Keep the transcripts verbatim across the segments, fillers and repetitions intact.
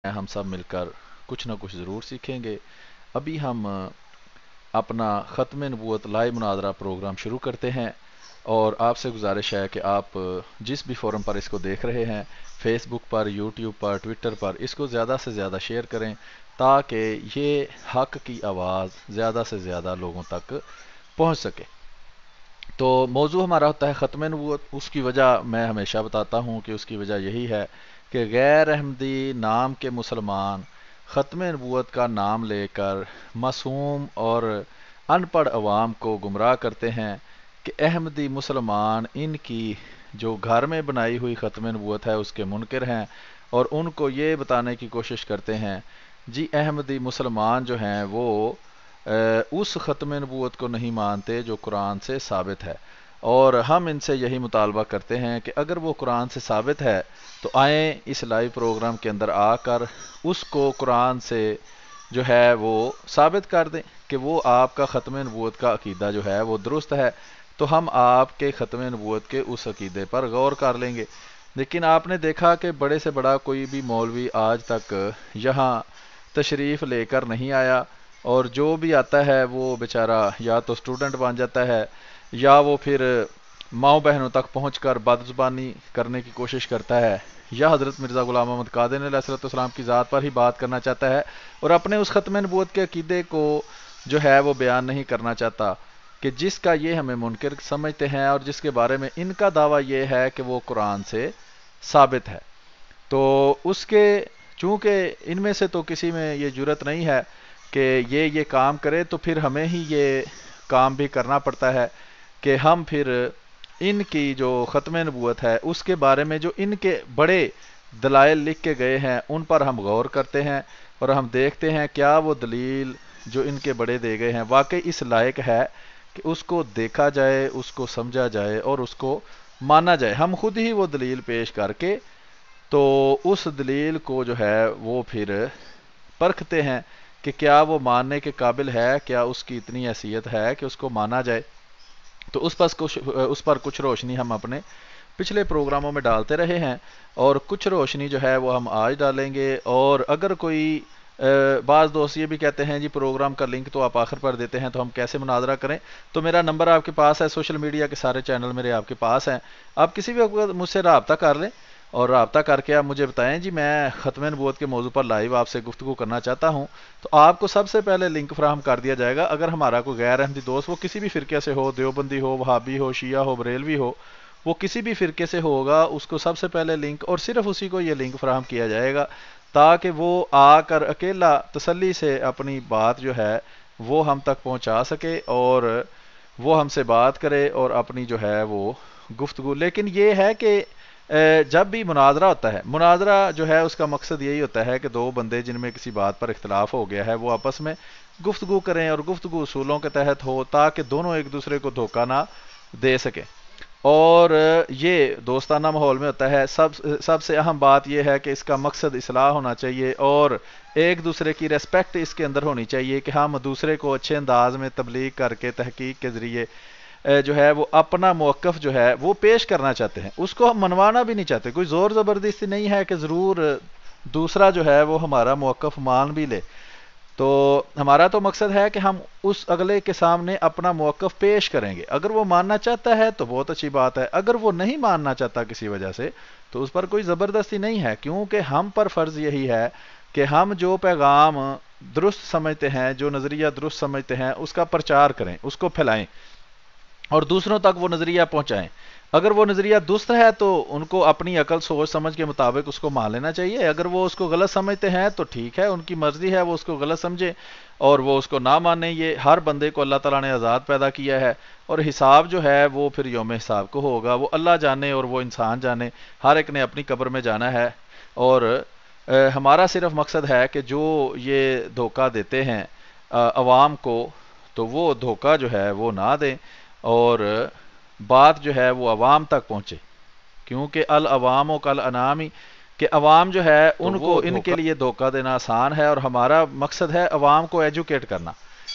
हम सब मिलकर कुछ ना कुछ ज़रूर सीखेंगे। अभी हम अपना ख़त्म नबूवत लाइव मुनाज़रा प्रोग्राम शुरू करते हैं और आपसे गुजारिश है कि आप जिस भी फोरम पर इसको देख रहे हैं, फेसबुक पर, यूट्यूब पर, ट्विटर पर, इसको ज़्यादा से ज़्यादा शेयर करें ताकि ये हक़ की आवाज़ ज़्यादा से ज़्यादा लोगों तक पहुँच सके। तो मौजू हमारा होता है ख़त्म नबूवत। उसकी वजह मैं हमेशा बताता हूँ कि उसकी वजह यही है कि गैर अहमदी नाम के मुसलमान ख़त्म नबूवत का नाम लेकर मासूम और अनपढ़ अवाम को गुमराह करते हैं कि अहमदी मुसलमान इनकी जो घर में बनाई हुई ख़त्म नबूवत है उसके मुनकर हैं, और उनको ये बताने की कोशिश करते हैं जी अहमदी मुसलमान जो हैं वो उस ख़त्म नबूवत को नहीं मानते जो कुरान से साबित है। और हम इनसे यही मुतालबा करते हैं कि अगर वो कुरान से साबित है तो आएँ इस लाइव प्रोग्राम के अंदर आकर उसको कुरान से जो है वो साबित कर दें कि वो आपका ख़त्म नबूवत का अकीदा जो है वो दुरुस्त है, तो हम आपके ख़त्म नबूवत के उस अकीदे पर गौर कर लेंगे। लेकिन आपने देखा कि बड़े से बड़ा कोई भी मौलवी आज तक यहाँ तशरीफ़ लेकर नहीं आया, और जो भी आता है वो बेचारा या तो स्टूडेंट बन जाता है या वो फिर माओ बहनों तक पहुंचकर बदज़ुबानी करने की कोशिश करता है, या हज़रत मिर्ज़ा ग़ुलाम मोहम्मद कादिर अलैहिस्सलाम की ज़ात पर ही बात करना चाहता है और अपने उस ख़त्म नबूवत के अकीदे को जो है वो बयान नहीं करना चाहता कि जिसका ये हमें मुनकर समझते हैं और जिसके बारे में इनका दावा ये है कि वो कुरान से साबित है। तो उसके चूँकि इनमें से तो किसी में ये जुर्रत नहीं है कि ये ये काम करे, तो फिर हमें ही ये काम भी करना पड़ता है कि हम फिर इनकी जो ख़त्म नबूवत है उसके बारे में जो इनके बड़े दलाइल लिख के गए हैं उन पर हम गौर करते हैं और हम देखते हैं क्या वो दलील जो इनके बड़े दे गए हैं वाकई इस लायक है कि उसको देखा जाए, उसको समझा जाए और उसको माना जाए। हम खुद ही वो दलील पेश करके तो उस दलील को जो है वो फिर परखते हैं कि क्या वो मानने के काबिल है, क्या उसकी इतनी हैसियत है कि उसको माना जाए। तो उस पर कुछ उस पर कुछ रोशनी हम अपने पिछले प्रोग्रामों में डालते रहे हैं और कुछ रोशनी जो है वो हम आज डालेंगे। और अगर कोई बाज़ दोस्त ये भी कहते हैं जी प्रोग्राम का लिंक तो आप आखिर पर देते हैं, तो हम कैसे मुनाजरा करें। तो मेरा नंबर आपके पास है, सोशल मीडिया के सारे चैनल मेरे आपके पास हैं, आप किसी भी वक्त मुझसे रब्ता कर लें और रब्ता करके आप मुझे बताएं जी मैं ख़त्म नबूवत के मौजू पर लाइव आपसे गुफ्तगू करना चाहता हूं, तो आपको सबसे पहले लिंक फराहम कर दिया जाएगा। अगर हमारा कोई गैर अहमदी दोस्त, वो किसी भी फ़िरके से हो, देवबंदी हो, वहाबी हो, शिया हो, बरेलवी हो, वो किसी भी फ़िरके से होगा, उसको सबसे पहले लिंक और सिर्फ उसी को ये लिंक फराहम किया जाएगा ताकि वो आकर अकेला तसल्ली से अपनी बात जो है वो हम तक पहुंचा सके और वो हमसे बात करे और अपनी जो है वो गुफ्तगू। लेकिन ये है कि जब भी मुनाजरा होता है, मुनाजरा जो है उसका मकसद यही होता है कि दो बंदे जिनमें किसी बात पर इख्तलाफ हो गया है वो आपस में गुफ्तगू करें और गुफ्तगू उसूलों के तहत हो ताकि दोनों एक दूसरे को धोखा ना दे सकें। और ये दोस्ताना माहौल में होता है। सब सबसे अहम बात यह है कि इसका मकसद इस्लाह होना चाहिए और एक दूसरे की रेस्पेक्ट इसके अंदर होनी चाहिए कि हम दूसरे को अच्छे अंदाज में तबलीग करके तहकीक के ज़रिए जो है वो अपना मौक़िफ़ जो है वो पेश करना चाहते हैं, उसको हम मनवाना भी नहीं चाहते। कोई ज़ोर ज़बरदस्ती नहीं है कि ज़रूर दूसरा जो है वो हमारा मौक़िफ़ मान भी ले। तो हमारा तो मकसद है कि हम उस अगले के सामने अपना मौक़िफ़ पेश करेंगे। अगर वो मानना चाहता है तो बहुत अच्छी बात है, अगर वो नहीं मानना चाहता किसी वजह से तो उस पर कोई ज़बरदस्ती नहीं है, क्योंकि हम पर फ़र्ज़ यही है कि हम जो पैगाम दुरुस्त समझते हैं, जो नज़रिया दुरुस्त समझते हैं, उसका प्रचार करें, उसको फैलाएं और दूसरों तक वो नज़रिया पहुँचाएँ। अगर वो नज़रिया दुरुस्त है तो उनको अपनी अकल सोच समझ के मुताबिक उसको मान लेना चाहिए। अगर वो उसको गलत समझते हैं तो ठीक है, उनकी मर्ज़ी है, वो उसको गलत समझे और वो उसको ना माने। ये हर बंदे को अल्लाह ताला ने आज़ाद पैदा किया है और हिसाब जो है वो फिर यौम हिसाब को होगा, वो अल्लाह जाने और वो इंसान जाने। हर एक ने अपनी कब्र में जाना है और आ, हमारा सिर्फ मकसद है कि जो ये धोखा देते हैं अवाम को, तो वो धोखा जो है वो ना दें और बात जो है वो अवाम तक पहुँचे, क्योंकि अल अवाम कल अनामी कि अवाम जो है उनको इनके लिए धोखा देना आसान है और हमारा मकसद है अवाम को एजुकेट करना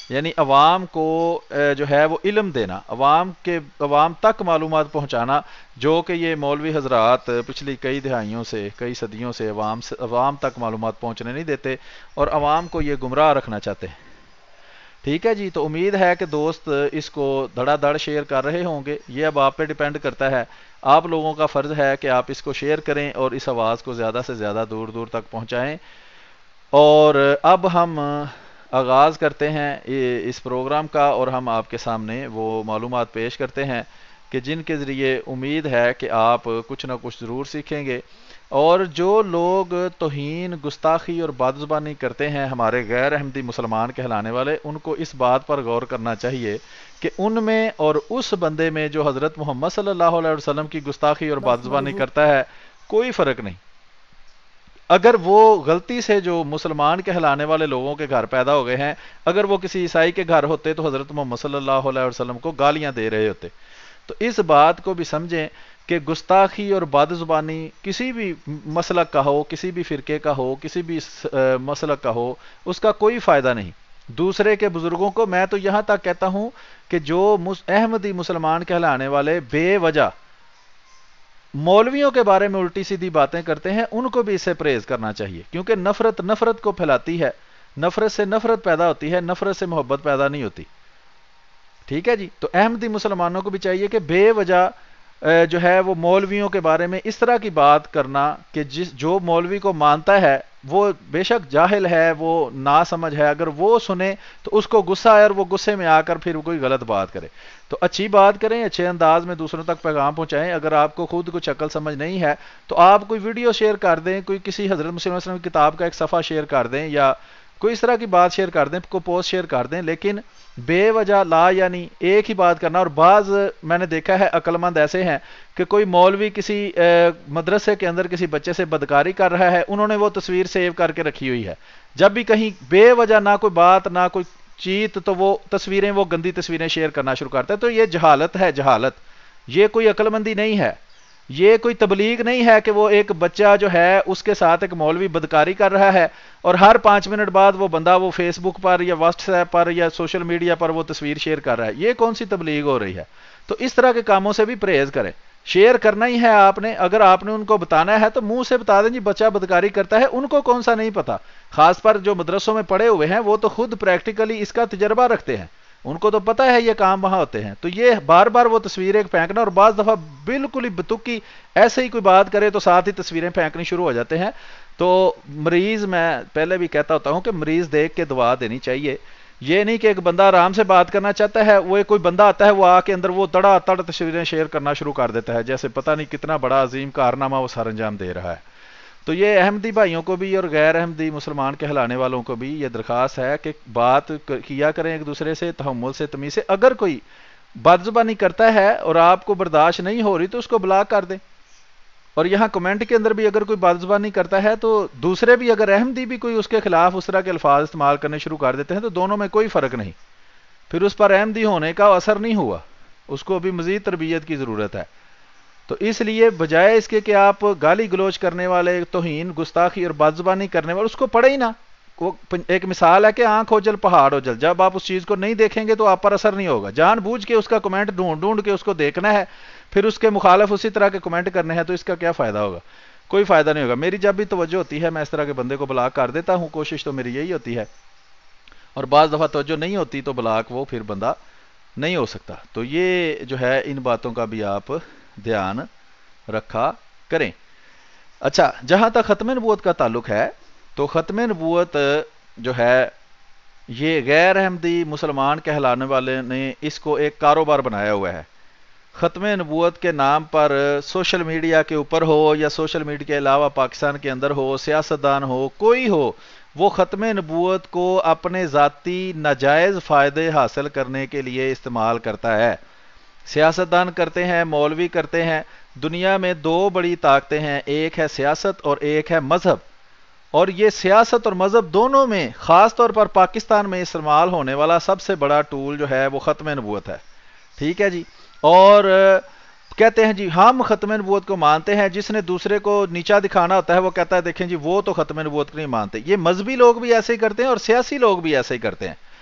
یعنی عوام کو جو ہے وہ علم دینا، عوام کے عوام تک معلومات پہنچانا، جو کہ یہ مولوی حضرات پچھلی کئی دہائیوں سے کئی صدیوں سے عوام سے عوام تک معلومات پہنچنے نہیں دیتے اور عوام کو یہ گمراہ رکھنا چاہتے ہیں۔ ٹھیک ہے جی، تو امید ہے کہ دوست اس کو دھڑا دھڑ شیئر کر رہے ہوں گے، یہ اب آپ پہ ڈیپینڈ کرتا ہے، آپ لوگوں کا فرض ہے کہ آپ اس کو شیئر کریں اور اس آواز کو زیادہ سے زیادہ دور دور تک پہنچائیں۔ اور اب ہم آغاز کرتے ہیں اس پروگرام کا، اور ہم آپ کے سامنے وہ معلومات پیش کرتے ہیں کہ جن کے ذریعے امید ہے کہ آپ کچھ نہ کچھ ضرور سیکھیں گے۔ اور جو لوگ توہین، گستاخی اور بد زبانی کرتے ہیں ہمارے غیر احمدی مسلمان کہلانے والے، ان کو اس بات پر غور کرنا چاہیے کہ ان میں اور اس بندے میں جو حضرت محمد صلی اللہ علیہ وسلم کی گستاخی اور بد زبانی کرتا ہے کوئی فرق نہیں۔ اگر وہ غلطی سے جو مسلمان کہلانے والے لوگوں کے گھر پیدا ہو گئے ہیں، اگر وہ کسی عیسائی کے گھر ہوتے تو حضرت محمد صلی اللہ علیہ وسلم کو گالیاں دے رہے ہوتے۔ تو اس بات کو بھی سمجھیں کہ گستاخی اور بد زبانی کسی بھی مسلک کا ہو، کسی بھی فرقے کا ہو، کسی بھی مسلک کا ہو، اس کا کوئی فائدہ نہیں۔ دوسرے کے بزرگوں کو، میں تو یہاں تک کہتا ہوں کہ جو احمدی مسلمان کہلانے والے بے وجہ مولویوں کے بارے میں الٹی سیدھی باتیں کرتے ہیں، ان کو بھی اس سے پرہیز کرنا چاہیے، کیونکہ نفرت نفرت کو پھیلاتی ہے، نفرت سے نفرت پیدا ہوتی ہے، نفرت سے محبت پیدا نہیں ہوتی۔ ٹھیک ہے جی، تو احمدی مسلمانوں کو بھی چاہیے کہ بے وجہ جو ہے وہ مولویوں کے بارے میں اس طرح کی بات کرنا کہ جس جو مولوی کو مانتا ہے وہ بے شک جاہل ہے، وہ نا سمجھ ہے، اگر وہ سنے تو اس کو غصہ آئے اور وہ غصے میں آ کر پھر کوئی غلط بات کرے۔ تو اچھی بات کریں، اچھے انداز میں دوسروں تک پیغام پہنچائیں۔ اگر آپ کو خود کچھ عقل سمجھ نہیں ہے تو آپ کوئی ویڈیو شیئر کر دیں، کوئی کسی حضرت مسلم علیہ وسلم کی کتاب کا ایک صفحہ شیئر کر دیں، یا کوئی اس طرح کی بات شیئر کر دیں، کوئی پوسٹ شیئر کر دیں، لیکن بے وجہ لا یعنی ایک ہی بات کرنا۔ اور بعض میں نے دیکھا ہے عقل مند ایسے ہیں کہ کوئی مولوی کسی مدرسے کے اندر کسی بچے سے بدکاری کر رہا ہے، انہوں نے وہ تصویر سیو کر کے رکھی ہوئی ہے، جب بھی کہیں بے وجہ نہ کوئی بات نہ کوئی چیت تو وہ تصویریں، وہ گندی تصویریں شیئر کرنا شروع کرتا ہے۔ تو یہ جہالت ہے، جہالت، یہ کوئی عقل مندی نہیں ہے، یہ کوئی تبلیغ نہیں ہے کہ وہ ایک بچہ جو ہے اس کے ساتھ ایک مولوی بدکاری کر رہا ہے اور ہر پانچ منٹ بعد وہ بندہ وہ فیس بک پر یا واٹس ایپ پر یا سوشل میڈیا پر وہ تصویر شیئر کر رہا ہے۔ یہ کون سی تبلیغ ہو رہی ہے؟ تو اس طرح کے کاموں سے بھی پرہیز کریں۔ شیئر کرنا ہی ہے آپ نے، اگر آپ نے ان کو بتانا ہے تو منہ سے بتا دیں جی بچہ بدکاری کرتا ہے، ان کو کون سا نہیں پتا، خاص پر جو مدرسوں میں پڑھے ہوئے ہیں وہ تو خود پریکٹیکلی اس کا تجربہ رکھتے ہیں، ان کو تو پتہ ہے یہ کام وہاں ہوتے ہیں۔ تو یہ بار بار وہ تصویریں پھینکنا، اور بعض دفعہ بالکل ہی بتوکی ایسے ہی کوئی بات کرے تو ساتھ ہی تصویریں پھینکنی شروع ہو جاتے ہیں۔ تو مریض، میں پہلے بھی کہتا ہوتا ہوں کہ مریض دیکھ کے دعا دینی چاہیے، یہ نہیں کہ ایک بندہ آرام سے بات کرنا چاہتا ہے، وہ کوئی بندہ آتا ہے وہ آ کے اندر وہ تڑا تڑ تصویریں شیئر کرنا شروع کر دیتا ہے، جیسے پتہ نہیں کتنا بڑا عظیم کارنامہ وہ سر انجام دے رہا ہے۔ تو یہ احمدی بھائیوں کو بھی اور غیر احمدی مسلمان کہلانے والوں کو بھی یہ درخواست ہے کہ بات کیا کریں ایک دوسرے سے تحمل سے، تمیز سے۔ اگر کوئی بد زبانی کرتا ہے اور آپ کو برداشت نہیں ہو رہی تو اس کو بلاک کر دیں، اور یہاں کمنٹ کے اندر بھی اگر کوئی بد زبانی کرتا ہے تو دوسرے بھی، اگر احمدی بھی کوئی اس کے خلاف اس طرح کے الفاظ استعمال کرنے شروع کر دیتے ہیں تو دونوں میں کوئی فرق نہیں، پھر اس پر احمدی ہونے کا اثر نہیں ہوا، اس کو بھی مزید تربیت کی ضرورت ہے۔ تو اس لیے بجائے اس کے کہ آپ گالی گلوچ کرنے والے، توہین، گستاخی اور بد زبانی کرنے والے، اس کو پڑھے ہی نہ۔ ایک مثال ہے کہ آنکھ ہو جل پہاڑ ہو جل، جب آپ اس چیز کو نہیں دیکھیں گے تو آپ پر اثر نہیں ہوگا۔ جان بوجھ کے اس کا کمنٹ ڈھونڈ ڈھونڈ کے اس کو دیکھنا ہے، پھر اس کے مخالف اسی طرح کے کمنٹ کرنے ہیں، تو اس کا کیا فائدہ ہوگا؟ کوئی فائدہ نہیں ہوگا۔ میری جب بھی توجہ ہوتی ہے میں اس طرح کے بندے کو بلاک کر دیتا ہوں، کوشش تو میری یہی ہوتی ہے، اور بعض دفعہ توجہ نہیں ہوتی تو بلاک وہ پھر بندہ نہیں ہو سکتا۔ تو یہ جو ہے ان باتوں کا بھی آپ دھیان رکھا کریں۔ اچھا، جہاں تک ختم نبوت کا تعلق ہے تو ختم نبوت جو ہے یہ غیر احمدی مسلمان کہلانے والے نے اس کو ایک کاروبار بنایا ہوا ہے۔ ختم نبوت کے نام پر سوشل میڈیا کے اوپر ہو یا سوشل میڈیا کے علاوہ پاکستان کے اندر ہو، سیاستدان ہو، کوئی ہو، وہ ختم نبوت کو اپنے ذاتی ناجائز فائدے حاصل کرنے کے لیے استعمال کرتا ہے۔ سیاستدان کرتے ہیں، مولوی کرتے ہیں۔ دنیا میں دو بڑی طاقتیں ہیں، ایک ہے سیاست اور ایک ہے مذہب، اور یہ سیاست اور مذہب دونوں میں خاص طور پر پاکستان میں استعمال ہونے والا سب سے بڑا ٹول جو ہے وہ ختم نبوت ہے۔ ٹھیک ہے جی، اور کہتے ہیں جی ہم ختم نبوت کو مانتے ہیں، جس نے دوسرے کو نیچا دکھانا ہوتا ہے وہ کہتا ہے دیکھیں جی وہ تو ختم نبوت کو نہیں مانتے۔ یہ مذہبی لوگ بھی ایسے ہی کرتے ہیں اور سیاسی لوگ بھی ایسے ہی کرتے ہیں۔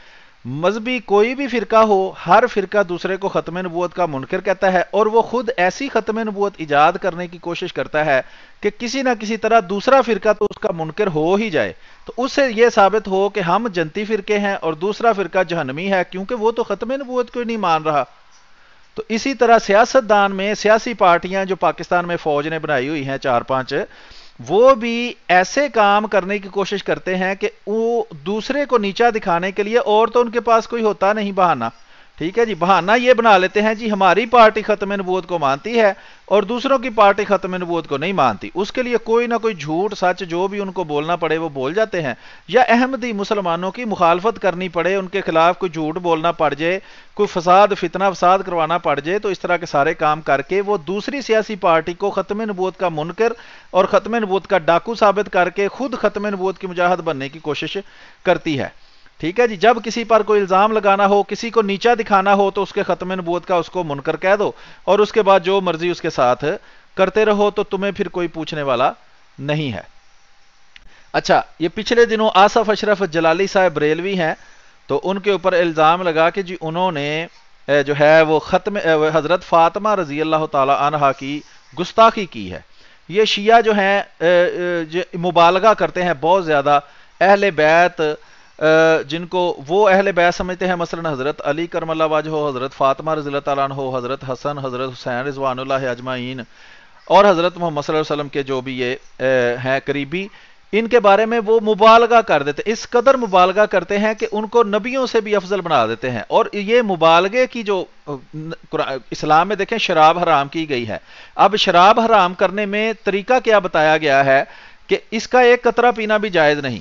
मजहबी कोई भी फिरका हो, हर फिरका दूसरे को ख़त्म नबूवत का मुनकर कहता है और वो खुद ऐसी ख़त्म नबूवत ईजाद करने की कोशिश करता है कि किसी ना किसी तरह दूसरा फिरका तो उसका मुनकर हो ही जाए, तो उससे यह साबित हो कि हम जनती फिरके हैं और दूसरा फिरका जहन्नमी है, क्योंकि वो तो ख़त्म नबूवत को ही नहीं मान रहा। तो इसी तरह सियासतदान में सियासी पार्टियां जो पाकिस्तान में फौज ने बनाई हुई हैं चार पांच, वो भी ऐसे काम करने की कोशिश करते हैं कि वो दूसरे को नीचा दिखाने के लिए, और तो उनके पास कोई होता नहीं बहाना, ठीक है जी, बहाना ये बना लेते हैं जी हमारी पार्टी खत्म नबूवत को मानती है और दूसरों की पार्टी खत्म नबूवत को नहीं मानती, उसके लिए कोई ना कोई झूठ सच जो भी उनको बोलना पड़े वो बोल जाते हैं, या अहमदी मुसलमानों की मुखालफत करनी पड़े, उनके खिलाफ कोई झूठ बोलना पड़ जाए, कोई फसाद फितना फसाद करवाना पड़ जाए, तो इस तरह के सारे काम करके वो दूसरी सियासी पार्टी को खत्म नबूवत का मुनकर और खत्म नबूवत का डाकू साबित करके खुद खत्म नबूवत की मुजाहिद बनने की कोशिश करती है। ठीक है जी, जब किसी पर कोई इल्जाम लगाना हो, किसी को नीचा दिखाना हो, तो उसके खत्म नबूवत का उसको मुनकर कह दो और उसके बाद जो मर्जी उसके साथ करते रहो, तो तुम्हें फिर कोई पूछने वाला नहीं है। अच्छा, ये पिछले दिनों आसफ अशरफ जलाली साहब बरेलवी हैं, तो उनके ऊपर इल्जाम लगा कि जी उन्होंने जो है वो खत्म हजरत फातिमा रजी अल्लाह ताला अन्हा की गुस्ताखी की है। ये शिया जो हैं मुबालगा करते हैं बहुत ज्यादा, अहले बैत जिनको वो अहले बैत समझते हैं, मसलन हजरत अली करमल्ला वजहो, हजरत फातिमा रज़ी अल्लाह ताला अन्हो, हजरत हसन, हजरत हुसैन रिज़वानुल्लाह अजमाइन और हजरत मोहम्मद सल्लल्लाहु अलैहि वसल्लम के जो भी ये हैं करीबी, इनके बारे में वो मुबालगा कर देते, इस कदर मुबालगा करते हैं कि उनको नबियों से भी अफजल बना देते हैं। और ये मुबालगे की जो इस्लाम में देखें शराब हराम की गई है, अब शराब हराम करने में तरीका क्या बताया गया है कि इसका एक कतरा पीना भी जायज नहीं,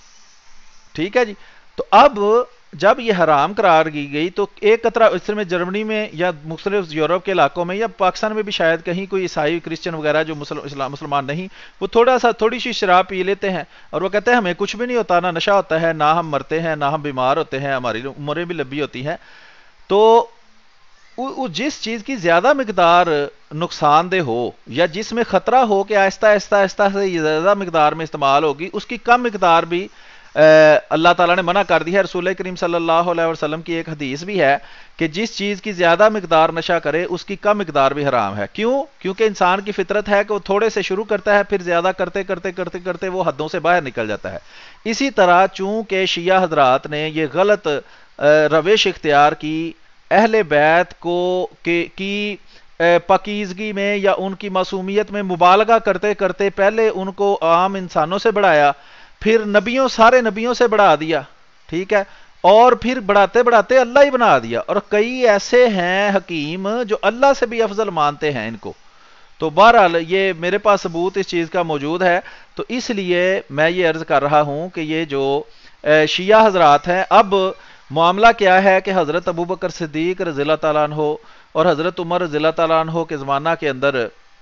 ठीक है जी। तो अब जब ये हराम करार की गई तो एक कतरा, इसमें जर्मनी में या मुख्तलिफ यूरोप के इलाकों में या पाकिस्तान में भी शायद कहीं कोई ईसाई क्रिश्चियन वगैरह जो मुसलमान मुसलमान नहीं, वो थोड़ा सा थोड़ी सी शराब पी लेते हैं और वो कहते हैं हमें कुछ भी नहीं होता, ना नशा होता है, ना हम मरते हैं, ना हम बीमार होते हैं, हमारी उम्रें भी लंबी होती हैं। तो उ, जिस चीज़ की ज़्यादा मकदार नुकसानदेह हो या जिसमें ख़तरा हो कि आहिस्ता आहिस्ता आहिस्ता से ज़्यादा मकदार में इस्तेमाल होगी, उसकी कम मकदार भी अल्लाह ताला ने मना कर दी है। रसूल करीम सल्लल्लाहु अलैहि वसल्लम की एक हदीस भी है कि जिस चीज़ की ज़्यादा मकदार नशा करे उसकी कम मकदार भी हराम है। क्यों? क्योंकि इंसान की फितरत है कि वो थोड़े से शुरू करता है, फिर ज़्यादा करते करते करते करते वो हदों से बाहर निकल जाता है। इसी तरह चूंकि शिया हजरात ने ये गलत रविश इख्तियार की, अहले बैत को के, की पाकीज़गी में या उनकी मासूमियत में मुबालगा करते करते पहले उनको आम इंसानों से बढ़ाया, फिर नबियों सारे नबियों से बढ़ा दिया, ठीक है, और फिर बढ़ाते बढ़ाते अल्लाह ही बना दिया। और कई ऐसे हैं हकीम जो अल्लाह से भी अफजल मानते हैं इनको। तो बहरहाल ये मेरे पास सबूत इस चीज़ का मौजूद है, तो इसलिए मैं ये अर्ज कर रहा हूं कि ये जो शिया हजरात हैं, अब मामला क्या है कि हज़रत अबू बकर सिद्दीक रज़ियल्लाहु ताला अन्हो और हज़रत उमर रज़ियल्लाहु ताला अन्हो के ज़माना के अंदर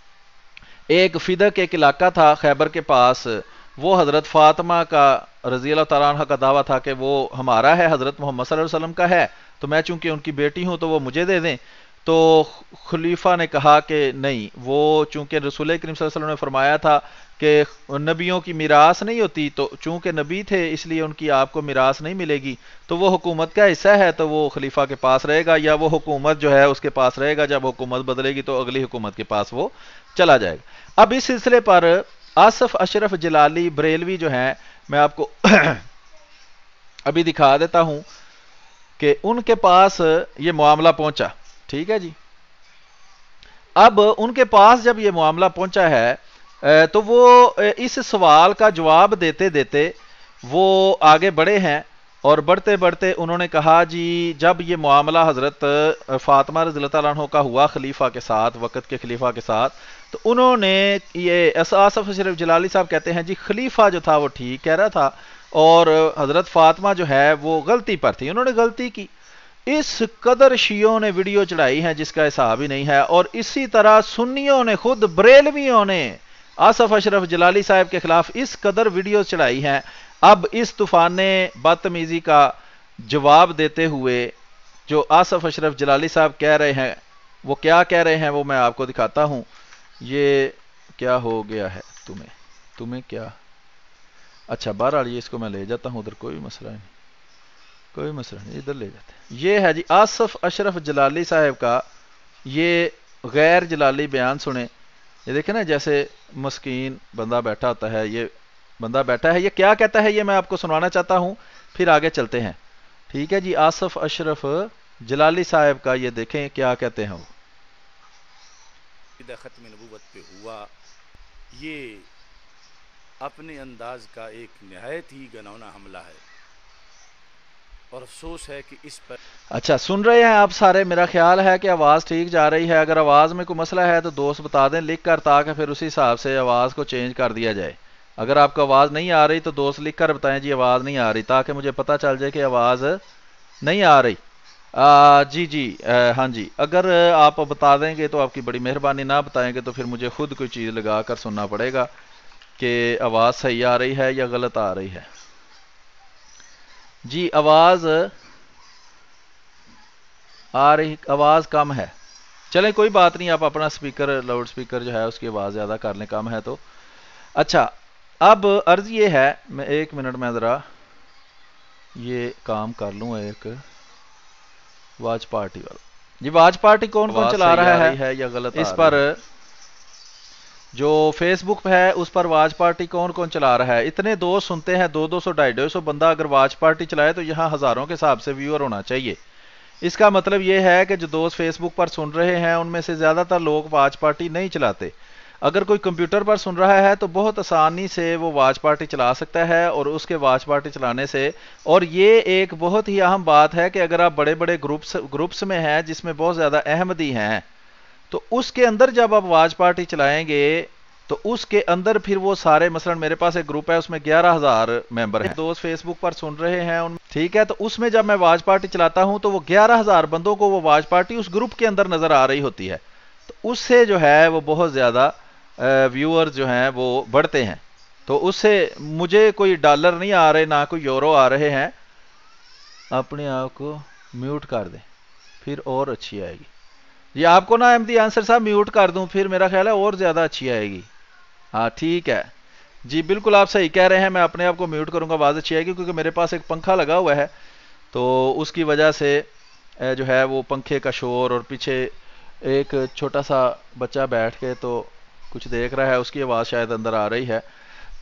एक फिदक एक इलाका था खैबर के पास, वो हज़रत फातिमा का रज़ी अल्लाह तआला अन्हा का दावा था कि वो हमारा है, हज़रत मोहम्मद सल्लल्लाहु अलैहि वसल्लम का है, तो मैं चूंकि उनकी बेटी हूं तो वो मुझे दे दें। तो खलीफा ने कहा कि नहीं, वो चूंकि रसूल करीम सल्लल्लाहु अलैहि वसल्लम ने फरमाया था कि नबियों की मिरास नहीं होती, तो चूंकि नबी थे इसलिए उनकी आपको मिरास नहीं मिलेगी, तो वो हुकूमत का हिस्सा है, तो वो खलीफा के पास रहेगा, या वो हुकूमत जो है उसके पास रहेगा, जब हुकूमत बदलेगी तो अगली हुकूमत के पास वो चला जाएगा। अब इस सिलसिले पर आसफ अशरफ जलाली बरेलवी जो हैं, मैं आपको अभी दिखा देता हूं कि उनके पास ये मामला पहुंचा, ठीक है जी। अब उनके पास जब ये मामला पहुंचा है तो वो इस सवाल का जवाब देते देते वो आगे बढ़े हैं, और बढ़ते बढ़ते उन्होंने कहा जी जब ये मामला हज़रत फातिमा रज़ियल्लाहु ताला अन्हा का हुआ खलीफा के साथ, वक़्त के खलीफा के साथ, तो उन्होंने ये आसफ अशरफ जलाली साहब कहते हैं जी खलीफा जो था वो ठीक कह रहा था और हज़रत फातिमा जो है वो गलती पर थी, उन्होंने गलती की। इस कदर शियों ने वीडियो चढ़ाई है जिसका हिसाब ही नहीं है, और इसी तरह सुन्नियों ने, खुद बरेलवियों ने आसफ अशरफ जलाली साहब के खिलाफ इस कदर वीडियो चढ़ाई हैं। अब इस तूफान बदतमीजी का जवाब देते हुए जो आसफ अशरफ जलाली साहब कह रहे हैं, वो क्या कह रहे हैं वो मैं आपको दिखाता हूं। ये क्या हो गया है तुम्हें तुम्हें क्या अच्छा, बहरहाल ये इसको मैं ले जाता हूं उधर, कोई मसला नहीं। کوئی مسئلہ نہیں، ادھر لے جاتے ہیں۔ یہ ہے جی آصف اشرف جلالی صاحب کا یہ غیر جلالی بیان سنیں۔ یہ دیکھیں نا جیسے مسکین بندہ بیٹھا ہوتا ہے، یہ بندہ بیٹھا ہے، یہ کیا کہتا ہے یہ میں آپ کو سنوانا چاہتا ہوں، پھر آگے چلتے ہیں۔ ٹھیک ہے جی، آصف اشرف جلالی صاحب کا یہ دیکھیں کیا کہتے ہیں وہ۔ ختم نبوت پہ ہوا، یہ اپنے انداز کا ایک نہایت ہی گنونا حملہ ہے اور افسوس ہے کہ اس پر اچھا سن رہے ہیں آپ سارے؟ میرا خیال ہے کہ آواز ٹھیک جا رہی ہے، اگر آواز میں کوئی مسئلہ ہے تو دوست بتا دیں لکھ کر، تاکہ پھر اسی حساب سے آواز کو چینج کر دیا جائے۔ اگر آپ کو آواز نہیں آ رہی تو دوست لکھ کر بتائیں جی آواز نہیں آ رہی، تاکہ مجھے پتہ چل جائے کہ آواز نہیں آ رہی۔ آ, جی جی آ, ہاں جی، اگر آپ بتا دیں گے تو آپ کی بڑی مہربانی، نہ بتائیں گے تو پھر مجھے خود کوئی چیز لگا کر سننا پڑے گا کہ آواز صحیح آ رہی ہے یا غلط آ رہی ہے۔ جی آواز آ رہی، آواز کم ہے، چلیں کوئی بات نہیں، آپ اپنا سپیکر لاؤڈ سپیکر جو ہے اس کی آواز زیادہ کر لیں، کم ہے تو۔ اچھا اب عرض یہ ہے، میں ایک منٹ میں ذرا یہ کام کر لوں، ایک واچ پارٹی والا جی، واچ پارٹی کون کون چلا رہا ہے یا غلط اس پر؟ جو فیس بک پہ ہے اس پر واچ پارٹی کون کون چلا رہا ہے؟ اتنے دوست سنتے ہیں، دو دو سو ڈھائی ڈھائی سو بندہ اگر واچ پارٹی چلائے تو یہاں ہزاروں کے حساب سے ویور ہونا چاہیے۔ اس کا مطلب یہ ہے کہ جو دوست فیس بک پر سن رہے ہیں ان میں سے زیادہ تر لوگ واچ پارٹی نہیں چلاتے۔ اگر کوئی کمپیوٹر پر سن رہا ہے تو بہت آسانی سے وہ واچ پارٹی چلا سکتا ہے، اور اس کے واچ پارٹی چلانے سے، اور یہ ایک بہت ہی اہم بات ہے کہ اگر آپ بڑے بڑے گروپس گروپس میں ہیں جس میں بہت زیادہ احمدی ہیں، تو اس کے اندر جب آپ واچ پارٹی چلائیں گے تو اس کے اندر پھر وہ سارے، مثلا میرے پاس ایک گروپ ہے اس میں گیارہ ہزار ممبر ہیں، دوست فیس بک پر سن رہے ہیں ان ٹھیک ہے، تو اس میں جب میں واچ پارٹی چلاتا ہوں تو وہ گیارہ ہزار بندوں کو وہ واچ پارٹی اس گروپ کے اندر نظر آ رہی ہوتی ہے، تو اس سے جو ہے وہ بہت زیادہ ویور جو ہیں وہ بڑھتے ہیں۔ تو اس سے مجھے کوئی ڈالر نہیں آ رہے، نہ کوئی یورو آ رہے ہیں۔ اپنے آپ کو میوٹ کر دیں پھر اور اچھی آئے گی جی، آپ کو نا احمدی آنسر صاحب میوٹ کر دوں پھر میرا خیال ہے اور زیادہ اچھی آئے گی۔ ہاں ٹھیک ہے جی، بالکل آپ صحیح کہہ رہے ہیں، میں اپنے آپ کو میوٹ کروں گا، آواز اچھی آئے گی، کیونکہ میرے پاس ایک پنکھا لگا ہوا ہے تو اس کی وجہ سے جو ہے وہ پنکھے کا شور، اور پیچھے ایک چھوٹا سا بچہ بیٹھ کے تو کچھ دیکھ رہا ہے، اس کی آواز شاید اندر آ رہی ہے،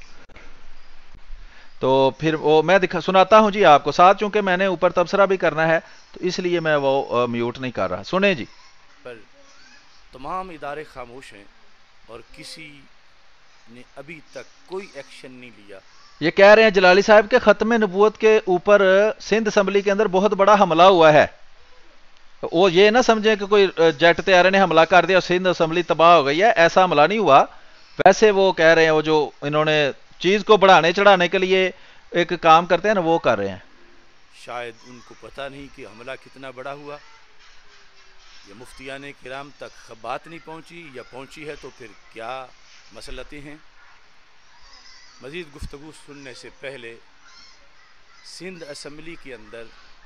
تو پھر وہ میں دکھا سناتا ہوں جی آپ کو ساتھ، چونکہ میں نے اوپر تبصرہ بھی کرنا ہے تو اس لیے میں وہ میوٹ نہیں کر رہا۔ سنیں جی۔ پر تمام ادارے خاموش ہیں اور کسی نے ابھی تک کوئی ایکشن نہیں لیا۔ یہ کہہ رہے ہیں جلالی صاحب کے ختم نبوت کے اوپر سندھ اسمبلی کے اندر بہت بڑا حملہ ہوا ہے، وہ یہ نہ سمجھیں کہ کوئی جیٹ طیارے نے حملہ کر دیا اور سندھ اسمبلی تباہ ہو گئی ہے، ایسا حملہ نہیں ہوا۔ ویسے وہ کہہ رہے ہیں وہ جو انہوں نے چیز کو بڑھانے چڑھانے کے لیے ایک کام کرتے ہیں نا، وہ کر رہے ہیں۔ شاید ان کو پتہ نہیں کہ حملہ کتنا بڑا ہوا، یا مفتیان کرام تک بات نہیں پہنچی، یا پہنچی ہے تو پھر کیا مسئلتیں ہیں۔ مزید گفتگو سننے سے پہلے سندھ اسمبلی کے اندر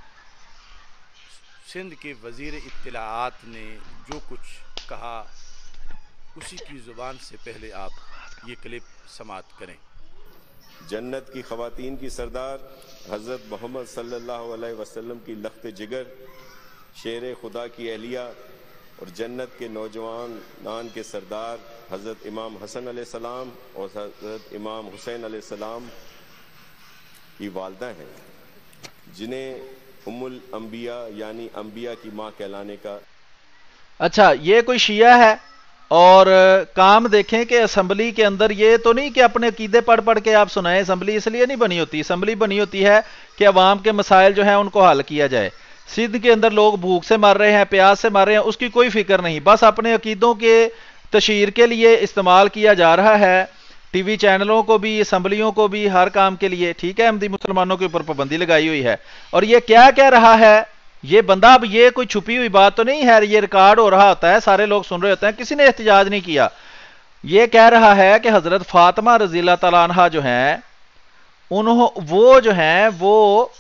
سندھ کے وزیر اطلاعات نے جو کچھ کہا اسی کی زبان سے پہلے آپ یہ کلپ سماعت کریں۔ جنت کی خواتین کی سردار حضرت محمد صلی اللہ علیہ وسلم کی لخت جگر، شیر خدا کی اہلیہ اور جنت کے نوجوان نان کے سردار حضرت امام حسن علیہ السلام اور حضرت امام حسین علیہ السلام کی والدہ ہیں، جنہیں ام الانبیاء یعنی انبیاء کی ماں کہلانے کا۔ اچھا یہ کوئی شیعہ ہے، اور کام دیکھیں کہ اسمبلی کے اندر یہ تو نہیں کہ اپنے عقیدے پڑھ پڑھ کے آپ سنائیں، اسمبلی اس لیے نہیں بنی ہوتی، اسمبلی بنی ہوتی ہے کہ عوام کے مسائل جو ہیں ان کو حل کیا جائے۔ سندھ کے اندر لوگ بھوک سے مر رہے ہیں، پیاس سے مر رہے ہیں، اس کی کوئی فکر نہیں، بس اپنے عقیدوں کے تشہیر کے لیے استعمال کیا جا رہا ہے، ٹی وی چینلوں کو بھی، اسمبلیوں کو بھی، ہر کام کے لیے، ٹھیک ہے، احمدی مسلمانوں کے اوپر پابندی لگائی ہوئی ہے۔ اور یہ کیا کہہ رہا ہے یہ بندہ، اب یہ کوئی چھپی ہوئی بات تو نہیں ہے، یہ ریکارڈ ہو رہا ہوتا ہے، سارے لوگ سن رہے ہوتے ہیں، کسی نے احتجاج نہیں کیا۔ یہ کہہ رہا ہے کہ حضرت فاطمہ رضی اللہ تعالیٰ عنہ جو ہیں انہوں وہ جو ہیں وہ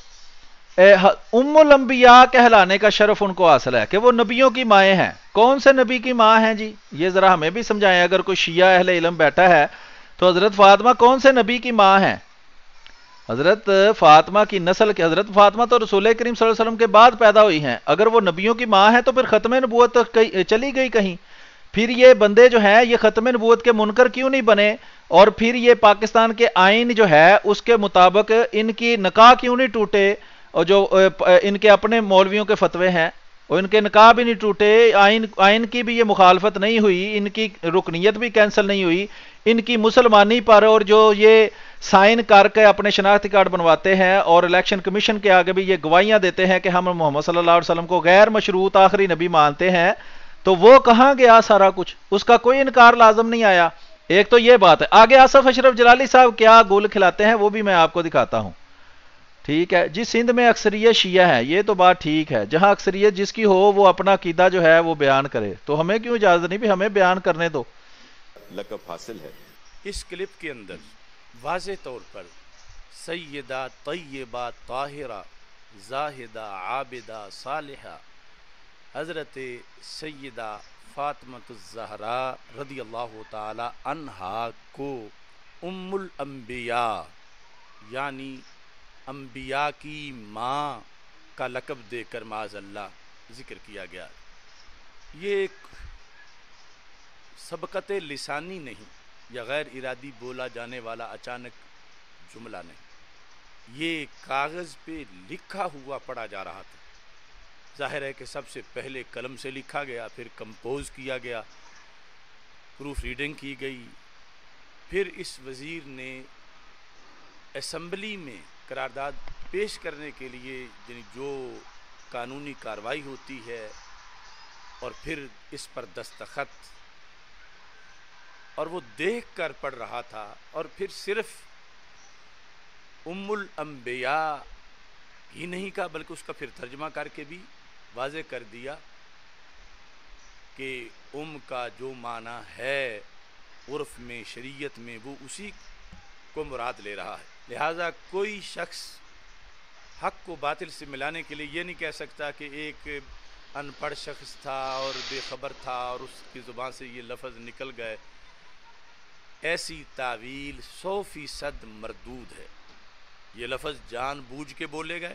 ام الانبیاء کہلانے کا شرف ان کو حاصل ہے، کہ وہ نبیوں کی مائیں ہیں۔ کون سے نبی کی ماں ہیں جی؟ یہ ذرا ہمیں بھی سمجھائیں، اگر کوئی شیعہ اہل علم بیٹھا ہے تو حضرت فاطمہ کون سے نبی کی ماں ہیں؟ حضرت فاطمہ کی نسل کے، حضرت فاطمہ تو رسول کریم صلی اللہ علیہ وسلم کے بعد پیدا ہوئی ہیں، اگر وہ نبیوں کی ماں ہے تو پھر ختم نبوت چلی گئی کہیں. پھر یہ بندے جو ہیں یہ ختم نبوت کے منکر کیوں نہیں بنے، اور پھر یہ پاکستان کے آئین جو ہے اس کے مطابق ان کی نکاح کیوں نہیں ٹوٹے، اور جو ان کے اپنے مولویوں کے فتوے ہیں اور ان کے نکاح بھی نہیں ٹوٹے، آئین آئین کی بھی یہ مخالفت نہیں ہوئی، ان کی رکنیت بھی کینسل نہیں ہوئی، ان کی مسلمانی پر اور جو یہ سائن کر کے اپنے شناختی کارڈ بنواتے ہیں اور الیکشن کمیشن کے آگے بھی یہ گواہیاں دیتے ہیں کہ ہم محمد صلی اللہ علیہ وسلم کو غیر مشروط آخری نبی مانتے ہیں، تو وہ کہاں گیا سارا کچھ؟ اس کا کوئی انکار لازم نہیں آیا. ایک تو یہ بات ہے. آگے آصف اشرف جلالی صاحب کیا گول کھلاتے ہیں وہ بھی میں آپ کو دکھاتا ہوں. ٹھیک ہے جی، سندھ میں اکثریت شیعہ ہے، یہ تو بات ٹھیک ہے، جہاں اکثریت جس کی ہو وہ اپنا عقیدہ جو ہے وہ بیان کرے، تو ہمیں کیوں اجازت نہیں بھی ہمیں بیان کرنے دو. لقب حاصل ہے. اس کلپ کے اندر واضح طور پر سیدہ طیبہ طاہرہ زاہدہ عابدہ صالحہ حضرت سیدہ فاطمہ الزہرا رضی اللہ تعالی عنہا کو ام الانبیاء یعنی انبیاء کی ماں کا لقب دے کر معاذ اللہ ذکر کیا گیا. یہ ایک سبقت لسانی نہیں یا غیر ارادی بولا جانے والا اچانک جملہ نہیں، یہ کاغذ پہ لکھا ہوا پڑھا جا رہا تھا. ظاہر ہے کہ سب سے پہلے قلم سے لکھا گیا، پھر کمپوز کیا گیا، پروف ریڈنگ کی گئی، پھر اس وزیر نے اسمبلی میں قرارداد پیش کرنے کے لیے یعنی جو قانونی کارروائی ہوتی ہے اور پھر اس پر دستخط، اور وہ دیکھ کر پڑھ رہا تھا، اور پھر صرف ام الانبیاء ہی نہیں کہا بلکہ اس کا پھر ترجمہ کر کے بھی واضح کر دیا کہ ام کا جو معنی ہے عرف میں شریعت میں وہ اسی کو مراد لے رہا ہے. لہٰذا کوئی شخص حق کو باطل سے ملانے کے لیے یہ نہیں کہہ سکتا کہ ایک ان پڑھ شخص تھا اور بے خبر تھا اور اس کی زبان سے یہ لفظ نکل گئے. ایسی تعویل سو فیصد مردود ہے. یہ لفظ جان بوجھ کے بولے گئے،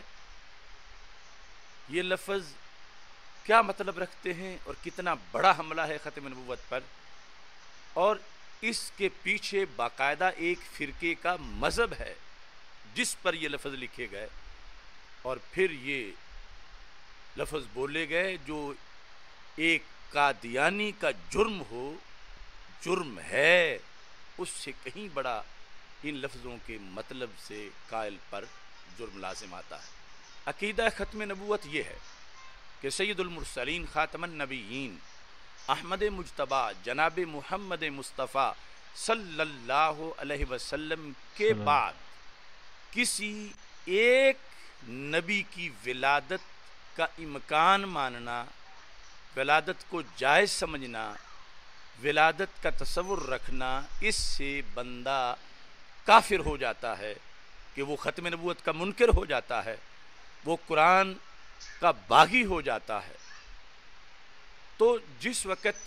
یہ لفظ کیا مطلب رکھتے ہیں اور کتنا بڑا حملہ ہے ختم نبوت پر، اور اس کے پیچھے باقاعدہ ایک فرقے کا مذہب ہے جس پر یہ لفظ لکھے گئے اور پھر یہ لفظ بولے گئے جو ایک قادیانی کا جرم ہو، جرم ہے، اس سے کہیں بڑا ان لفظوں کے مطلب سے قائل پر جرم لازم آتا ہے. عقیدہ ختم نبوت یہ ہے کہ سید المرسلین خاتم النبیین احمد مجتبی جناب محمد مصطفیٰ صلی اللہ علیہ وسلم کے بعد کسی ایک نبی کی ولادت کا امکان ماننا، ولادت کو جائز سمجھنا، ولادت کا تصور رکھنا، اس سے بندہ کافر ہو جاتا ہے کہ وہ ختم نبوت کا منکر ہو جاتا ہے، وہ قرآن کا باغی ہو جاتا ہے. تو جس وقت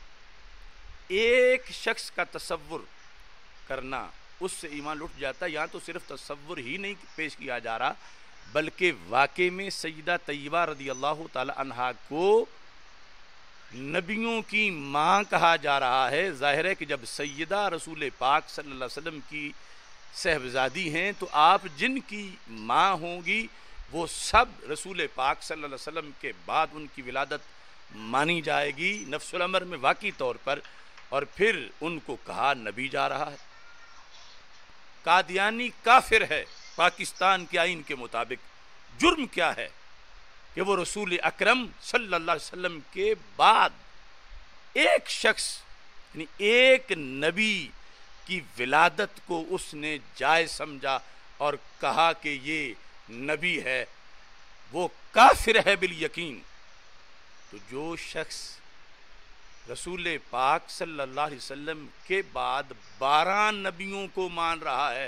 ایک شخص کا تصور کرنا اس سے ایمان لٹ جاتا ہے، یہاں تو صرف تصور ہی نہیں پیش کیا جا رہا بلکہ واقع میں سیدہ طیبہ رضی اللہ تعالی عنہا کو نبیوں کی ماں کہا جا رہا ہے. ظاہر ہے کہ جب سیدہ رسول پاک صلی اللہ علیہ وسلم کی صاحبزادی ہیں تو آپ جن کی ماں ہوں گی وہ سب رسول پاک صلی اللہ علیہ وسلم کے بعد ان کی ولادت مانی جائے گی نفس الامر میں واقعی طور پر، اور پھر ان کو کہا نبی جا رہا ہے. قادیانی کافر ہے پاکستان کے آئین کے مطابق. جرم کیا ہے کہ وہ رسول اکرم صلی اللہ علیہ وسلم کے بعد ایک شخص یعنی ایک نبی کی ولادت کو اس نے جائز سمجھا اور کہا کہ یہ نبی ہے، وہ کافر ہے بالیقین. تو جو شخص رسول پاک صلی اللہ علیہ وسلم کے بعد بارہ نبیوں کو مان رہا ہے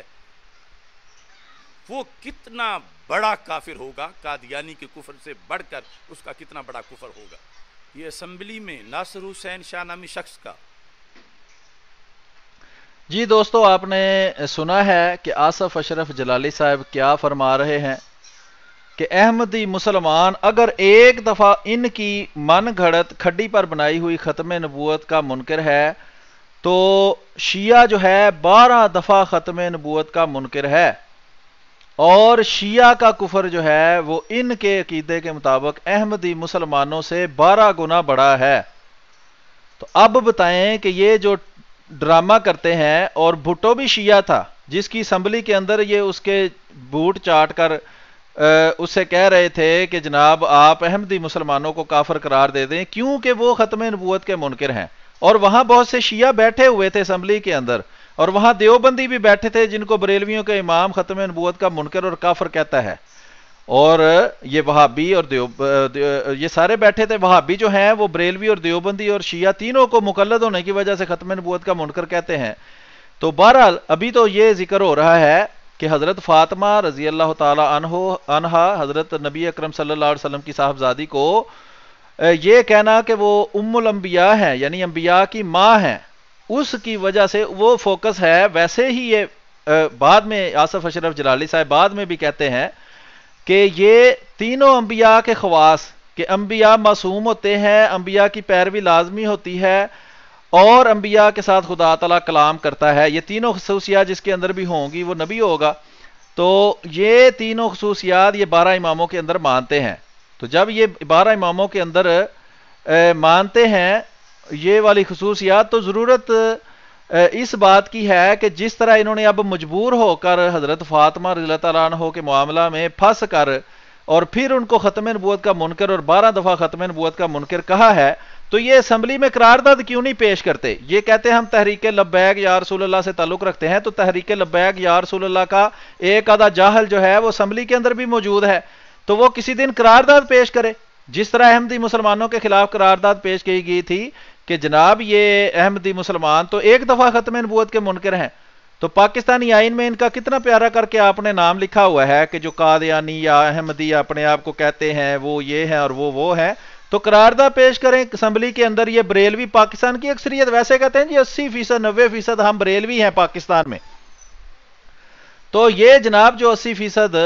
وہ کتنا بڑا کافر ہوگا، قادیانی کے کفر سے بڑھ کر اس کا کتنا بڑا کفر ہوگا. یہ اسمبلی میں ناصر حسین شاہ نامی شخص کا جی دوستو، آپ نے سنا ہے کہ آصف اشرف جلالی صاحب کیا فرما رہے ہیں کہ احمدی مسلمان اگر ایک دفعہ ان کی من گھڑت کھڈی پر بنائی ہوئی ختم نبوت کا منکر ہے تو شیعہ جو ہے بارہ دفعہ ختم نبوت کا منکر ہے، اور شیعہ کا کفر جو ہے وہ ان کے عقیدے کے مطابق احمدی مسلمانوں سے بارہ گنا بڑا ہے۔ تو اب بتائیں کہ یہ جو ڈرامہ کرتے ہیں، اور بھٹو بھی شیعہ تھا جس کی اسمبلی کے اندر یہ اس کے بوٹ چاٹ کر اسے کہہ رہے تھے کہ جناب آپ احمدی مسلمانوں کو کافر قرار دے دیں کیونکہ وہ ختم نبوت کے منکر ہیں، اور وہاں بہت سے شیعہ بیٹھے ہوئے تھے اسمبلی کے اندر، اور وہاں دیوبندی بھی بیٹھے تھے جن کو بریلویوں کے امام ختم نبوت کا منکر اور کافر کہتا ہے، اور یہ وہابی اور دیو یہ سارے بیٹھے تھے۔ وہابی جو ہیں وہ بریلوی اور دیوبندی اور شیعہ تینوں کو مقلد ہونے کی وجہ سے ختم نبوت کا منکر کہتے ہیں۔ تو بہرحال ابھی تو یہ ذکر ہو رہا ہے کہ حضرت فاطمہ رضی اللہ تعالی عنہ عنہا حضرت نبی اکرم صلی اللہ علیہ وسلم کی صاحبزادی کو یہ کہنا کہ وہ ام الانبیاء ہیں، یعنی انبیاء کی ماں ہیں، اس کی وجہ سے وہ فوکس ہے۔ ویسے ہی یہ بعد میں آصف اشرف جلالی صاحب بعد میں بھی کہتے ہیں کہ یہ تینوں انبیاء کے خواص، کہ انبیاء معصوم ہوتے ہیں، انبیاء کی پیروی لازمی ہوتی ہے، اور انبیاء کے ساتھ خدا تعالیٰ کلام کرتا ہے، یہ تینوں خصوصیات جس کے اندر بھی ہوں گی وہ نبی ہوگا۔ تو یہ تینوں خصوصیات یہ بارہ اماموں کے اندر مانتے ہیں۔ تو جب یہ بارہ اماموں کے اندر مانتے ہیں یہ والی خصوصیات، تو ضرورت اس بات کی ہے کہ جس طرح انہوں نے اب مجبور ہو کر حضرت فاطمہ رضی اللہ تعالیٰ عنہ کے معاملہ میں پھنس کر اور پھر ان کو ختم نبوت کا منکر اور بارہ دفعہ ختم نبوت کا منکر کہا ہے، تو یہ اسمبلی میں قرارداد کیوں نہیں پیش کرتے؟ یہ کہتے ہیں ہم تحریک لبیک یا رسول اللہ سے تعلق رکھتے ہیں، تو تحریک لبیک یا رسول اللہ کا ایک آدھا جاہل جو ہے وہ اسمبلی کے اندر بھی موجود ہے، تو وہ کسی دن قرارداد پیش کرے، جس طرح احمدی مسلمانوں کے خلاف قرارداد پیش کی گئی تھی کہ جناب یہ احمدی مسلمان تو ایک دفعہ ختم نبوت کے منکر ہیں۔ تو پاکستانی آئین میں ان کا کتنا پیارا کر کے آپ نے نام لکھا ہوا ہے کہ جو قادیانی یا احمدی اپنے آپ کو کہتے ہیں وہ یہ ہیں اور وہ وہ ہیں، تو قرارداد پیش کریں اسمبلی کے اندر۔ یہ بریلوی پاکستان کی اکثریت ویسے کہتے ہیں جی اسی فیصد نوے فیصد ہم بریلوی ہیں پاکستان میں، تو یہ جناب جو اسی فیصد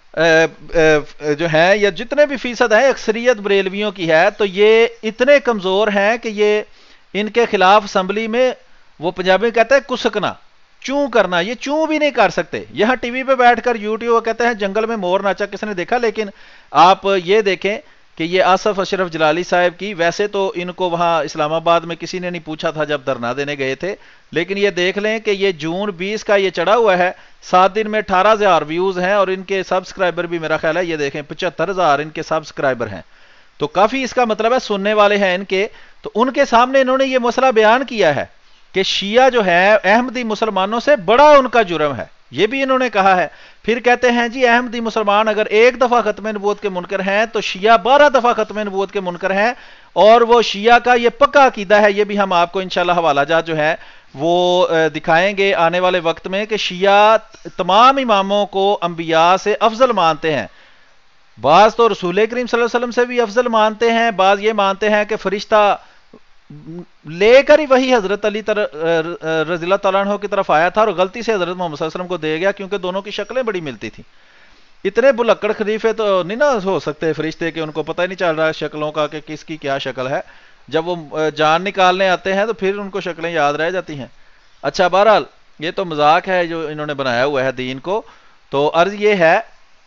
جو ہیں یا جتنے بھی فیصد ہیں اکثریت بریلویوں کی ہے، تو یہ اتنے کمزور ہیں کہ یہ ان کے خلاف اسمبلی میں وہ پنجابی کہتے ہیں کسکنا، چوں کرنا، یہ چوں بھی نہیں کر سکتے۔ یہاں ٹی وی پہ بیٹھ کر یوٹیوب کہتے ہیں جنگل میں مور ناچا کس نے دیکھا، لیکن آپ یہ دیکھیں کہ یہ آصف اشرف جلالی صاحب کی، ویسے تو ان کو وہاں اسلام آباد میں کسی نے نہیں پوچھا تھا جب دھرنا دینے گئے تھے، لیکن یہ دیکھ لیں کہ یہ جون بیس کا یہ چڑھا ہوا ہے، سات دن میں اٹھارہ ہزار ویوز ہیں، اور ان کے سبسکرائبر بھی میرا خیال ہے یہ دیکھیں پچہتر ہزار ان کے سبسکرائبر ہیں، تو کافی اس کا مطلب ہے سننے والے ہیں ان کے۔ تو ان کے سامنے انہوں نے یہ مسئلہ بیان کیا ہے کہ شیعہ جو ہے احمدی مسلمانوں سے بڑا ان کا جرم ہے، یہ بھی انہوں نے کہا ہے۔ پھر کہتے ہیں جی احمدی مسلمان اگر ایک دفعہ ختم نبوت کے منکر ہیں تو شیعہ بارہ دفعہ ختم نبوت کے منکر ہیں، اور وہ شیعہ کا یہ پکا عقیدہ ہے، یہ بھی ہم آپ کو انشاءاللہ حوالہ جات جو ہے وہ دکھائیں گے آنے والے وقت میں، کہ شیعہ تمام اماموں کو انبیاء سے افضل مانتے ہیں، بعض تو رسول کریم صلی اللہ علیہ وسلم سے بھی افضل مانتے ہیں، بعض یہ مانتے ہیں کہ فرشتہ لے کر ہی وہی حضرت علی رضی اللہ تعالیٰ عنہ کی طرف آیا تھا اور غلطی سے حضرت محمد صلی اللہ علیہ وسلم کو دے گیا، کیونکہ دونوں کی شکلیں بڑی ملتی تھیں۔ اتنے بلکڑ خلیفے تو نہیں نہ ہو سکتے فرشتے کہ ان کو پتہ ہی نہیں چل رہا ہے شکلوں کا کہ کس کی کیا شکل ہے، جب وہ جان نکالنے آتے ہیں تو پھر ان کو شکلیں یاد رہ جاتی ہیں۔ اچھا بہرحال یہ تو مذاق ہے جو انہوں نے بنایا ہوا ہے دین کو۔ تو عرض یہ ہے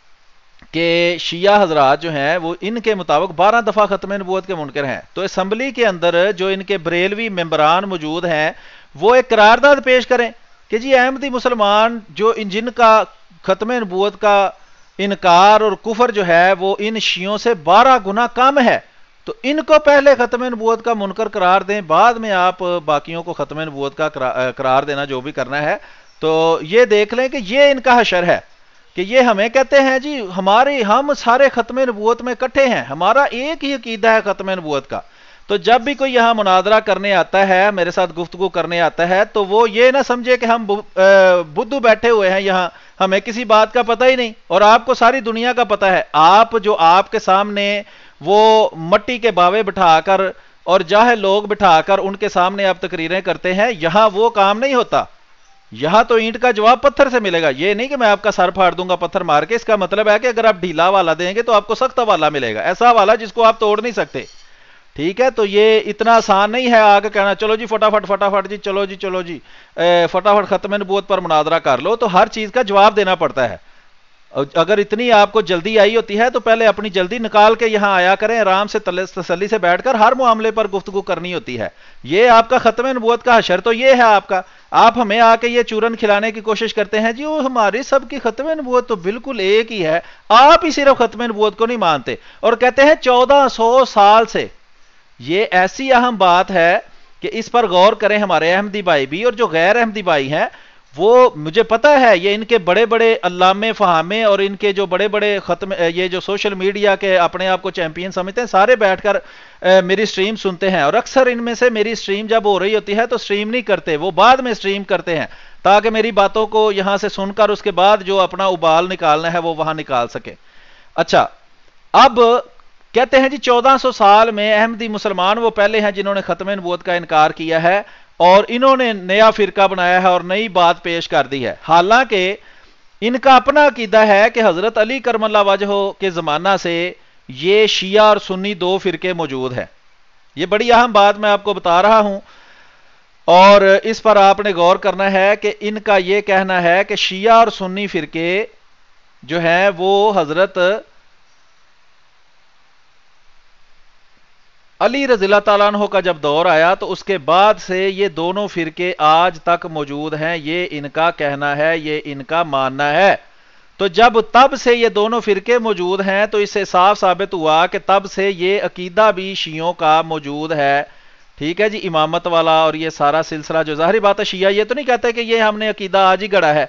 کہ شیعہ حضرات جو ہیں وہ ان کے مطابق بارہ دفعہ ختم نبوت کے منکر ہیں، تو اسمبلی کے اندر جو ان کے بریلوی ممبران موجود ہیں وہ ایک قرارداد پیش کریں کہ جی احمدی مسلمان جو ان جن کا ختم نبوت کا انکار اور کفر جو ہے وہ ان شیعوں سے بارہ گنا کم ہے، تو ان کو پہلے ختم نبوت کا منکر قرار دیں، بعد میں آپ باقیوں کو ختم نبوت کا قرار دینا جو بھی کرنا ہے۔ تو یہ دیکھ لیں کہ یہ ان کا حشر ہے کہ یہ ہمیں کہتے ہیں جی ہمارے ہم سارے ختم نبوت میں کٹھے ہیں، ہمارا ایک ہی عقیدہ ہے ختم نبوت کا۔ تو جب بھی کوئی یہاں مناظرہ کرنے آتا ہے، میرے ساتھ گفتگو کرنے آتا ہے، تو وہ یہ نہ سمجھے کہ ہم بدھو بیٹھے ہوئے ہیں یہاں، ہمیں کسی بات کا پتہ ہی نہیں، اور آپ کو ساری دنیا کا پتہ ہے۔ آپ جو آپ کے سامنے وہ مٹی کے باوے بٹھا کر اور جاہل لوگ بٹھا کر ان کے سامنے آپ تقریریں کرتے ہیں، یہاں وہ کام نہیں ہوتا۔ یہاں تو اینٹ کا جواب پتھر سے ملے گا، یہ نہیں کہ میں آپ کا سر پھاڑ دوں گا پتھر مار کے. اس کا مطلب ہے کہ اگر آپ ڈھیلا حوالہ دیں گے تو آپ کو سخت حوالہ ملے گا، ایسا حوالہ جس کو آپ توڑ نہیں سکتے. ٹھیک ہے، تو یہ اتنا آسان نہیں ہے آگے کہنا چلو جی فٹافٹ فٹافٹ جی چلو جی چلو جی فٹافٹ ختم نبوت پر مناظرہ کر لو. تو ہر چیز کا جواب دینا پڑتا ہے. اگر اتنی آپ کو جلدی آئی ہوتی ہے تو پہلے اپنی جلدی نکال کے یہاں آیا کریں، آرام سے تسلی سے بیٹھ کر ہر معاملے پر گفتگو کرنی ہوتی ہے. یہ آپ کا ختم نبوت کا حشر تو یہ ہے آپ کا. آپ ہمیں آ کے یہ چورن کھلانے کی کوشش کرتے ہیں جی وہ ہماری سب کی ختم نبوت تو بالکل ایک ہی ہے، آپ ہی صرف ختم نبوت کو نہیں مانتے، اور کہتے ہیں چودہ سو سال سے. یہ ایسی اہم بات ہے کہ اس پر غور کریں ہمارے احمدی بھائی بھی، اور جو غیر احمدی بھائی ہیں وہ مجھے پتا ہے یہ ان کے بڑے بڑے علامے فہامے اور ان کے جو بڑے بڑے ختم یہ جو سوشل میڈیا کے اپنے آپ کو چیمپئن سمجھتے ہیں، سارے بیٹھ کر میری سٹریم سنتے ہیں، اور اکثر ان میں سے میری سٹریم جب ہو رہی ہوتی ہے تو سٹریم نہیں کرتے، وہ بعد میں سٹریم کرتے ہیں تاکہ میری باتوں کو یہاں سے سن کر اس کے بعد جو اپنا ابال نکالنا ہے وہ وہاں نکال سکے. اچھا، اب کہتے ہیں جی چودہ سو سال میں احمدی مسلمان وہ پہلے ہیں جنہوں نے ختم نبوت کا انکار کیا ہے، اور انہوں نے نیا فرقہ بنایا ہے اور نئی بات پیش کر دی ہے. حالانکہ ان کا اپنا عقیدہ ہے کہ حضرت علی کرم اللہ وجہہ کے زمانہ سے یہ شیعہ اور سنی دو فرقے موجود ہیں. یہ بڑی اہم بات میں آپ کو بتا رہا ہوں، اور اس پر آپ نے غور کرنا ہے کہ ان کا یہ کہنا ہے کہ شیعہ اور سنی فرقے جو ہیں وہ حضرت علی رضی اللہ تعالیٰ عنہ کا جب دور آیا تو اس کے بعد سے یہ دونوں فرقے آج تک موجود ہیں. یہ ان کا کہنا ہے، یہ ان کا ماننا ہے. تو جب تب سے یہ دونوں فرقے موجود ہیں تو اس سے صاف ثابت ہوا کہ تب سے یہ عقیدہ بھی شیعوں کا موجود ہے. ٹھیک ہے جی، امامت والا اور یہ سارا سلسلہ جو ظاہری بات ہے شیعہ یہ تو نہیں کہتے کہ یہ ہم نے عقیدہ آج ہی گڑا ہے،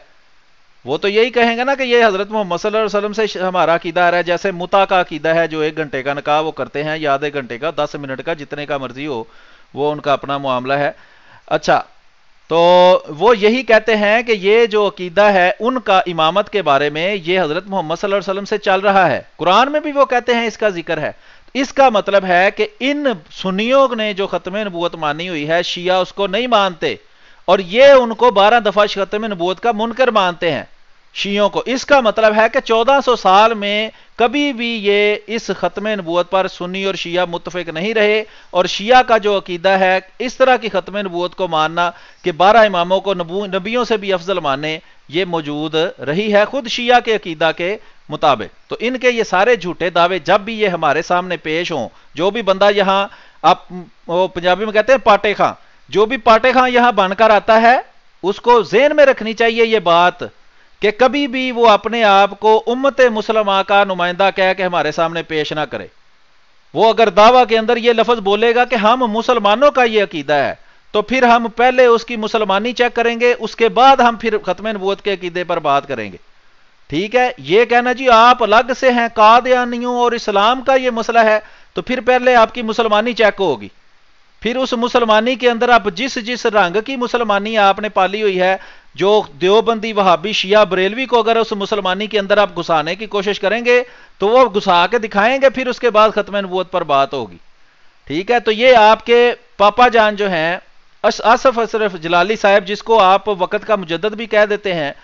وہ تو یہی کہیں گے نا کہ یہ حضرت محمد صلی اللہ علیہ وسلم سے ہمارا عقیدہ آ رہا ہے. جیسے متا کا عقیدہ ہے جو ایک گھنٹے کا نکاح وہ کرتے ہیں، یا آدھے گھنٹے کا، دس منٹ کا، جتنے کا مرضی ہو، وہ ان کا اپنا معاملہ ہے. اچھا، تو وہ یہی کہتے ہیں کہ یہ جو عقیدہ ہے ان کا امامت کے بارے میں یہ حضرت محمد صلی اللہ علیہ وسلم سے چل رہا ہے. قرآن میں بھی وہ کہتے ہیں، اس کا ذکر ہے. اس کا مطلب ہے کہ ان سنیوں نے جو ختم نبوت مانی ہوئی ہے شیعہ اس کو نہیں مانتے، اور یہ ان کو بارہ دفعہ ختم نبوت کا منکر مانتے ہیں شیعوں کو. اس کا مطلب ہے کہ چودہ سو سال میں کبھی بھی یہ اس ختم نبوت پر سنی اور شیعہ متفق نہیں رہے، اور شیعہ کا جو عقیدہ ہے اس طرح کی ختم نبوت کو ماننا کہ بارہ اماموں کو نبو نبیوں سے بھی افضل مانے، یہ موجود رہی ہے خود شیعہ کے عقیدہ کے مطابق. تو ان کے یہ سارے جھوٹے دعوے جب بھی یہ ہمارے سامنے پیش ہوں، جو بھی بندہ یہاں آپ وہ پنجابی میں کہتے ہیں پاٹے خاں، جو بھی پاٹے خاں یہاں بن کر آتا ہے اس کو ذہن میں رکھنی چاہیے یہ بات کہ کبھی بھی وہ اپنے آپ کو امت مسلمہ کا نمائندہ کہہ کے ہمارے سامنے پیش نہ کرے. وہ اگر دعویٰ کے اندر یہ لفظ بولے گا کہ ہم مسلمانوں کا یہ عقیدہ ہے تو پھر ہم پہلے اس کی مسلمانی چیک کریں گے، اس کے بعد ہم پھر ختم نبوت کے عقیدے پر بات کریں گے. ٹھیک ہے، یہ کہنا جی آپ الگ سے ہیں، قادیانیوں اور اسلام کا یہ مسئلہ ہے، تو پھر پہلے آپ کی مسلمانی چیک ہوگی. پھر اس مسلمانی کے اندر آپ جس جس رنگ کی مسلمانی آپ نے پالی ہوئی ہے، جو دیوبندی وہابی شیعہ بریلوی کو اگر اس مسلمانی کے اندر آپ گھسانے کی کوشش کریں گے تو وہ گھسا کے دکھائیں گے، پھر اس کے بعد ختم نبوت پر بات ہوگی. ٹھیک ہے، تو یہ آپ کے پاپا جان جو ہیں آصف اشرف جلالی صاحب، جس کو آپ وقت کا مجدد بھی کہہ دیتے ہیں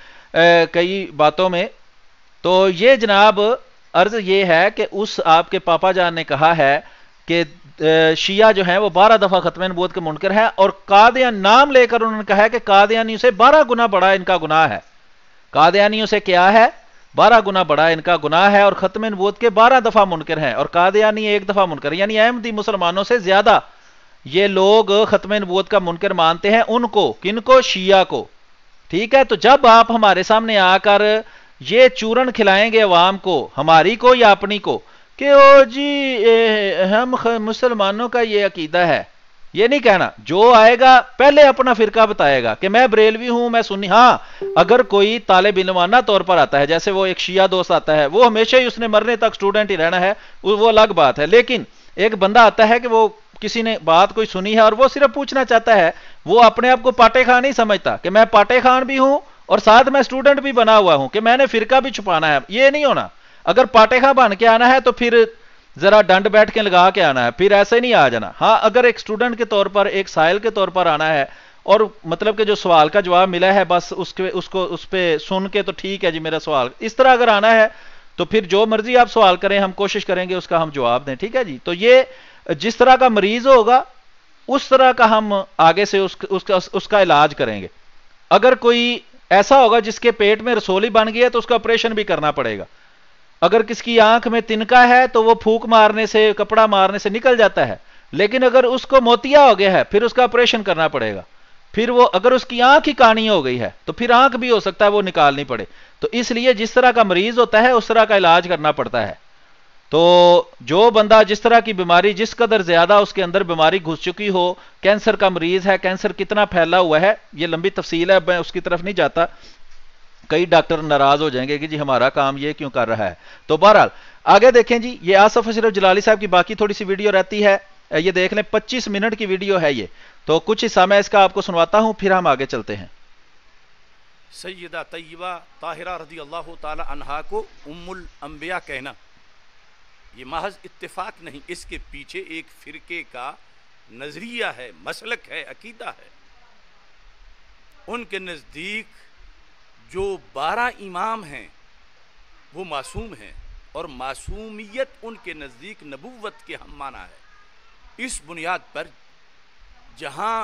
کئی باتوں میں، تو یہ جناب عرض یہ ہے کہ اس آپ کے پاپا جان نے کہا ہے کہ شیعہ جو ہیں وہ بارہ دفعہ ختم نبوت کے منکر ہے، اور قادیان نام لے کر انہوں نے کہا ہے کہ قادیانیوں سے بارہ گنا بڑا ان کا گناہ ہے. قادیانیوں سے کیا ہے؟ بارہ گنا بڑا ان کا گناہ ہے، اور ختم نبوت کے بارہ دفعہ منکر ہیں، اور قادیانی ایک دفعہ منکر، یعنی احمدی مسلمانوں سے زیادہ یہ لوگ ختم نبوت کا منکر مانتے ہیں. ان کو کن کو؟ شیعہ کو. ٹھیک ہے، تو جب آپ ہمارے سامنے آ کر یہ چورن کھلائیں گے عوام کو، ہماری کو یا اپنی کو، کہ او جی ہم مسلمانوں کا یہ عقیدہ ہے، یہ نہیں کہنا. جو آئے گا پہلے اپنا فرقہ بتائے گا کہ میں بریلوی ہوں، میں سنی. ہاں، اگر کوئی طالب علمانہ طور پر آتا ہے، جیسے وہ ایک شیعہ دوست آتا ہے، وہ ہمیشہ ہی اس نے مرنے تک سٹوڈنٹ ہی رہنا ہے، وہ الگ بات ہے. لیکن ایک بندہ آتا ہے کہ وہ کسی نے بات کوئی سنی ہے اور وہ صرف پوچھنا چاہتا ہے، وہ اپنے آپ کو پاٹے خان نہیں سمجھتا کہ میں پاٹے خان بھی ہوں اور ساتھ میں سٹوڈنٹ بھی بنا ہوا ہوں کہ میں نے فرقہ بھی چھپانا ہے. یہ نہیں ہونا. اگر پاٹے خاں بن کے آنا ہے تو پھر ذرا ڈنڈ بیٹھ کے لگا کے آنا ہے، پھر ایسے نہیں آ جانا. ہاں، اگر ایک سٹوڈنٹ کے طور پر، ایک سائل کے طور پر آنا ہے اور مطلب کہ جو سوال کا جواب ملا ہے بس اس کے اس کو اس پہ سن کے تو ٹھیک ہے جی میرا سوال، اس طرح اگر آنا ہے تو پھر جو مرضی آپ سوال کریں ہم کوشش کریں گے اس کا ہم جواب دیں، ٹھیک ہے جی۔ تو یہ جس طرح کا مریض ہوگا اس طرح کا ہم آگے سے اس اس کا اس کا علاج کریں گے۔ اگر کوئی ایسا ہوگا جس کے پیٹ میں رسولی بن گئی ہے تو اس کا آپریشن بھی کرنا پڑے گا۔ اگر کس کی آنکھ میں تنکا ہے تو وہ پھونک مارنے سے کپڑا مارنے سے نکل جاتا ہے، لیکن اگر اس کو موتیا ہو گیا ہے پھر اس کا آپریشن کرنا پڑے گا۔ پھر وہ اگر اس کی آنکھ ہی کانی ہو گئی ہے تو پھر آنکھ بھی ہو سکتا ہے وہ نکالنی پڑے۔ تو اس لیے جس طرح کا مریض ہوتا ہے اس طرح کا علاج کرنا پڑتا ہے۔ تو جو بندہ جس طرح کی بیماری جس قدر زیادہ اس کے اندر بیماری گھس چکی ہو، کینسر کا مریض ہے، کینسر کتنا پھیلا ہوا ہے، یہ لمبی تفصیل ہے، میں اس کی طرف نہیں جاتا، کئی ڈاکٹر ناراض ہو جائیں گے کہ جی ہمارا کام یہ کیوں کر رہا ہے۔ تو بہرحال آگے دیکھیں جی، یہ آصف اشرف جلالی صاحب کی باقی تھوڑی سی ویڈیو رہتی ہے، یہ دیکھ لیں، پچیس منٹ کی ویڈیو ہے یہ، تو کچھ حصہ میں اس کا آپ کو سنواتا ہوں پھر ہم آگے چلتے ہیں۔ سیدہ طیبہ طاہرہ رضی اللہ تعالی عنہا کو ام الانبیاء کہنا یہ محض اتفاق نہیں، اس کے پیچھے ایک فرقے کا نظریہ ہے، مسلک ہے، عقیدہ ہے۔ ان کے نزدیک جو بارہ امام ہیں وہ معصوم ہیں، اور معصومیت ان کے نزدیک نبوت کے ہم معنی ہے۔ اس بنیاد پر جہاں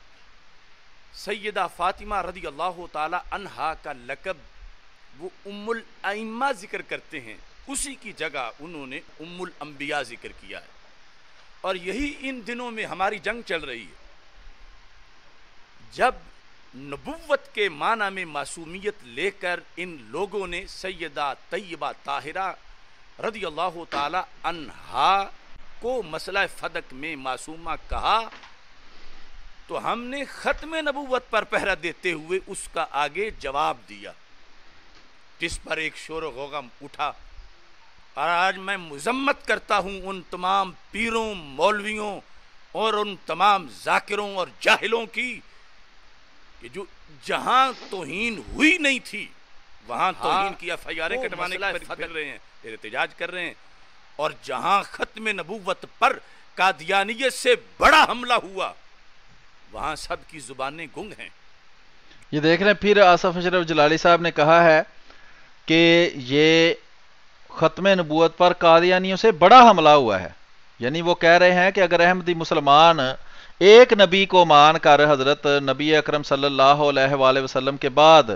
سیدہ فاطمہ رضی اللہ تعالی عنہا کا لقب وہ ام الائمہ ذکر کرتے ہیں، اسی کی جگہ انہوں نے ام الانبیاء ذکر کیا ہے، اور یہی ان دنوں میں ہماری جنگ چل رہی ہے۔ جب نبوت کے معنی میں معصومیت لے کر ان لوگوں نے سیدہ طیبہ طاہرہ رضی اللہ تعالی عنہا کو مسئلہ فدق میں معصومہ کہا، تو ہم نے ختم نبوت پر پہرا دیتے ہوئے اس کا آگے جواب دیا، جس پر ایک شور و غوغم اٹھا۔ اور آج میں مذمت کرتا ہوں ان تمام پیروں، مولویوں اور ان تمام ذاکروں اور جاہلوں کی کہ جو جہاں توہین ہوئی نہیں تھی وہاں توہین کی ایف آئی آریں کٹوانے پر پھر رہے ہیں، احتجاج کر رہے ہیں، اور جہاں ختم نبوت پر قادیانیت سے بڑا حملہ ہوا وہاں سب کی زبانیں گنگ ہیں۔ یہ دیکھ رہے ہیں پھر آصف اشرف جلالی صاحب نے کہا ہے کہ یہ ختم نبوت پر قادیانیوں سے بڑا حملہ ہوا ہے، یعنی وہ کہہ رہے ہیں کہ اگر احمدی مسلمان ایک نبی کو مان کر حضرت نبی اکرم صلی اللہ علیہ وآلہ وسلم کے بعد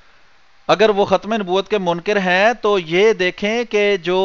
اگر وہ ختم نبوت کے منکر ہیں، تو یہ دیکھیں کہ جو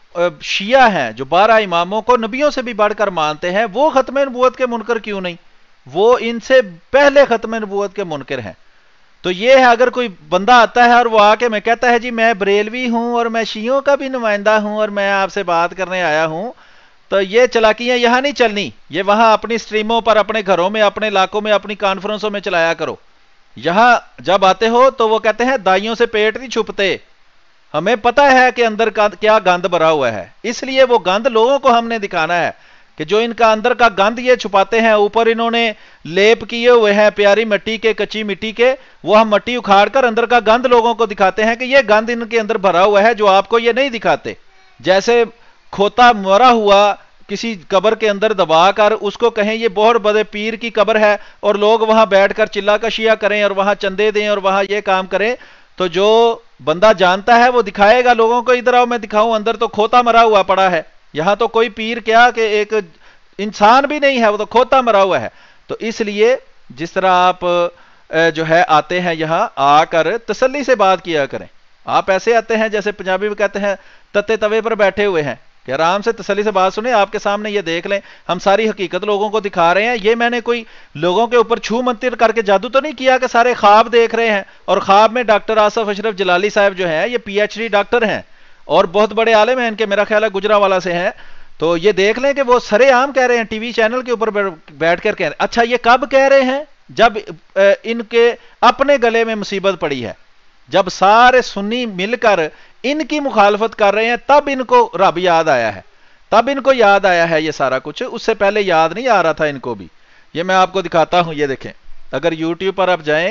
شیعہ ہیں جو بارہ اماموں کو نبیوں سے بھی بڑھ کر مانتے ہیں وہ ختم نبوت کے منکر کیوں نہیں؟ وہ ان سے پہلے ختم نبوت کے منکر ہیں۔ تو یہ ہے اگر کوئی بندہ آتا ہے اور وہ آ کے میں کہتا ہے جی میں بریلوی ہوں اور میں شیعوں کا بھی نمائندہ ہوں اور میں آپ سے بات کرنے آیا ہوں، تو یہ چلاکیاں یہاں نہیں چلنی، یہ وہاں اپنی سٹریموں پر اپنے گھروں میں اپنے علاقوں میں اپنی کانفرنسوں میں چلایا کرو۔ یہاں جب آتے ہو تو وہ کہتے ہیں دائیوں سے پیٹ نہیں چھپتے، ہمیں پتہ ہے کہ اندر کا کیا گند بھرا ہوا ہے، اس لیے وہ گند لوگوں کو ہم نے دکھانا ہے کہ جو ان کا اندر کا گند یہ چھپاتے ہیں، اوپر انہوں نے لیپ کیے ہوئے ہیں پیاری مٹی کے، کچی مٹی کے، وہ ہم مٹی اکھاڑ کر اندر کا گند لوگوں کو دکھاتے ہیں کہ یہ گند ان کے اندر بھرا ہوا ہے جو آپ کو یہ نہیں دکھاتے۔ جیسے کھوتا مرا ہوا کسی قبر کے اندر دبا کر اس کو کہیں یہ بہت بڑے پیر کی قبر ہے اور لوگ وہاں بیٹھ کر چلا کشیاں کریں اور وہاں چندے دیں اور وہاں یہ کام کریں، تو جو بندہ جانتا ہے وہ دکھائے گا لوگوں کو، ادھر آؤ میں دکھاؤں اندر تو کھوتا مرا ہوا پڑا ہے، یہاں تو کوئی پیر کیا کہ ایک انسان بھی نہیں ہے، وہ تو کھوتا مرا ہوا ہے۔ تو اس لیے جس طرح آپ جو ہے آتے ہیں یہاں آ کر تسلی سے بات کیا کریں، آپ ایسے آتے ہیں جیسے پنجابی میں کہتے ہیں تتے توے پر بیٹھے ہوئے ہیں کہ آرام سے تسلی سے بات سنیں، آپ کے سامنے یہ دیکھ لیں ہم ساری حقیقت لوگوں کو دکھا رہے ہیں، یہ میں نے کوئی لوگوں کے اوپر چھو منتر کر کے جادو تو نہیں کیا کہ سارے خواب دیکھ رہے ہیں، اور خواب میں ڈاکٹر آصف اشرف جلالی صاحب جو ہیں یہ پی ایچ ڈی ڈاکٹر ہیں اور بہت بڑے عالم ہیں، ان کے میرا خیال ہے گجرانوالہ سے ہیں، تو یہ دیکھ لیں کہ وہ سرے عام کہہ رہے ہیں ٹی وی چینل کے اوپر بیٹھ کر کہہ رہے ہیں۔ اچھا یہ کب کہہ رہے ہیں؟ جب ان کے اپنے گلے میں مصیبت پڑی ہے، جب سارے سنی مل کر ان کی مخالفت کر رہے ہیں تب ان کو رب یاد آیا ہے، تب ان کو یاد آیا ہے یہ سارا کچھ، اس سے پہلے یاد نہیں آ رہا تھا ان کو بھی۔ یہ میں آپ کو دکھاتا ہوں، یہ دیکھیں اگر یوٹیوب پر آپ جائیں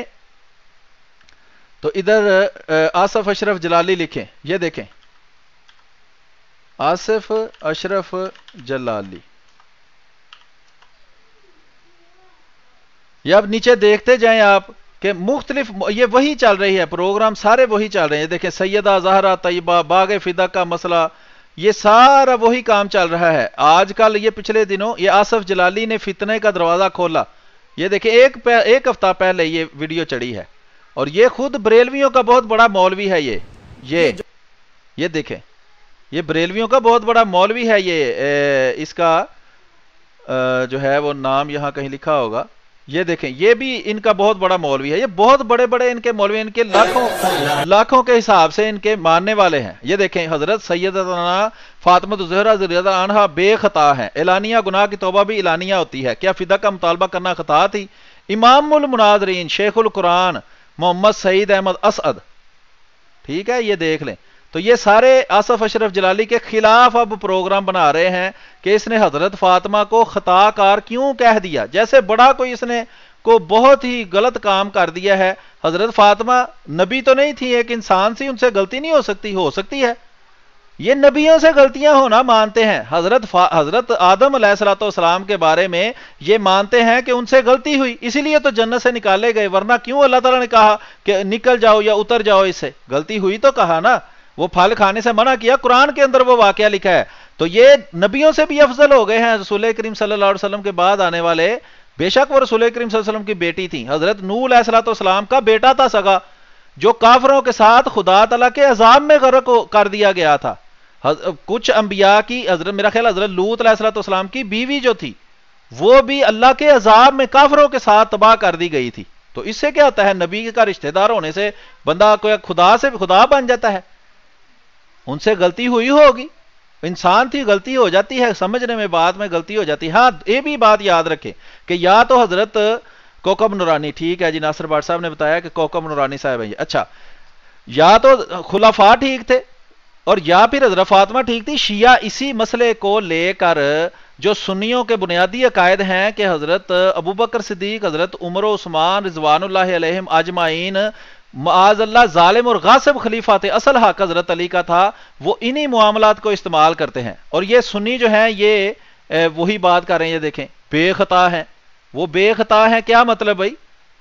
تو ادھر آصف اشرف جلالی لکھیں، یہ دیکھیں آصف اشرف جلالی، یہ اب نیچے دیکھتے جائیں آپ کہ مختلف یہ وہی چل رہی ہے، پروگرام سارے وہی چل رہے ہیں. دیکھیں سیدہ زہرا طیبہ، باغ فدا کا مسئلہ، یہ سارا وہی کام چل رہا ہے. آج کل یہ پچھلے دنوں یہ آصف جلالی نے فتنے کا دروازہ کھولا. یہ دیکھیں ایک ایک ہفتہ پہلے یہ ویڈیو چڑھی ہے، اور یہ خود بریلویوں کا بہت بڑا مولوی ہے. یہ یہ یہ دیکھیں یہ بریلویوں کا بہت بڑا مولوی ہے. یہ اس کا جو ہے وہ نام یہاں کہیں لکھا ہوگا. یہ دیکھیں یہ بھی ان کا بہت بڑا مولوی ہے. یہ بہت بڑے بڑے ان کے مولوی، ان کے لاکھوں لاکھوں کے حساب سے ان کے ماننے والے ہیں. یہ دیکھیں حضرت سیدتنا فاطمہ الزہرا رضی اللہ عنہا بے خطا ہیں. اعلانیہ گناہ کی توبہ بھی اعلانیہ ہوتی ہے. کیا فدا کا مطالبہ کرنا خطا تھی؟ امام المناظرین شیخ القرآن محمد سعید احمد اسعد، ٹھیک ہے، یہ دیکھ لیں. تو یہ سارے آصف اشرف جلالی کے خلاف اب پروگرام بنا رہے ہیں کہ اس نے حضرت فاطمہ کو خطا کار کیوں کہہ دیا، جیسے بڑا کوئی اس نے کو بہت ہی غلط کام کر دیا ہے. حضرت فاطمہ نبی تو نہیں تھی، ایک انسان سی، ان سے غلطی نہیں ہو سکتی؟ ہو سکتی ہے. یہ نبیوں سے غلطیاں ہونا مانتے ہیں. حضرت فا... حضرت آدم علیہ الصلوۃ والسلام کے بارے میں یہ مانتے ہیں کہ ان سے غلطی ہوئی، اسی لیے تو جنت سے نکالے گئے. ورنہ کیوں اللہ تعالیٰ نے کہا کہ نکل جاؤ یا اتر جاؤ اس سے؟ غلطی ہوئی تو کہا نا، وہ پھل کھانے سے منع کیا. قرآن کے اندر وہ واقعہ لکھا ہے. تو یہ نبیوں سے بھی افضل ہو گئے ہیں. رسول کریم صلی اللہ علیہ وسلم کے بعد آنے والے، بے شک وہ رسول کریم صلی اللہ علیہ وسلم کی بیٹی تھی. حضرت نوح علیہ الصلوۃ والسلام کا بیٹا تھا سگا، جو کافروں کے ساتھ خدا تعالیٰ کے عذاب میں غرق کر دیا گیا تھا. کچھ انبیاء کی، حضرت میرا خیال حضرت لوط علیہ الصلوۃ والسلام کی بیوی جو تھی وہ بھی اللہ کے عذاب میں کافروں کے ساتھ تباہ کر دی گئی تھی. تو اس سے کیا ہوتا ہے؟ نبی کا رشتہ دار ہونے سے بندہ کوئی خدا سے خدا بن جاتا ہے. ان سے غلطی ہوئی ہوگی، انسان تھی، غلطی ہو جاتی ہے، سمجھنے میں بات میں غلطی ہو جاتی ہے. ہاں یہ بھی بات یاد رکھیں کہ یا تو حضرت کوکب نورانی، ٹھیک ہے جی، ناصر بٹ صاحب نے بتایا کہ کوکب نورانی صاحب ہے. اچھا، یا تو خلفاء ٹھیک تھے اور یا پھر حضرت فاطمہ ٹھیک تھی. شیعہ اسی مسئلے کو لے کر جو سنیوں کے بنیادی عقائد ہیں کہ حضرت ابوبکر صدیق، حضرت عمر و عثمان رضوان اللہ علیہم اجمعین معاذ اللہ ظالم اور غاصب خلیفہ تھے، اصل حق حضرت علی کا تھا، وہ انہی معاملات کو استعمال کرتے ہیں. اور یہ سنی جو ہیں یہ وہی بات کر رہے ہیں. یہ دیکھیں بے خطا ہیں. وہ بے خطا ہیں کیا مطلب بھائی؟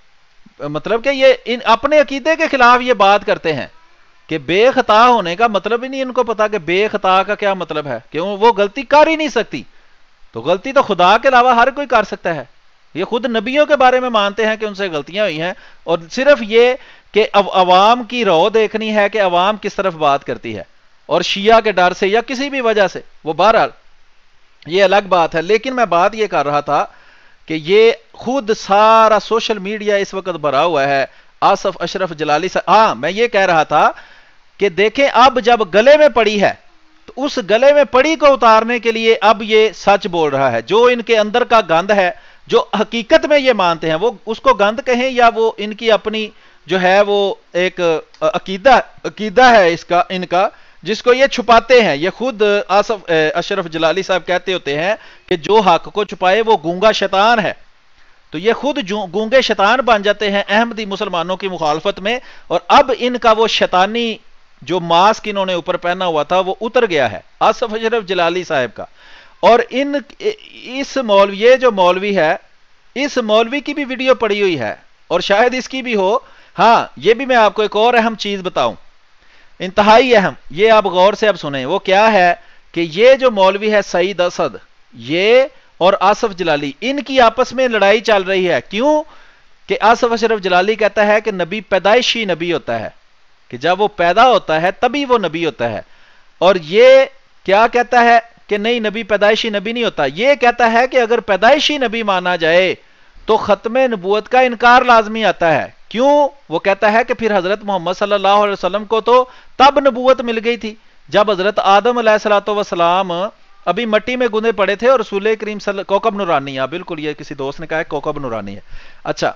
مطلب کہ یہ ان اپنے عقیدے کے خلاف یہ بات کرتے ہیں کہ بے خطا ہونے کا مطلب ہی نہیں ان کو پتا کہ بے خطا کا کیا مطلب ہے. کیوں؟ وہ غلطی کر ہی نہیں سکتی. تو غلطی تو خدا کے علاوہ ہر کوئی کر سکتا ہے. یہ خود نبیوں کے بارے میں مانتے ہیں کہ ان سے غلطیاں ہوئی ہیں، اور صرف یہ کہ اب عوام کی رو دیکھنی ہے کہ عوام کس طرف بات کرتی ہے، اور شیعہ کے ڈر سے یا کسی بھی وجہ سے. وہ بہرحال یہ الگ بات ہے. لیکن میں بات یہ کر رہا تھا کہ یہ خود سارا سوشل میڈیا اس وقت بھرا ہوا ہے آصف اشرف جلالی سے. ہاں میں یہ کہہ رہا تھا کہ دیکھیں اب جب گلے میں پڑی ہے تو اس گلے میں پڑی کو اتارنے کے لیے اب یہ سچ بول رہا ہے. جو ان کے اندر کا گند ہے، جو حقیقت میں یہ مانتے ہیں، وہ اس کو گند کہیں یا وہ ان کی اپنی جو ہے وہ ایک عقیدہ عقیدہ ہے اس کا ان کا، جس کو یہ چھپاتے ہیں. یہ خود آصف اشرف جلالی صاحب کہتے ہوتے ہیں کہ جو حق کو چھپائے وہ گونگا شیطان ہے. تو یہ خود گونگے شیطان بن جاتے ہیں احمدی مسلمانوں کی مخالفت میں. اور اب ان کا وہ شیطانی جو ماسک انہوں نے اوپر پہنا ہوا تھا وہ اتر گیا ہے آصف اشرف جلالی صاحب کا. اور ان اس مولوی یہ جو مولوی ہے، اس مولوی کی بھی ویڈیو پڑی ہوئی ہے اور شاید اس کی بھی ہو. ہاں یہ بھی میں آپ کو ایک اور اہم چیز بتاؤں، انتہائی اہم، یہ آپ غور سے اب سنیں. وہ کیا ہے کہ یہ جو مولوی ہے سعید اسد، یہ اور آصف جلالی، ان کی آپس میں لڑائی چل رہی ہے. کیوں؟ کہ آصف اشرف جلالی کہتا ہے کہ نبی پیدائشی نبی ہوتا ہے، کہ جب وہ پیدا ہوتا ہے تبھی وہ نبی ہوتا ہے. اور یہ کیا کہتا ہے کہ نہیں، نبی پیدائشی نبی نہیں ہوتا. یہ کہتا ہے کہ اگر پیدائشی نبی مانا جائے تو ختم نبوت کا انکار لازمی آتا ہے. کیوں؟ وہ کہتا ہے کہ پھر حضرت محمد صلی اللہ علیہ وسلم کو تو تب نبوت مل گئی تھی جب حضرت آدم علیہ الصلوۃ والسلام ابھی مٹی میں گندے پڑے تھے، اور رسول کریم صلی کوکب نورانی، ہے بالکل، یہ کسی دوست نے کہا ہے کوکب نورانی ہے. اچھا،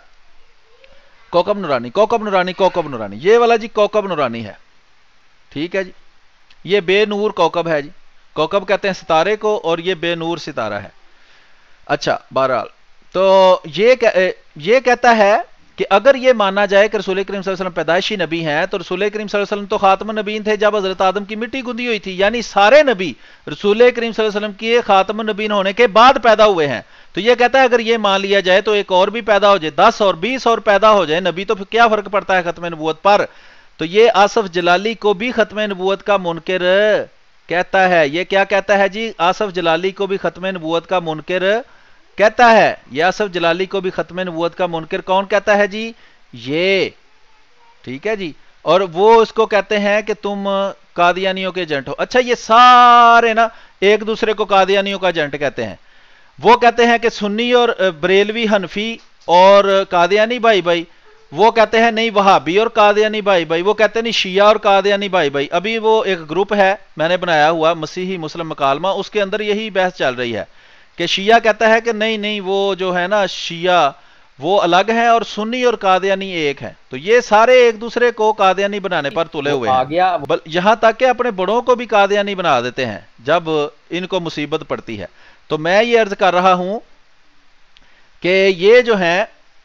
کوکب نورانی کوکب نورانی کوکب نورانی یہ والا جی کوکب نورانی ہے، ٹھیک ہے جی. یہ بے نور کوکب ہے جی. کوکب کہتے ہیں ستارے کو، اور یہ بے نور ستارہ ہے. اچھا، بہرحال تو یہ یہ کہتا ہے کہ اگر یہ مانا جائے کہ رسول کریم صلی اللہ علیہ وسلم پیدائشی نبی ہیں، تو رسول کریم صلی اللہ علیہ وسلم تو خاتم النبیین تھے جب حضرت آدم کی مٹی گندی ہوئی تھی. یعنی سارے نبی رسول کریم صلی اللہ علیہ وسلم کی خاتم النبیین ہونے کے بعد پیدا ہوئے ہیں. تو یہ کہتا ہے اگر یہ مان لیا جائے تو ایک اور بھی پیدا ہو جائے، دس اور بیس اور پیدا ہو جائے نبی، تو پھر کیا فرق پڑتا ہے ختم نبوت پر؟ تو یہ آصف جلالی کو بھی ختم نبوت کا منکر کہتا ہے. یہ کیا کہتا ہے جی؟ آصف جلالی کو بھی ختم نبوت کا منکر کہتا ہے. یہ آصف جلالی کو بھی ختم نبوت کا منکر کون کہتا ہے جی؟ یہ. ٹھیک ہے جی. اور وہ اس کو کہتے ہیں کہ تم قادیانیوں کے ایجنٹ ہو. اچھا یہ سارے نا ایک دوسرے کو قادیانیوں کا ایجنٹ کہتے ہیں. وہ کہتے ہیں کہ سنی اور بریلوی حنفی اور قادیانی بھائی بھائی، وہ کہتے ہیں نہیں وہابی اور قادیانی بھائی بھائی، وہ کہتے ہیں نہیں شیعہ اور قادیانی بھائی بھائی. ابھی وہ ایک گروپ ہے میں نے بنایا ہوا مسیحی مسلم مکالمہ، اس کے اندر یہی بحث چل رہی ہے کہ شیعہ کہتا ہے کہ نہیں نہیں وہ جو ہے نا شیعہ وہ الگ ہیں اور سنی اور قادیانی ایک ہیں. تو یہ سارے ایک دوسرے کو قادیانی بنانے پر تلے ہوئے ہیں، یہاں تک کہ اپنے بڑوں کو بھی قادیانی بنا دیتے ہیں جب ان کو مصیبت پڑتی ہے. تو میں یہ عرض کر رہا ہوں کہ یہ جو ہیں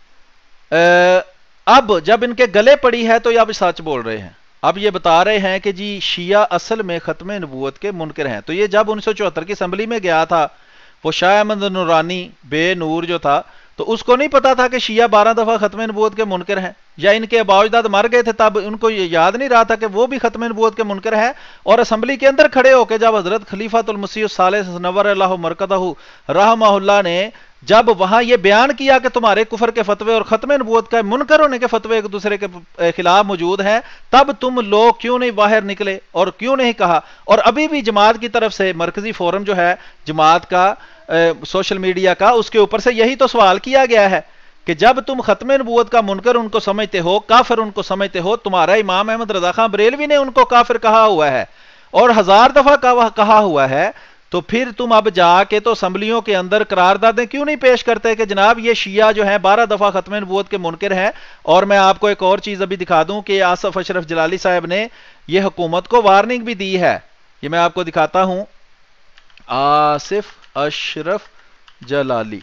اب جب ان کے گلے پڑی ہے تو یہ اب سچ بول رہے ہیں. اب یہ بتا رہے ہیں کہ جی شیعہ اصل میں ختم نبوت کے منکر ہیں. تو یہ جب انیس سو چوہتر کی اسمبلی میں گیا تھا وہ شاہ احمد نورانی بے نور جو تھا، تو اس کو نہیں پتا تھا کہ شیعہ بارہ دفعہ ختم نبوت کے منکر ہیں، یا ان کے آباء و اجداد مر گئے تھے تب ان کو یہ یاد نہیں رہا تھا کہ وہ بھی ختم نبوت کے منکر ہیں. اور اسمبلی کے اندر کھڑے ہو کے جب حضرت خلیفۃ المسیح الثالث نور اللہ مرکزہ رحمہ اللہ نے جب وہاں یہ بیان کیا کہ تمہارے کفر کے فتوے اور ختم نبوت کا منکر ہونے کے فتوے ایک دوسرے کے خلاف موجود ہیں، تب تم لوگ کیوں نہیں باہر نکلے اور کیوں نہیں کہا؟ اور ابھی بھی جماعت کی طرف سے مرکزی فورم جو ہے جماعت کا سوشل میڈیا کا، اس کے اوپر سے یہی تو سوال کیا گیا ہے کہ جب تم ختم نبوت کا منکر ان کو سمجھتے ہو، کافر ان کو سمجھتے ہو، تمہارا امام احمد رضا خان بریلوی نے ان کو کافر کہا ہوا ہے اور ہزار دفعہ کہا ہوا ہے، تو پھر تم اب جا کے تو اسمبلیوں کے اندر قراردادیں کیوں نہیں پیش کرتے کہ جناب یہ شیعہ جو ہیں بارہ دفعہ ختم نبوت کے منکر ہیں؟ اور میں آپ کو ایک اور چیز ابھی دکھا دوں کہ آصف اشرف جلالی صاحب نے یہ حکومت کو وارننگ بھی دی ہے. یہ میں آپ کو دکھاتا ہوں. آصف اشرف جلالی،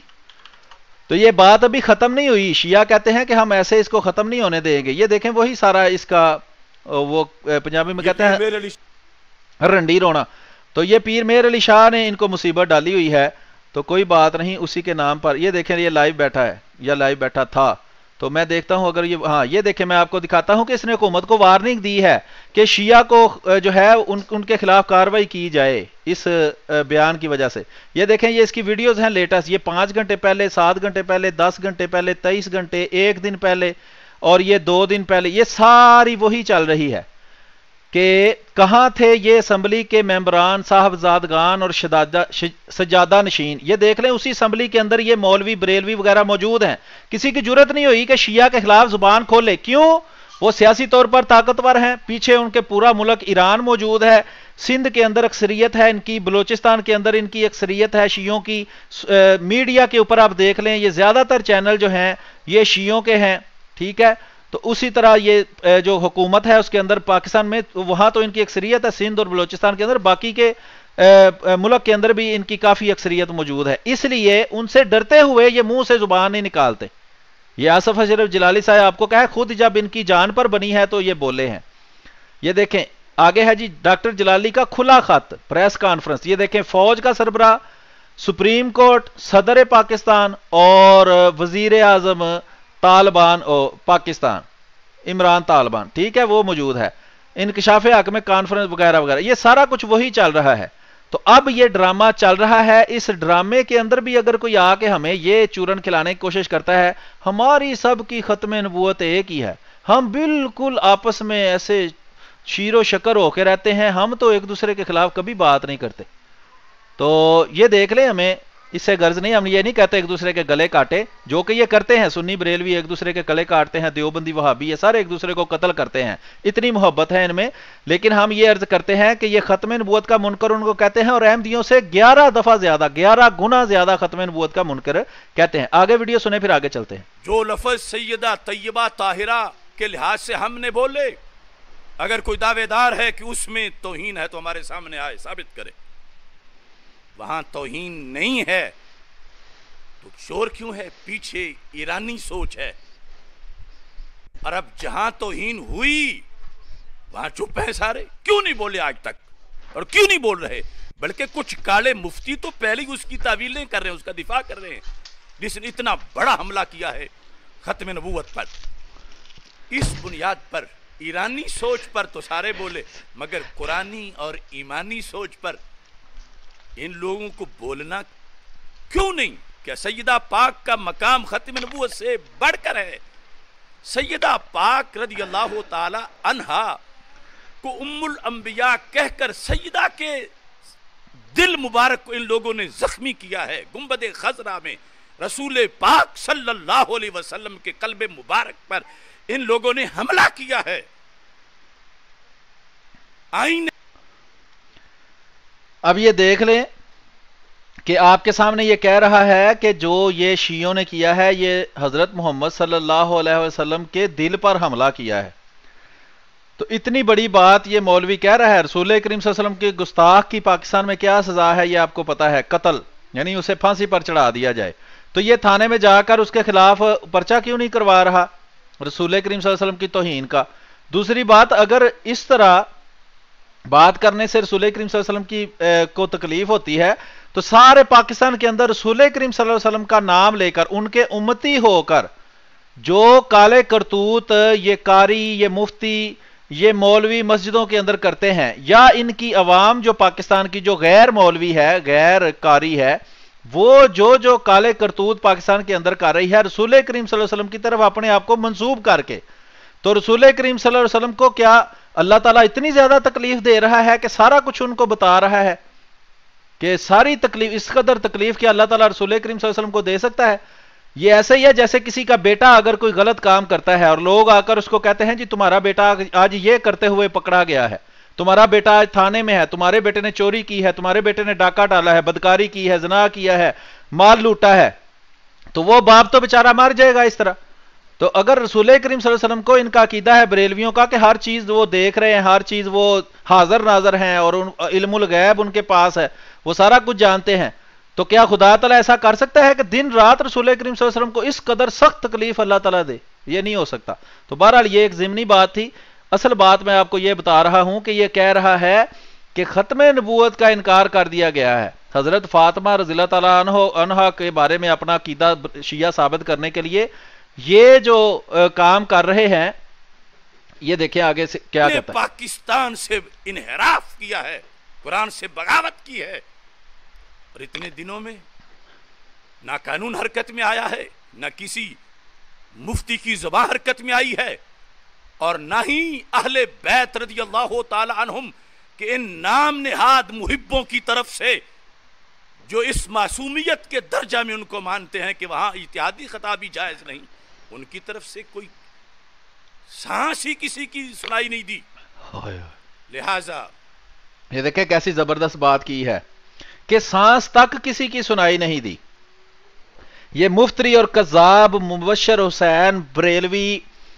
تو یہ بات ابھی ختم نہیں ہوئی. شیعہ کہتے ہیں کہ ہم ایسے اس کو ختم نہیں ہونے دیں گے. یہ دیکھیں وہی سارا اس کا وہ پنجابی میں کہتے ہیں رنڈی رونا. تو یہ پیر مہر علی شاہ نے ان کو مصیبت ڈالی ہوئی ہے. تو کوئی بات نہیں، اسی کے نام پر یہ دیکھیں یہ لائیو بیٹھا ہے یا لائیو بیٹھا تھا. تو میں دیکھتا ہوں اگر یہ ہاں یہ دیکھیں میں آپ کو دکھاتا ہوں کہ اس نے حکومت کو وارننگ دی ہے کہ شیعہ کو جو ہے ان ان کے خلاف کارروائی کی جائے اس بیان کی وجہ سے. یہ دیکھیں یہ اس کی ویڈیوز ہیں لیٹسٹ، یہ پانچ گھنٹے پہلے، سات گھنٹے پہلے، دس گھنٹے پہلے، تیئیس گھنٹے، ایک دن پہلے اور یہ دو دن پہلے. یہ ساری وہی چل رہی ہے کہ کہاں تھے یہ اسمبلی کے ممبران صاحبزادگان اور سجادہ نشین. یہ دیکھ لیں اسی اسمبلی کے اندر یہ مولوی بریلوی وغیرہ موجود ہیں. کسی کی جرت نہیں ہوئی کہ شیعہ کے خلاف زبان کھولے. کیوں؟ وہ سیاسی طور پر طاقتور ہیں، پیچھے ان کے پورا ملک ایران موجود ہے، سندھ کے اندر اکثریت ہے ان کی، بلوچستان کے اندر ان کی اکثریت ہے شیعوں کی. میڈیا کے اوپر آپ دیکھ لیں یہ زیادہ تر چینل جو ہیں یہ شیعوں کے ہیں. ٹھیک ہے. تو اسی طرح یہ جو حکومت ہے اس کے اندر پاکستان میں وہاں تو ان کی اکثریت ہے سندھ اور بلوچستان کے اندر، باقی کے ملک کے اندر بھی ان کی کافی اکثریت موجود ہے. اس لیے ان سے ڈرتے ہوئے یہ منہ سے زبان نہیں نکالتے. یہ آصف اشرف جلالی صاحب آپ کو کہا خود جب ان کی جان پر بنی ہے تو یہ بولے ہیں. یہ دیکھیں آگے ہے جی ڈاکٹر جلالی کا کھلا خط پریس کانفرنس. یہ دیکھیں فوج کا سربراہ، سپریم کورٹ، صدر پاکستان اور وزیر اعظم طالبان او پاکستان عمران طالبان، ٹھیک ہے، وہ موجود ہے. انکشاف حق میں کانفرنس وغیرہ وغیرہ یہ سارا کچھ وہی چل رہا ہے. تو اب یہ ڈرامہ چل رہا ہے. اس ڈرامے کے اندر بھی اگر کوئی آ کے ہمیں یہ چورن کھلانے کی کوشش کرتا ہے، ہماری سب کی ختم نبوت ایک ہی ہے، ہم بالکل آپس میں ایسے شیر و شکر ہو کے رہتے ہیں، ہم تو ایک دوسرے کے خلاف کبھی بات نہیں کرتے. تو یہ دیکھ لیں ہمیں اس سے غرض نہیں. ہم یہ نہیں کہتے ایک دوسرے کے گلے کاٹے، جو کہ یہ کرتے ہیں. سنی بریلوی ایک دوسرے کے گلے کاٹتے ہیں، دیوبندی وہابی یہ سارے ایک دوسرے کو قتل کرتے ہیں، اتنی محبت ہے ان میں. لیکن ہم یہ عرض کرتے ہیں کہ یہ ختم نبوت کا منکر ان کو کہتے ہیں اور احمدیوں سے گیارہ دفعہ زیادہ، گیارہ گنا زیادہ ختم نبوت کا منکر کہتے ہیں. آگے ویڈیو سنیں پھر آگے چلتے ہیں. جو لفظ سیدہ طیبہ طاہرہ کے لحاظ سے ہم نے بولے، اگر کوئی دعوے دار ہے کہ اس میں توہین ہے تو ہمارے سامنے آئے ثابت کرے. وہاں توہین نہیں ہے تو شور کیوں ہے؟ پیچھے ایرانی سوچ ہے. اور اب جہاں توہین ہوئی وہاں چپ ہیں سارے. کیوں نہیں بولے آج تک؟ اور کیوں نہیں بول رہے؟ بلکہ کچھ کالے مفتی تو پہلے ہی اس کی تعویلیں کر رہے ہیں، اس کا دفاع کر رہے ہیں، جس نے اتنا بڑا حملہ کیا ہے ختم نبوت پر۔ اس بنیاد پر ایرانی سوچ پر تو سارے بولے، مگر قرآنی اور ایمانی سوچ پر ان لوگوں کو بولنا کیوں نہیں؟ کہ سیدہ پاک کا مقام ختم نبوت سے بڑھ کر ہے۔ سیدہ پاک رضی اللہ تعالی عنہا کو ام الانبیاء کہہ کر سیدہ کے دل مبارک کو ان لوگوں نے زخمی کیا ہے۔ گنبد خضرا میں رسول پاک صلی اللہ علیہ وسلم کے قلب مبارک پر ان لوگوں نے حملہ کیا ہے۔ آئین اب یہ دیکھ لیں کہ آپ کے سامنے یہ کہہ رہا ہے کہ جو یہ شیعوں نے کیا ہے یہ حضرت محمد صلی اللہ علیہ وسلم کے دل پر حملہ کیا ہے۔ تو اتنی بڑی بات یہ مولوی کہہ رہا ہے۔ رسول کریم صلی اللہ علیہ وسلم کے گستاخ کی پاکستان میں کیا سزا ہے یہ آپ کو پتا ہے، قتل، یعنی اسے پھانسی پر چڑھا دیا جائے۔ تو یہ تھانے میں جا کر اس کے خلاف پرچہ کیوں نہیں کروا رہا رسول کریم صلی اللہ علیہ وسلم کی توہین کا؟ دوسری بات، اگر اس طرح بات کرنے سے رسول کریم صلی اللہ علیہ وسلم کی کو تکلیف ہوتی ہے تو سارے پاکستان کے اندر رسول کریم صلی اللہ علیہ وسلم کا نام لے کر ان کے امتی ہو کر جو کالے کرتوت یہ قاری، یہ مفتی، یہ مولوی مسجدوں کے اندر کرتے ہیں، یا ان کی عوام جو پاکستان کی جو غیر مولوی ہے، غیر قاری ہے، وہ جو جو کالے کرتوت پاکستان کے اندر کر رہی ہے رسول کریم صلی اللہ علیہ وسلم کی طرف اپنے آپ کو منسوب کر کے، تو رسول کریم صلی اللہ علیہ وسلم کو کیا اللہ تعالیٰ اتنی زیادہ تکلیف دے رہا ہے کہ سارا کچھ ان کو بتا رہا ہے کہ ساری تکلیف، اس قدر تکلیف کہ اللہ تعالیٰ رسول کریم صلی اللہ علیہ وسلم کو دے سکتا ہے؟ یہ ایسے ہی ہے جیسے کسی کا بیٹا اگر کوئی غلط کام کرتا ہے اور لوگ آ کر اس کو کہتے ہیں جی تمہارا بیٹا آج یہ کرتے ہوئے پکڑا گیا ہے، تمہارا بیٹا آج تھانے میں ہے، تمہارے بیٹے نے چوری کی ہے، تمہارے بیٹے نے ڈاکہ ڈالا ہے، بدکاری کی ہے، زنا کیا ہے، مال لوٹا ہے، تو وہ باپ تو بیچارہ مر جائے گا اس طرح۔ تو اگر رسول کریم صلی اللہ علیہ وسلم کو ان کا عقیدہ ہے بریلویوں کا کہ ہر چیز وہ دیکھ رہے ہیں، ہر چیز وہ حاضر ناظر ہیں اور علم الغیب ان کے پاس ہے، وہ سارا کچھ جانتے ہیں، تو کیا خدا تعالیٰ ایسا کر سکتا ہے کہ دن رات رسول کریم صلی اللہ علیہ وسلم کو اس قدر سخت تکلیف اللہ تعالیٰ دے؟ یہ نہیں ہو سکتا۔ تو بہرحال یہ ایک ضمنی بات تھی، اصل بات میں آپ کو یہ بتا رہا ہوں کہ یہ کہہ رہا ہے کہ ختم نبوت کا انکار کر دیا گیا ہے۔ حضرت فاطمہ رضی اللہ تعالیٰ عنہ کے بارے میں اپنا عقیدہ شیعہ ثابت کرنے کے لیے یہ جو کام کر رہے ہیں، یہ دیکھیں آگے سے کیا کہتا ہے۔ پاکستان سے انحراف کیا ہے، قرآن سے بغاوت کی ہے، اور اتنے دنوں میں نہ قانون حرکت میں آیا ہے، نہ کسی مفتی کی زبان حرکت میں آئی ہے، اور نہ ہی اہل بیت رضی اللہ تعالی عنہم کہ ان نام نہاد محبوں کی طرف سے جو اس معصومیت کے درجہ میں ان کو مانتے ہیں کہ وہاں اجتہادی خطا بھی جائز نہیں، ان کی طرف سے کوئی سانس ہی کسی کی سنائی نہیں دی۔ لہذا یہ دیکھیں کیسی زبردست بات کی ہے کہ سانس تک کسی کی سنائی نہیں دی۔ یہ مفتری اور کذاب مبشر حسین بریلوی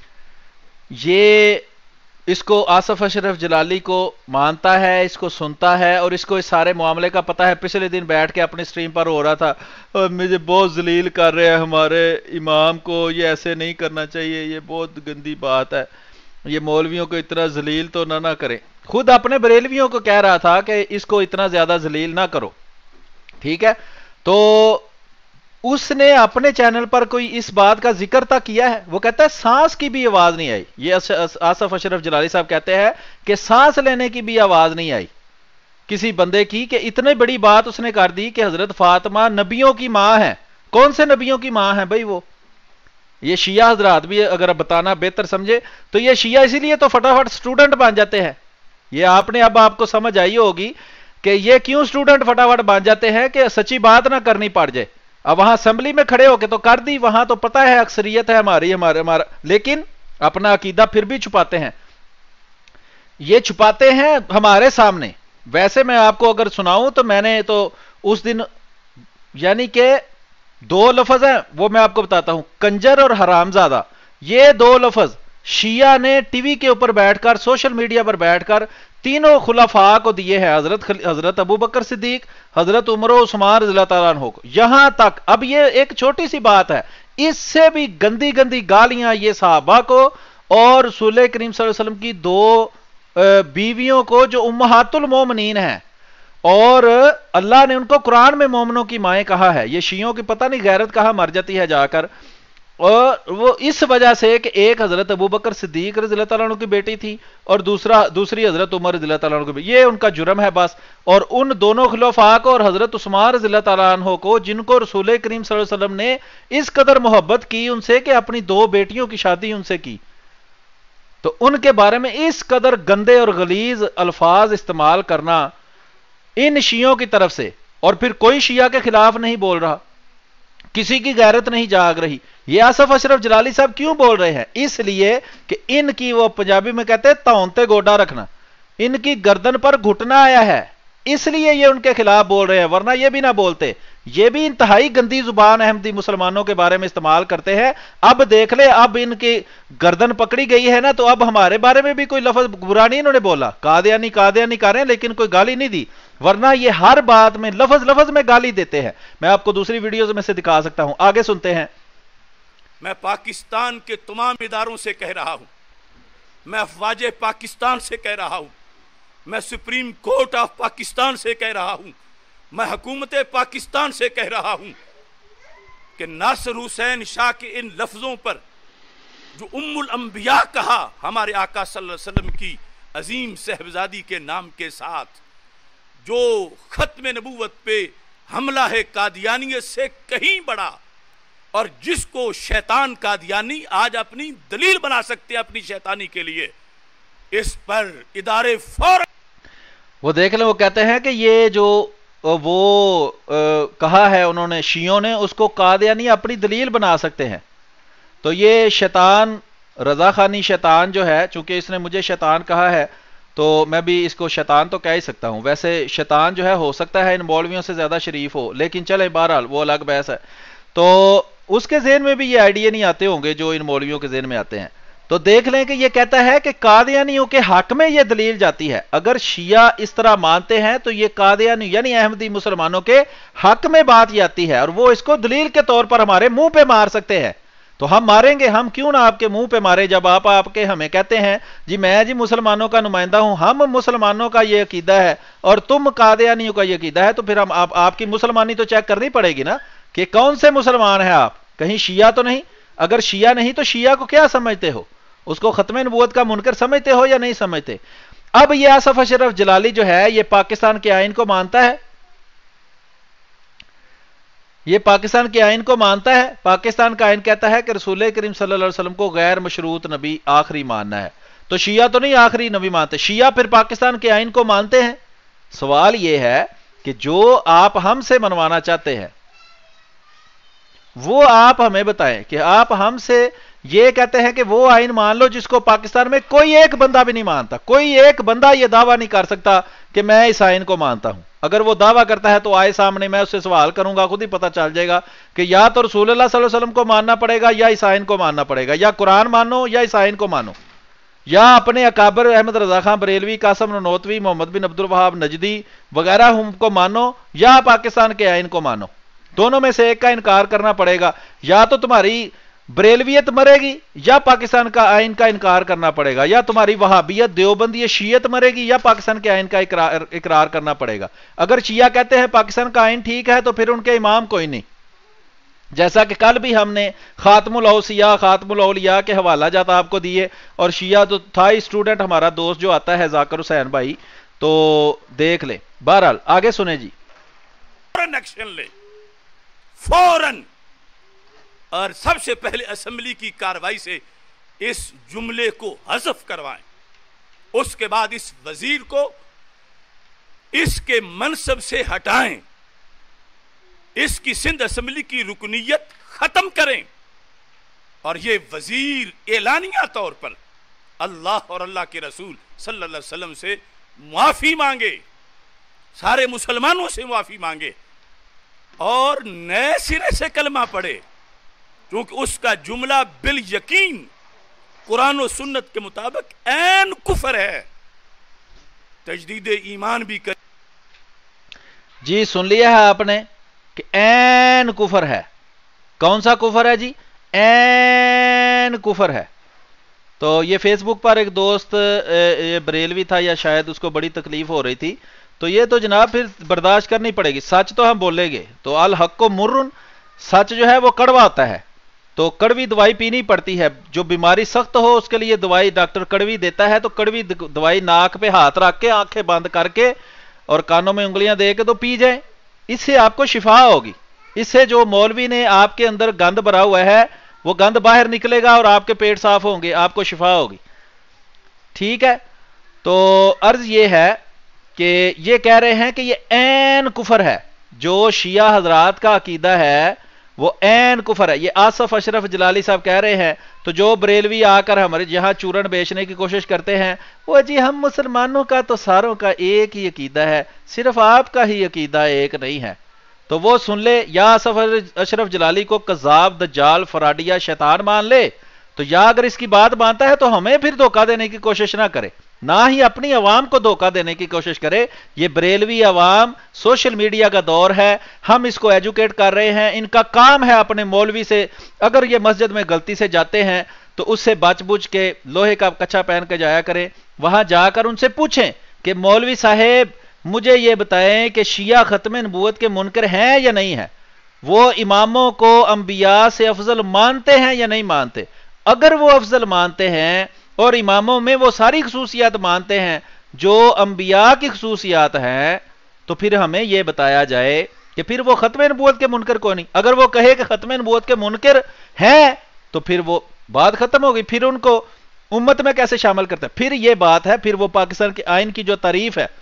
یہ اس کو آصف اشرف جلالی کو مانتا ہے، اس کو سنتا ہے، اور اس کو اس سارے معاملے کا پتہ ہے۔ پچھلے دن بیٹھ کے اپنی سٹریم پر ہو رہا تھا مجھے بہت ذلیل کر رہے ہیں ہمارے امام کو، یہ ایسے نہیں کرنا چاہیے، یہ بہت گندی بات ہے، یہ مولویوں کو اتنا ذلیل تو نہ نہ کریں۔ خود اپنے بریلویوں کو کہہ رہا تھا کہ اس کو اتنا زیادہ ذلیل نہ کرو، ٹھیک ہے؟ تو اس نے اپنے چینل پر کوئی اس بات کا ذکر تک کیا ہے؟ وہ کہتا ہے سانس کی بھی آواز نہیں آئی۔ یہ آصف اشرف جلالی صاحب کہتے ہیں کہ سانس لینے کی بھی آواز نہیں آئی کسی بندے کی، کہ اتنی بڑی بات اس نے کر دی کہ حضرت فاطمہ نبیوں کی ماں ہے۔ کون سے نبیوں کی ماں ہے بھائی وہ؟ یہ شیعہ حضرات بھی اگر بتانا بہتر سمجھے تو یہ شیعہ اسی لیے تو فٹافٹ سٹوڈنٹ بن جاتے ہیں۔ یہ آپ نے اب آپ کو سمجھ آئی ہوگی کہ یہ کیوں سٹوڈنٹ فٹافٹ بن جاتے ہیں کہ سچی بات نہ کرنی پڑ جائے۔ اب وہاں اسمبلی میں کھڑے ہو کے تو کر دی، وہاں تو پتہ ہے اکثریت ہے ہماری ہمارے ہمارا، لیکن اپنا عقیدہ پھر بھی چھپاتے ہیں۔ یہ چھپاتے ہیں ہمارے سامنے۔ ویسے میں آپ کو اگر سناؤں تو میں نے تو اس دن یعنی کہ دو لفظ ہیں وہ میں آپ کو بتاتا ہوں، کنجر اور حرام زادہ، یہ دو لفظ شیعہ نے ٹی وی کے اوپر بیٹھ کر سوشل میڈیا پر بیٹھ کر تینوں خلفاء کو دیے ہیں، حضرت حضرت ابو بکر صدیق، حضرت عمر و عثمان رضی اللہ تعالیٰ عنہ کو، یہاں تک اب یہ ایک چھوٹی سی بات ہے، اس سے بھی گندی گندی گالیاں یہ صحابہ کو اور رسول کریم صلی اللہ علیہ وسلم کی دو بیویوں کو جو امہات المومنین ہیں اور اللہ نے ان کو قرآن میں مومنوں کی مائیں کہا ہے. یہ شیعوں کی پتہ نہیں غیرت کہاں مر جاتی ہے جا کر. اور وہ اس وجہ سے کہ ایک حضرت ابوبکر صدیق رضی اللہ تعالیٰ عنہ کی بیٹی تھی اور دوسرا دوسری حضرت عمر رضی اللہ تعالیٰ عنہ کی بیٹی, یہ ان کا جرم ہے بس. اور ان دونوں خلفاء کو اور حضرت عثمان رضی اللہ تعالیٰ عنہ کو, جن کو رسول کریم صلی اللہ علیہ وسلم نے اس قدر محبت کی ان سے کہ اپنی دو بیٹیوں کی شادی ان سے کی, تو ان کے بارے میں اس قدر گندے اور غلیظ الفاظ استعمال کرنا ان شیعوں کی طرف سے, اور پھر کوئی شیعہ کے خلاف نہیں بول رہا, کسی کی غیرت نہیں جاگ رہی. یہ آصف اشرف جلالی صاحب کیوں بول رہے ہیں؟ اس لیے کہ ان کی, وہ پنجابی میں کہتے ہیں تونتے گوڈا رکھنا, ان کی گردن پر گھٹنا آیا ہے, اس لیے یہ ان کے خلاف بول رہے ہیں, ورنہ یہ بھی نہ بولتے. یہ بھی انتہائی گندی زبان احمدی مسلمانوں کے بارے میں استعمال کرتے ہیں. اب دیکھ لے, اب ان کی گردن پکڑی گئی ہے نا, تو اب ہمارے بارے میں بھی کوئی لفظ برا نہیں انہوں نے بولا, قادیانی قادیانی کہہ رہے ہیں لیکن کوئی گالی نہیں دی, ورنہ یہ ہر بات میں لفظ لفظ میں گالی دیتے ہیں. میں آپ کو دوسری ویڈیوز میں سے دکھا سکتا ہوں, آگے سنتے ہیں. میں پاکستان کے تمام اداروں سے کہہ رہا ہوں, میں افواج پاکستان سے کہہ رہا ہوں, میں سپریم کورٹ آف پاکستان سے کہہ رہا ہوں, میں حکومت پاکستان سے کہہ رہا ہوں کہ ناصر حسین شاہ کے ان لفظوں پر جو ام الانبیاء کہا ہمارے آقا صلی اللہ علیہ وسلم کی عظیم صاحبزادی کے نام کے ساتھ, جو ختم نبوت پہ حملہ ہے قادیانیت سے کہیں بڑا, اور جس کو شیطان قادیانی آج اپنی دلیل بنا سکتے ہیں اپنی شیطانی کے لیے, اس پر ادارے فوراً. وہ دیکھ لیں, وہ کہتے ہیں کہ یہ جو وہ کہا ہے انہوں نے شیعوں نے, اس کو قادیانی اپنی دلیل بنا سکتے ہیں. تو یہ شیطان, رضا خانی شیطان جو ہے, چونکہ اس نے مجھے شیطان کہا ہے تو میں بھی اس کو شیطان تو کہہ ہی سکتا ہوں. ویسے شیطان جو ہے ہو سکتا ہے ان مولویوں سے زیادہ شریف ہو, لیکن چلے بہرحال وہ الگ بحث ہے. تو اس کے ذہن میں بھی یہ آئیڈیا نہیں آتے ہوں گے جو ان مولویوں کے ذہن میں آتے ہیں. تو دیکھ لیں کہ یہ کہتا ہے کہ قادیانیوں کے حق میں یہ دلیل جاتی ہے. اگر شیعہ اس طرح مانتے ہیں تو یہ قادیانی یعنی احمدی مسلمانوں کے حق میں بات یہ آتی ہے, اور وہ اس کو دلیل کے طور پر ہمارے منہ پہ مار سکتے ہیں. تو ہم ماریں گے, ہم کیوں نہ آپ کے منہ پہ مارے, جب آپ آپ کے ہمیں کہتے ہیں جی میں جی مسلمانوں کا نمائندہ ہوں, ہم مسلمانوں کا یہ عقیدہ ہے اور تم قادیانیوں کا یہ عقیدہ ہے, تو پھر ہم آپ آپ کی مسلمانی تو چیک کرنی پڑے گی نا کہ کون سے مسلمان ہیں آپ, کہیں شیعہ تو نہیں. اگر شیعہ نہیں تو شیعہ کو کیا سمجھتے ہو, اس کو ختم نبوت کا منکر سمجھتے ہو یا نہیں سمجھتے؟ اب یہ آصف اشرف جلالی جو ہے یہ پاکستان کے آئین کو مانتا ہے, یہ پاکستان کے آئین کو مانتا ہے. پاکستان کا آئین کہتا ہے کہ رسول کریم صلی اللہ علیہ وسلم کو غیر مشروط نبی آخری ماننا ہے. تو شیعہ تو نہیں آخری نبی مانتے, شیعہ پھر پاکستان کے آئین کو مانتے ہیں. سوال یہ ہے کہ جو آپ ہم سے منوانا چاہتے ہیں وہ آپ ہمیں بتائیں کہ آپ ہم سے یہ کہتے ہیں کہ وہ آئین مان لو جس کو پاکستان میں کوئی ایک بندہ بھی نہیں مانتا. کوئی ایک بندہ یہ دعویٰ نہیں کر سکتا کہ میں اس آئین کو مانتا ہوں. اگر وہ دعویٰ کرتا ہے تو آئے سامنے, میں اس سے سوال کروں گا, خود ہی پتہ چل جائے گا کہ یا تو رسول اللہ صلی اللہ علیہ وسلم کو ماننا پڑے گا یا اس آئین کو ماننا پڑے گا, یا قرآن مانو یا اس آئین کو مانو, یا اپنے اکابر احمد رضا خان بریلوی, قاسم نانوتوی, محمد بن عبد الوہاب نجدی وغیرہ ہم کو مانو, یا پاکستان کے آئین کو مانو. دونوں میں سے ایک کا انکار کرنا پڑے گا. یا تو تمہاری بریلویت مرے گی یا پاکستان کا آئین کا انکار کرنا پڑے گا, یا تمہاری وہابیت دیوبندی شیعت مرے گی یا پاکستان کے آئین کا اقرار, اقرار کرنا پڑے گا. اگر شیعہ کہتے ہیں پاکستان کا آئین ٹھیک ہے تو پھر ان کے امام کوئی نہیں. جیسا کہ کل بھی ہم نے خاتم الاوصیاء خاتم الاولیاء کے حوالہ جات آپ کو دیے, اور شیعہ تو تھا ہی اسٹوڈنٹ ہمارا دوست جو آتا ہے ذاکر حسین بھائی, تو دیکھ لیں. بہرحال آگے سنیں جی. فوراً ایکشن لے, فوراً, اور سب سے پہلے اسمبلی کی کارروائی سے اس جملے کو حذف کروائیں. اس کے بعد اس وزیر کو اس کے منصب سے ہٹائیں, اس کی سندھ اسمبلی کی رکنیت ختم کریں, اور یہ وزیر اعلانیہ طور پر اللہ اور اللہ کے رسول صلی اللہ علیہ وسلم سے معافی مانگے, سارے مسلمانوں سے معافی مانگے, اور نئے سرے سے کلمہ پڑھے, کیونکہ اس کا جملہ بال یقین قرآن و سنت کے مطابق عین کفر ہے. تجدید ایمان بھی کر. جی سن لیا ہے آپ نے کہ عین کفر ہے. کون سا کفر ہے جی؟ عین کفر ہے. تو یہ فیس بک پر ایک دوست بریلوی تھا یا شاید اس کو بڑی تکلیف ہو رہی تھی, تو یہ تو جناب پھر برداشت کرنی پڑے گی. سچ تو ہم بولیں گے تو الحق و مرن، سچ جو ہے وہ کڑوا ہوتا ہے، تو کڑوی دوائی پینی پڑتی ہے. جو بیماری سخت ہو اس کے لیے دوائی ڈاکٹر کڑوی دیتا ہے، تو کڑوی دوائی ناک پہ ہاتھ رکھ کے آنکھیں بند کر کے اور کانوں میں انگلیاں دے کے تو پی جائیں، اس سے آپ کو شفا ہوگی. اس سے جو مولوی نے آپ کے اندر گند بھرا ہوا ہے وہ گند باہر نکلے گا اور آپ کے پیٹ صاف ہوں گے، آپ کو شفا ہوگی. ٹھیک ہے، تو عرض یہ ہے کہ یہ کہہ رہے ہیں کہ یہ عین کفر ہے. جو شیعہ حضرات کا عقیدہ ہے وہ عین کفر ہے. یہ آصف اشرف جلالی صاحب کہہ رہے ہیں. تو جو بریلوی آ کر ہمارے یہاں چورن بیچنے کی کوشش کرتے ہیں، وہ جی ہم مسلمانوں کا تو ساروں کا ایک ہی عقیدہ ہے، صرف آپ کا ہی عقیدہ ایک نہیں ہے. تو وہ سن لے، یا آصف اشرف جلالی کو کذاب، دجال، فراڈیا، شیطان مان لے، تو یا اگر اس کی بات مانتا ہے تو ہمیں پھر دھوکہ دینے کی کوشش نہ کرے، نہ ہی اپنی عوام کو دھوکہ دینے کی کوشش کرے. یہ بریلوی عوام سوشل میڈیا کا دور ہے، ہم اس کو ایجوکیٹ کر رہے ہیں. ان کا کام ہے اپنے مولوی سے، اگر یہ مسجد میں غلطی سے جاتے ہیں تو اس سے بچ بچ کے لوہے کا کچھا پہن کے جایا کریں. وہاں جا کر ان سے پوچھیں کہ مولوی صاحب مجھے یہ بتائیں کہ شیعہ ختم نبوت کے منکر ہیں یا نہیں ہیں، وہ اماموں کو انبیاء سے افضل مانتے ہیں یا نہیں مانتے. اگر وہ افضل مانتے ہیں اور اماموں میں وہ ساری خصوصیات مانتے ہیں جو انبیاء کی خصوصیات ہیں، تو پھر ہمیں یہ بتایا جائے کہ پھر وہ ختم نبوت کے منکر کو نہیں. اگر وہ کہے کہ ختم نبوت کے منکر ہیں تو پھر وہ بات ختم ہو گئی، پھر ان کو امت میں کیسے شامل کرتے ہیں. پھر یہ بات ہے، پھر وہ پاکستان کے آئین کی جو تعریف ہے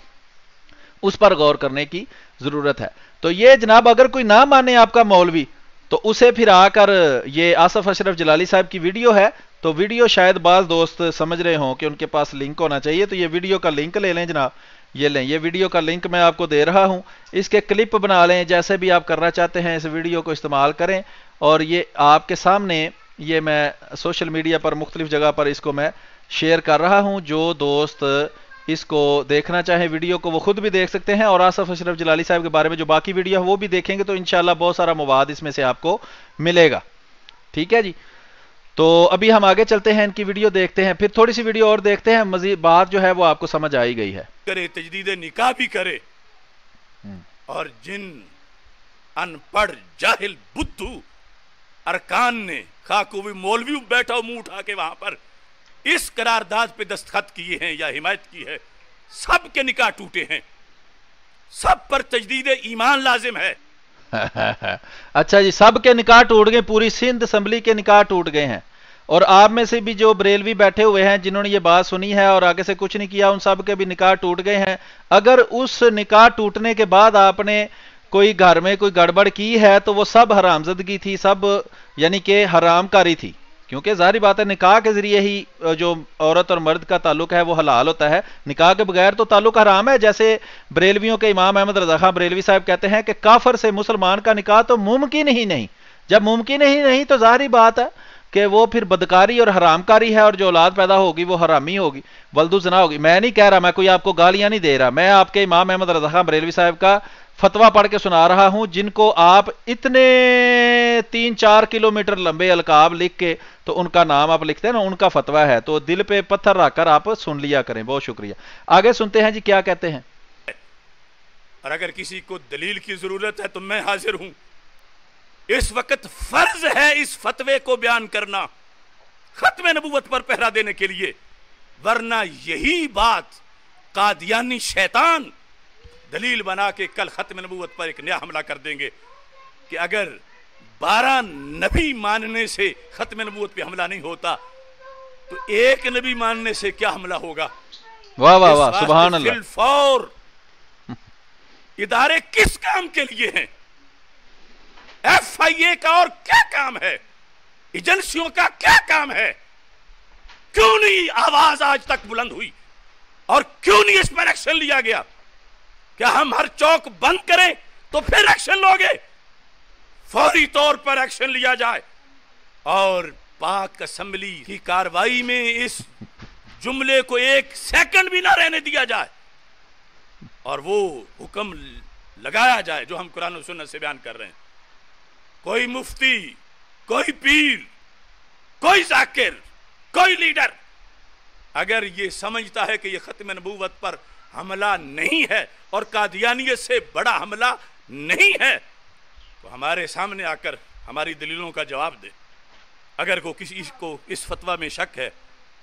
اس پر غور کرنے کی ضرورت ہے. تو یہ جناب اگر کوئی نہ مانے آپ کا مولوی تو اسے پھر آ کر، یہ آصف اشرف جلالی صاحب کی ویڈیو ہے، تو ویڈیو شاید بعض دوست سمجھ رہے ہوں کہ ان کے پاس لنک ہونا چاہیے، تو یہ ویڈیو کا لنک لے لیں جناب. یہ لیں، یہ ویڈیو کا لنک میں آپ کو دے رہا ہوں، اس کے کلپ بنا لیں، جیسے بھی آپ کرنا چاہتے ہیں اس ویڈیو کو استعمال کریں. اور یہ آپ کے سامنے، یہ میں سوشل میڈیا پر مختلف جگہ پر اس کو میں شیئر کر رہا ہوں. جو دوست اس کو دیکھنا چاہیں ویڈیو کو وہ خود بھی دیکھ سکتے ہیں، اور آصف اشرف جلالی صاحب کے بارے میں جو باقی ویڈیو ہے وہ بھی دیکھیں گے تو انشاءاللہ بہت سارا مواد اس میں سے آپ کو ملے گا. ٹھیک ہے جی، تو ابھی ہم آگے چلتے ہیں، ان کی ویڈیو دیکھتے ہیں، پھر تھوڑی سی ویڈیو اور دیکھتے ہیں. مزید بات جو ہے وہ آپ کو سمجھ آئی گئی ہے. کرے تجدید نکاح بھی کرے، اور جن ان پڑھ جاہل بدھو ارکان نے، خواہ کوئی مولوی بیٹھا ہو منہ اٹھا کے وہاں پر اس قرارداد پہ دستخط کیے ہیں یا حمایت کی ہے، سب کے نکاح ٹوٹے ہیں، سب پر تجدید ایمان لازم ہے. اچھا جی، سب کے نکاح ٹوٹ گئے، پوری سندھ اسمبلی کے نکاح ٹوٹ گئے ہیں. اور آپ میں سے بھی جو بریلوی بیٹھے ہوئے ہیں جنہوں نے یہ بات سنی ہے اور آگے سے کچھ نہیں کیا، ان سب کے بھی نکاح ٹوٹ گئے ہیں. اگر اس نکاح ٹوٹنے کے بعد آپ نے کوئی گھر میں کوئی گڑبڑ کی ہے تو وہ سب حرامزدگی تھی، سب یعنی کہ حرام کاری تھی، کیونکہ ظاہری بات ہے نکاح کے ذریعے ہی جو عورت اور مرد کا تعلق ہے وہ حلال ہوتا ہے، نکاح کے بغیر تو تعلق حرام ہے. جیسے بریلویوں کے امام احمد رضا خان بریلوی صاحب کہتے ہیں کہ کافر سے مسلمان کا نکاح تو ممکن ہی نہیں. جب ممکن ہی نہیں تو ظاہری بات ہے کہ وہ پھر بدکاری اور حرام کاری ہے، اور جو اولاد پیدا ہوگی وہ حرامی ہوگی، ولد زنا ہوگی. میں نہیں کہہ رہا، میں کوئی آپ کو گالیاں نہیں دے رہا، میں آپ کے امام احمد رضا خان بریلوی صاحب کا فتویٰ پڑھ کے سنا رہا ہوں، جن کو آپ اتنے تین چار کلومیٹر لمبے القاب لکھ کے تو ان کا نام آپ لکھتے ہیں نا، ان کا فتویٰ ہے، تو دل پہ پتھر رکھ کر آپ سن لیا کریں. بہت شکریہ. آگے سنتے ہیں جی کیا کہتے ہیں. اور اگر کسی کو دلیل کی ضرورت ہے تو میں حاضر ہوں. اس وقت فرض ہے اس فتوے کو بیان کرنا ختم نبوت پر پہرا دینے کے لیے، ورنہ یہی بات قادیانی شیطان دلیل بنا کے کل ختم نبوت پر ایک نیا حملہ کر دیں گے کہ اگر بارہ نبی ماننے سے ختم نبوت پہ حملہ نہیں ہوتا تو ایک نبی ماننے سے کیا حملہ ہوگا. واہ واہ واہ، سبحان اللہ. فور ادارے کس کام کے لیے ہیں؟ ایف آئی اے کا اور کیا کام ہے؟ ایجنسیوں کا کیا کام ہے؟ کیوں نہیں آواز آج تک بلند ہوئی اور کیوں نہیں اس پر ایکشن لیا گیا؟ کیا ہم ہر چوک بند کریں تو پھر ایکشن لوگے؟ فوری طور پر ایکشن لیا جائے اور پاک اسمبلی کی کاروائی میں اس جملے کو ایک سیکنڈ بھی نہ رہنے دیا جائے اور وہ حکم لگایا جائے جو ہم قرآن و سنت سے بیان کر رہے ہیں. کوئی مفتی، کوئی پیر، کوئی ذاکر، کوئی لیڈر اگر یہ سمجھتا ہے کہ یہ ختم نبوت پر हमला नहीं है और कादियानियत से बड़ा हमला नहीं है, तो हमारे सामने आकर हमारी दलीलों का जवाब दे। अगर को किसी को इस फतवा में शक है,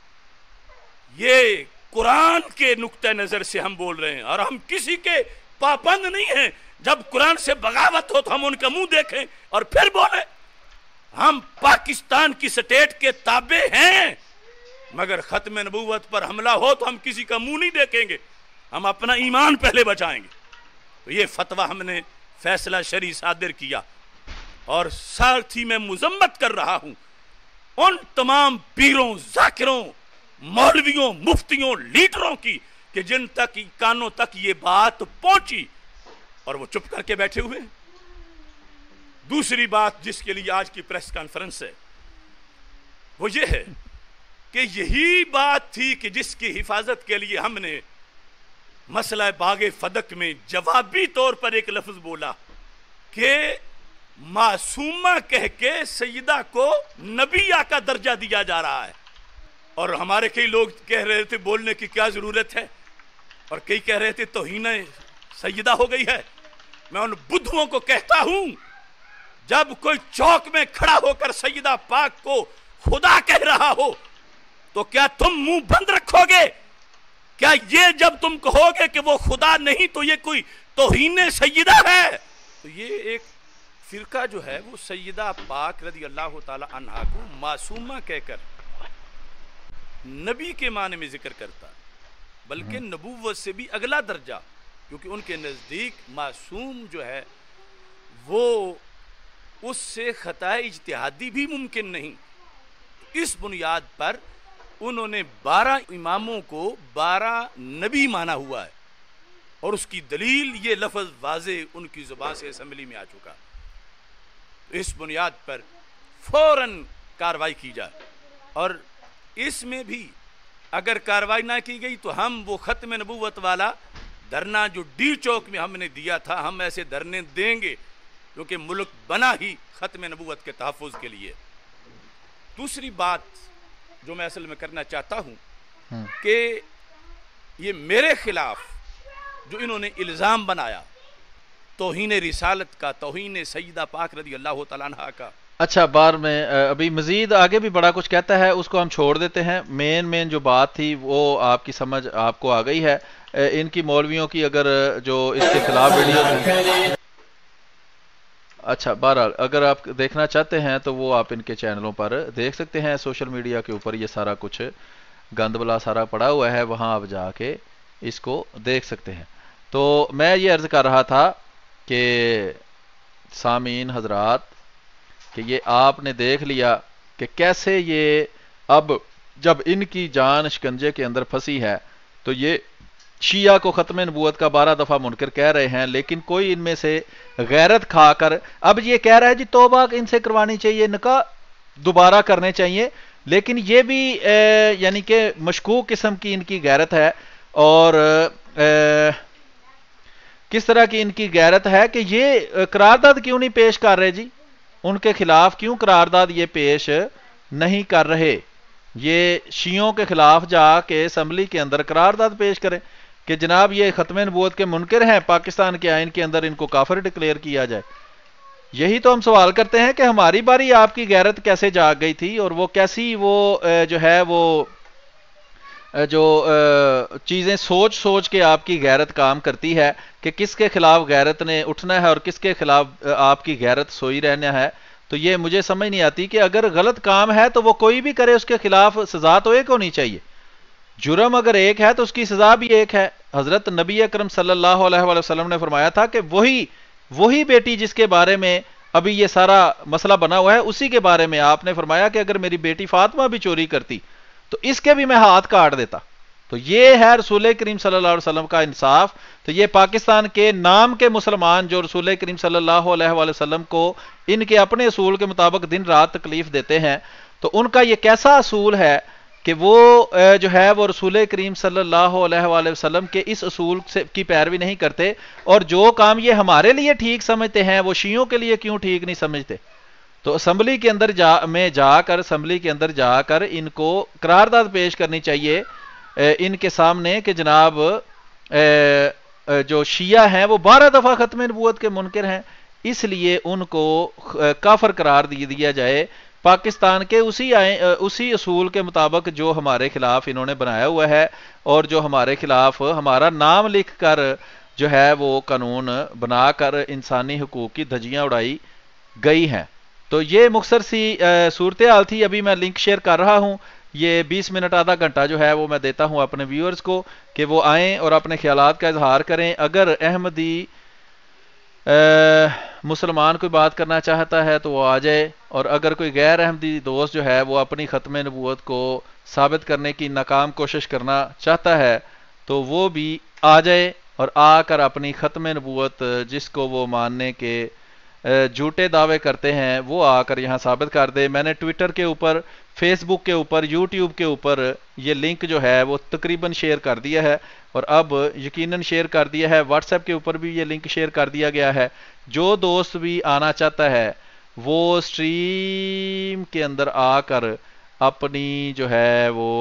ये कुरान के नुक्ते नजर से हम बोल रहे हैं और हम किसी के पाबंद नहीं हैं। जब कुरान से बगावत हो तो हम उनका मुंह देखें और फिर बोले। हम पाकिस्तान की स्टेट के ताबे हैं, मगर खत्म नबूवत पर हमला हो तो हम किसी का मुंह नहीं देखेंगे, हम अपना ईमान पहले बचाएंगे। तो ये फतवा हमने फैसला शरी सादिर किया और साथ ही मैं मुजम्मत कर रहा हूं उन तमाम पीरों, जाकिरों, मौलवियों, मुफ्तियों, लीडरों की कि जिन तक कानों तक ये बात पहुंची और वो चुप करके बैठे हुए। दूसरी बात जिसके लिए आज की प्रेस कॉन्फ्रेंस है वो ये है कि यही बात थी कि जिसकी हिफाजत के लिए हमने मसला बागे फदक में जवाबी तौर पर एक लफ्ज बोला कि मासूमा कह के सैयदा को नबिया का दर्जा दिया जा रहा है। और हमारे कई लोग कह रहे थे बोलने की क्या जरूरत है, और कई कह रहे थे तौहीन सैयदा हो गई है। मैं उन बुद्धुओं को कहता हूं, जब कोई चौक में खड़ा होकर सैयदा पाक को खुदा कह रहा हो तो क्या तुम मुंह बंद रखोगे? क्या ये जब तुम कहोगे कि वो खुदा नहीं तो ये कोई तौहीन सैयदा है? तो ये एक फिरका जो है वो सैयदा पाक रज़ी अल्लाह ताला अन्हा को मासूमा कहकर नबी के माने में जिक्र करता है, बल्कि नबूवत से भी अगला दर्जा, क्योंकि उनके नज़दीक मासूम जो है वो उससे खताए इज्तिहादी भी मुमकिन नहीं। इस बुनियाद पर उन्होंने बारह इमामों को बारह नबी माना हुआ है और उसकी दलील ये लफ्ज़ वाज़े उनकी ज़ुबान से असम्बली में आ चुका। इस बुनियाद पर फौरन कार्रवाई की जाए, और इसमें भी अगर कार्रवाई ना की गई तो हम वो ख़त्म नबूवत वाला धरना जो डी चौक में हमने दिया था, हम ऐसे धरने देंगे क्योंकि मुल्क बना ही ख़त्म नबूवत के तहफ़्फ़ुज़ के लिए। दूसरी बात जो मैं असल में करना चाहता हूं कि ये मेरे खिलाफ जो इन्होंने इल्ज़ाम बनाया तौहीन रिसालत का, तौहीन सैयदा पाक रज़ी अल्लाह तआला अन्हा का। अच्छा, बार में अभी मजीद आगे भी बड़ा कुछ कहता है, उसको हम छोड़ देते हैं। मेन मेन जो बात थी वो आपकी समझ आपको आ गई है। इनकी मौलवियों की अगर जो इसके खिलाफ वीडियो, अच्छा बहरहाल अगर आप देखना चाहते हैं तो वो आप इनके चैनलों पर देख सकते हैं। सोशल मीडिया के ऊपर ये सारा कुछ गंदबला सारा पड़ा हुआ है, वहाँ आप जाके इसको देख सकते हैं। तो मैं ये अर्ज़ कर रहा था कि सामीन हजरात कि ये आपने देख लिया कि कैसे ये अब जब इनकी जान शिकंजे के अंदर फंसी है तो ये शिया को ख़त्म नबूवत का बारह दफ़ा मुनकर कह रहे हैं, लेकिन कोई इनमें से गैरत खाकर अब ये कह रहा है जी तौबा इनसे करवानी चाहिए, निकाह दोबारा करने चाहिए। लेकिन ये भी यानी कि मशकूक किस्म की इनकी गैरत है। और ए, किस तरह की इनकी गैरत है कि ये करारदाद क्यों नहीं पेश कर रहे जी, उनके खिलाफ क्यों करारदाद ये पेश नहीं कर रहे? ये शियों के खिलाफ जाके असम्बली के अंदर करारदाद पेश करें कि जनाब ये ख़त्म नबूवत के मुनकर हैं, पाकिस्तान के आइन के अंदर इनको काफिर डिक्लेयर किया जाए। यही तो हम सवाल करते हैं कि हमारी बारी आपकी गैरत कैसे जाग गई थी, और वो कैसी वो जो है वो जो चीज़ें सोच सोच के आपकी गैरत काम करती है कि किसके खिलाफ गैरत ने उठना है और किसके खिलाफ आपकी गैरत सोई रहना है। तो ये मुझे समझ नहीं आती कि अगर गलत काम है तो वो कोई भी करे, उसके खिलाफ सजा तो एक होनी चाहिए। जुर्म अगर एक है तो उसकी सजा भी एक है। हजरत नबी अकरम सल्लल्लाहु अलैहि वसल्लम ने फरमाया था कि वही वही बेटी जिसके बारे में अभी ये सारा मसला बना हुआ है, उसी के बारे में आपने फरमाया कि अगर मेरी बेटी फातिमा भी चोरी करती तो इसके भी मैं हाथ काट देता। तो ये है रसूल करीम सल्लल्लाहु अलैहि वसल्लम का इंसाफ। तो ये पाकिस्तान के नाम के मुसलमान जो रसूल करीम सल्लल्लाहु अलैहि वसल्लम को इनके अपने असूल के मुताबिक दिन रात तकलीफ देते हैं, तो उनका ये कैसा असूल है कि वो जो है वो रसूल करीम सल्लल्लाहु अलैहि वसल्लम के इस असूल से की पैरवी नहीं करते, और जो काम ये हमारे लिए ठीक समझते हैं वो शियों के लिए क्यों ठीक नहीं समझते। तो असम्बली के अंदर जा में जाकर असम्बली के अंदर जाकर इनको करारदाद पेश करनी चाहिए इनके सामने कि जनाब جو شیعہ ہیں وہ بارہ دفعہ ختم نبوت کے منکر ہیں، اس لیے ان کو کافر قرار دے دیا جائے پاکستان کے اسی اسی اصول کے مطابق جو ہمارے خلاف انہوں نے بنایا ہوا ہے، اور جو ہمارے خلاف ہمارا نام لکھ کر جو ہے وہ قانون بنا کر انسانی حقوق کی دھجیاں اڑائی گئی ہیں۔ تو یہ مختصر سی صورتحال تھی۔ ابھی میں لنک شیئر کر رہا ہوں، یہ بیس منٹ آدھا گھنٹہ جو ہے وہ میں دیتا ہوں اپنے ویورز کو کہ وہ آئیں اور اپنے خیالات کا اظہار کریں۔ اگر احمدی مسلمان کوئی بات کرنا چاہتا ہے تو وہ آ جائے، اور اگر کوئی غیر احمدی دوست جو ہے وہ اپنی ختم نبوت کو ثابت کرنے کی ناکام کوشش کرنا چاہتا ہے تو وہ بھی آ جائے اور آ کر اپنی ختم نبوت جس کو وہ ماننے کے جھوٹے دعوے کرتے ہیں وہ آ کر یہاں ثابت کر دے۔ میں نے ٹویٹر کے اوپر، فیس بک کے اوپر، یوٹیوب کے اوپر یہ لنک جو ہے وہ تقریباً شیئر کر دیا ہے، اور اب یقیناً شیئر کر دیا ہے۔ واٹس ایپ کے اوپر بھی یہ لنک شیئر کر دیا گیا ہے۔ جو دوست بھی آنا چاہتا ہے وہ سٹریم کے اندر آ کر اپنی جو ہے وہ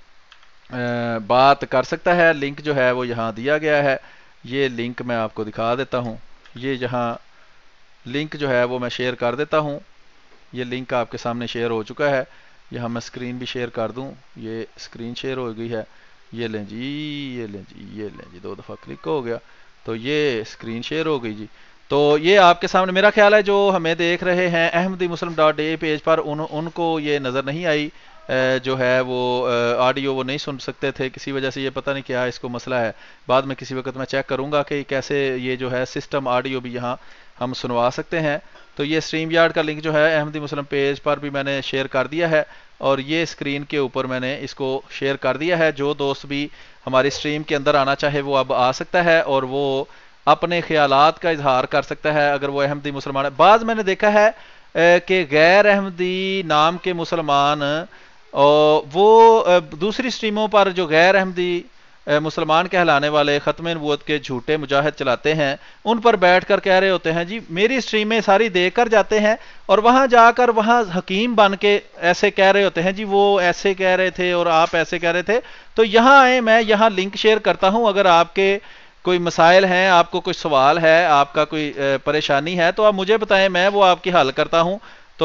بات کر سکتا ہے۔ لنک جو ہے وہ یہاں دیا گیا ہے، یہ لنک میں آپ کو دکھا دیتا ہوں۔ یہ جہاں لنک جو ہے وہ میں شیئر کر دیتا ہوں، یہ لنک آپ کے سامنے شیئر ہو چکا ہے۔ یہاں میں سکرین بھی شیئر کر دوں، یہ سکرین شیئر ہو گئی ہے۔ یہ لیں جی، یہ لیں جی، یہ لیں جی، دو دفعہ کلک ہو گیا تو یہ سکرین شیئر ہو گئی جی۔ تو یہ آپ کے سامنے، میرا خیال ہے جو ہمیں دیکھ رہے ہیں احمدی مسلم ڈاٹ اے پیج پر ان, ان کو یہ نظر نہیں آئی، جو ہے وہ آڈیو وہ نہیں سن سکتے تھے کسی وجہ سے، یہ پتہ نہیں کیا اس کو مسئلہ ہے۔ بعد میں کسی وقت میں چیک کروں گا کہ کیسے یہ جو ہے سسٹم آڈیو بھی یہاں ہم سنوا سکتے ہیں۔ تو یہ سٹریم یارڈ کا لنک جو ہے احمدی مسلم پیج پر بھی میں نے شیئر کر دیا ہے، اور یہ اسکرین کے اوپر میں نے اس کو شیئر کر دیا ہے۔ جو دوست بھی ہماری سٹریم کے اندر آنا چاہے وہ اب آ سکتا ہے اور وہ اپنے خیالات کا اظہار کر سکتا ہے اگر وہ احمدی مسلمان ہے۔ بعض میں نے دیکھا ہے کہ غیر احمدی نام کے مسلمان وہ دوسری سٹریموں پر جو غیر احمدی مسلمان کہلانے والے ختم نبوت کے جھوٹے مجاہد چلاتے ہیں ان پر بیٹھ کر کہہ رہے ہوتے ہیں جی میری سٹریمیں ساری دیکھ کر جاتے ہیں، اور وہاں جا کر وہاں حکیم بن کے ایسے کہہ رہے ہوتے ہیں جی وہ ایسے کہہ رہے تھے اور آپ ایسے کہہ رہے تھے۔ تو یہاں آئیں، میں یہاں لنک شیئر کرتا ہوں، اگر آپ کے کوئی مسائل ہیں، آپ کو کوئی سوال ہے، آپ کا کوئی پریشانی ہے تو آپ مجھے بتائیں، میں وہ آپ کی حل کرتا ہوں۔ تو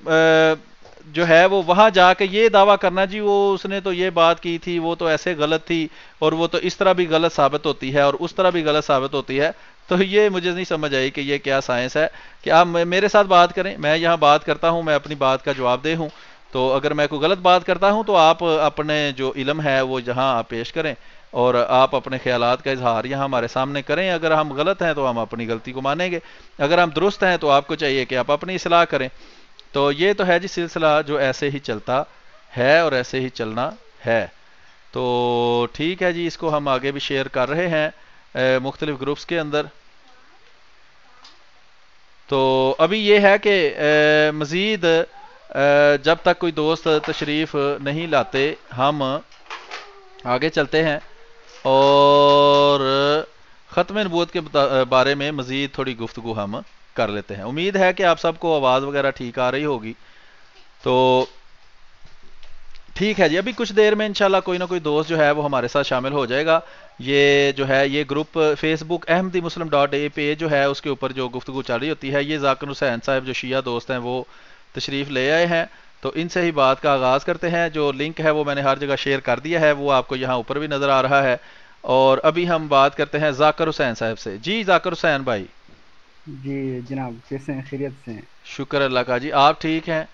جو ہے وہ وہاں جا کے یہ دعویٰ کرنا جی وہ اس نے تو یہ بات کی تھی، وہ تو ایسے غلط تھی، اور وہ تو اس طرح بھی غلط ثابت ہوتی ہے اور اس طرح بھی غلط ثابت ہوتی ہے، تو یہ مجھے نہیں سمجھ آئی کہ یہ کیا سائنس ہے کہ آپ میرے ساتھ بات کریں، میں یہاں بات کرتا ہوں، میں اپنی بات کا جواب دے ہوں۔ تو اگر میں کوئی غلط بات کرتا ہوں تو آپ اپنے جو علم ہے وہ جہاں آپ پیش کریں اور آپ اپنے خیالات کا اظہار یہاں ہمارے سامنے کریں۔ اگر ہم غلط ہیں تو ہم اپنی غلطی کو مانیں گے، اگر ہم درست ہیں تو آپ کو چاہیے کہ آپ اپنی اصلاح کریں۔ تو یہ تو ہے جی سلسلہ جو ایسے ہی چلتا ہے اور ایسے ہی چلنا ہے۔ تو ٹھیک ہے جی، اس کو ہم آگے بھی شیئر کر رہے ہیں مختلف گروپس کے اندر۔ تو ابھی یہ ہے کہ مزید جب تک کوئی دوست تشریف نہیں لاتے ہم آگے چلتے ہیں اور ختم نبوت کے بارے میں مزید تھوڑی گفتگو ہم کر لیتے ہیں۔ امید ہے کہ آپ سب کو آواز وغیرہ ٹھیک آ رہی ہوگی۔ تو ٹھیک ہے جی، ابھی کچھ دیر میں انشاءاللہ کوئی نہ کوئی دوست جو ہے وہ ہمارے ساتھ شامل ہو جائے گا۔ یہ جو ہے یہ group Facebook Ahmadi Muslim dot A page جو ہے اس کے اوپر جو گفتگو چل رہی ہوتی ہے، یہ ذاکر حسین صاحب جو شیعہ دوست ہیں وہ تشریف لے آئے ہیں، تو ان سے ہی بات کا آغاز کرتے ہیں۔ جو لنک ہے وہ میں نے ہر جگہ شیئر کر دیا ہے، وہ آپ کو یہاں اوپر بھی نظر آ رہا ہے، اور ابھی ہم بات کرتے ہیں ذاکر حسین صاحب سے۔ جی ذاکر حسین بھائی۔ جی جناب، کیسے ہیں؟ خیریت سے ہیں؟ شکر اللہ کا جی، آپ ٹھیک ہیں؟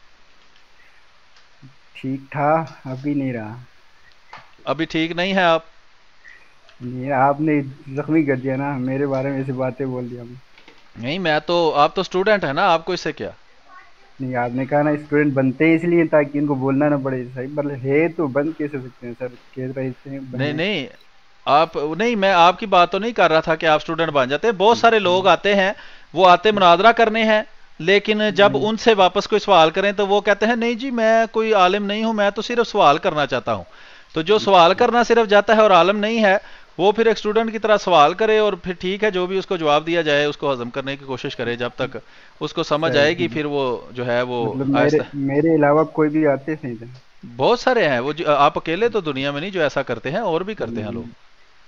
ٹھیک تھا، ابھی نہیں رہا۔ ابھی ٹھیک نہیں ہے آپ؟ نہیں، آپ نے زخمی کر دیا نا، میرے بارے میں ایسی باتیں بول دیا۔ نہیں، میں تو آپ تو اسٹوڈنٹ ہیں نا، آپ کو اس سے کیا؟ نہیں، آپ نے کہا نا اسٹوڈنٹ بنتے ہیں اس لیے تاکہ ان کو بولنا نہ پڑے۔ صحیح بات ہے تو بند کیسے سکتے ہیں سر؟ کہہ رہے تھے نہیں نہیں آپ نہیں، میں آپ کی بات تو نہیں کر رہا تھا کہ آپ اسٹوڈنٹ بن جاتے ہیں۔ بہت سارے لوگ آتے ہیں، وہ آتے مناظرہ کرنے ہیں، لیکن جب ان سے واپس کوئی سوال کریں تو وہ کہتے ہیں نہیں جی میں کوئی عالم نہیں ہوں، میں تو صرف سوال کرنا چاہتا ہوں۔ تو جو سوال کرنا صرف جاتا ہے اور عالم نہیں ہے، وہ پھر ایک اسٹوڈنٹ کی طرح سوال کرے، اور پھر ٹھیک ہے جو بھی اس کو جواب دیا جائے اس کو ہضم کرنے کی کوشش کرے، جب تک اس کو سمجھ آئے گی پھر وہ جو ہے وہ میرے میرے علاوہ کوئی بھی آتے تھے؟ بہت سارے ہیں، وہ آپ اکیلے تو دنیا میں نہیں جو ایسا کرتے ہیں، اور بھی کرتے ہیں لوگ۔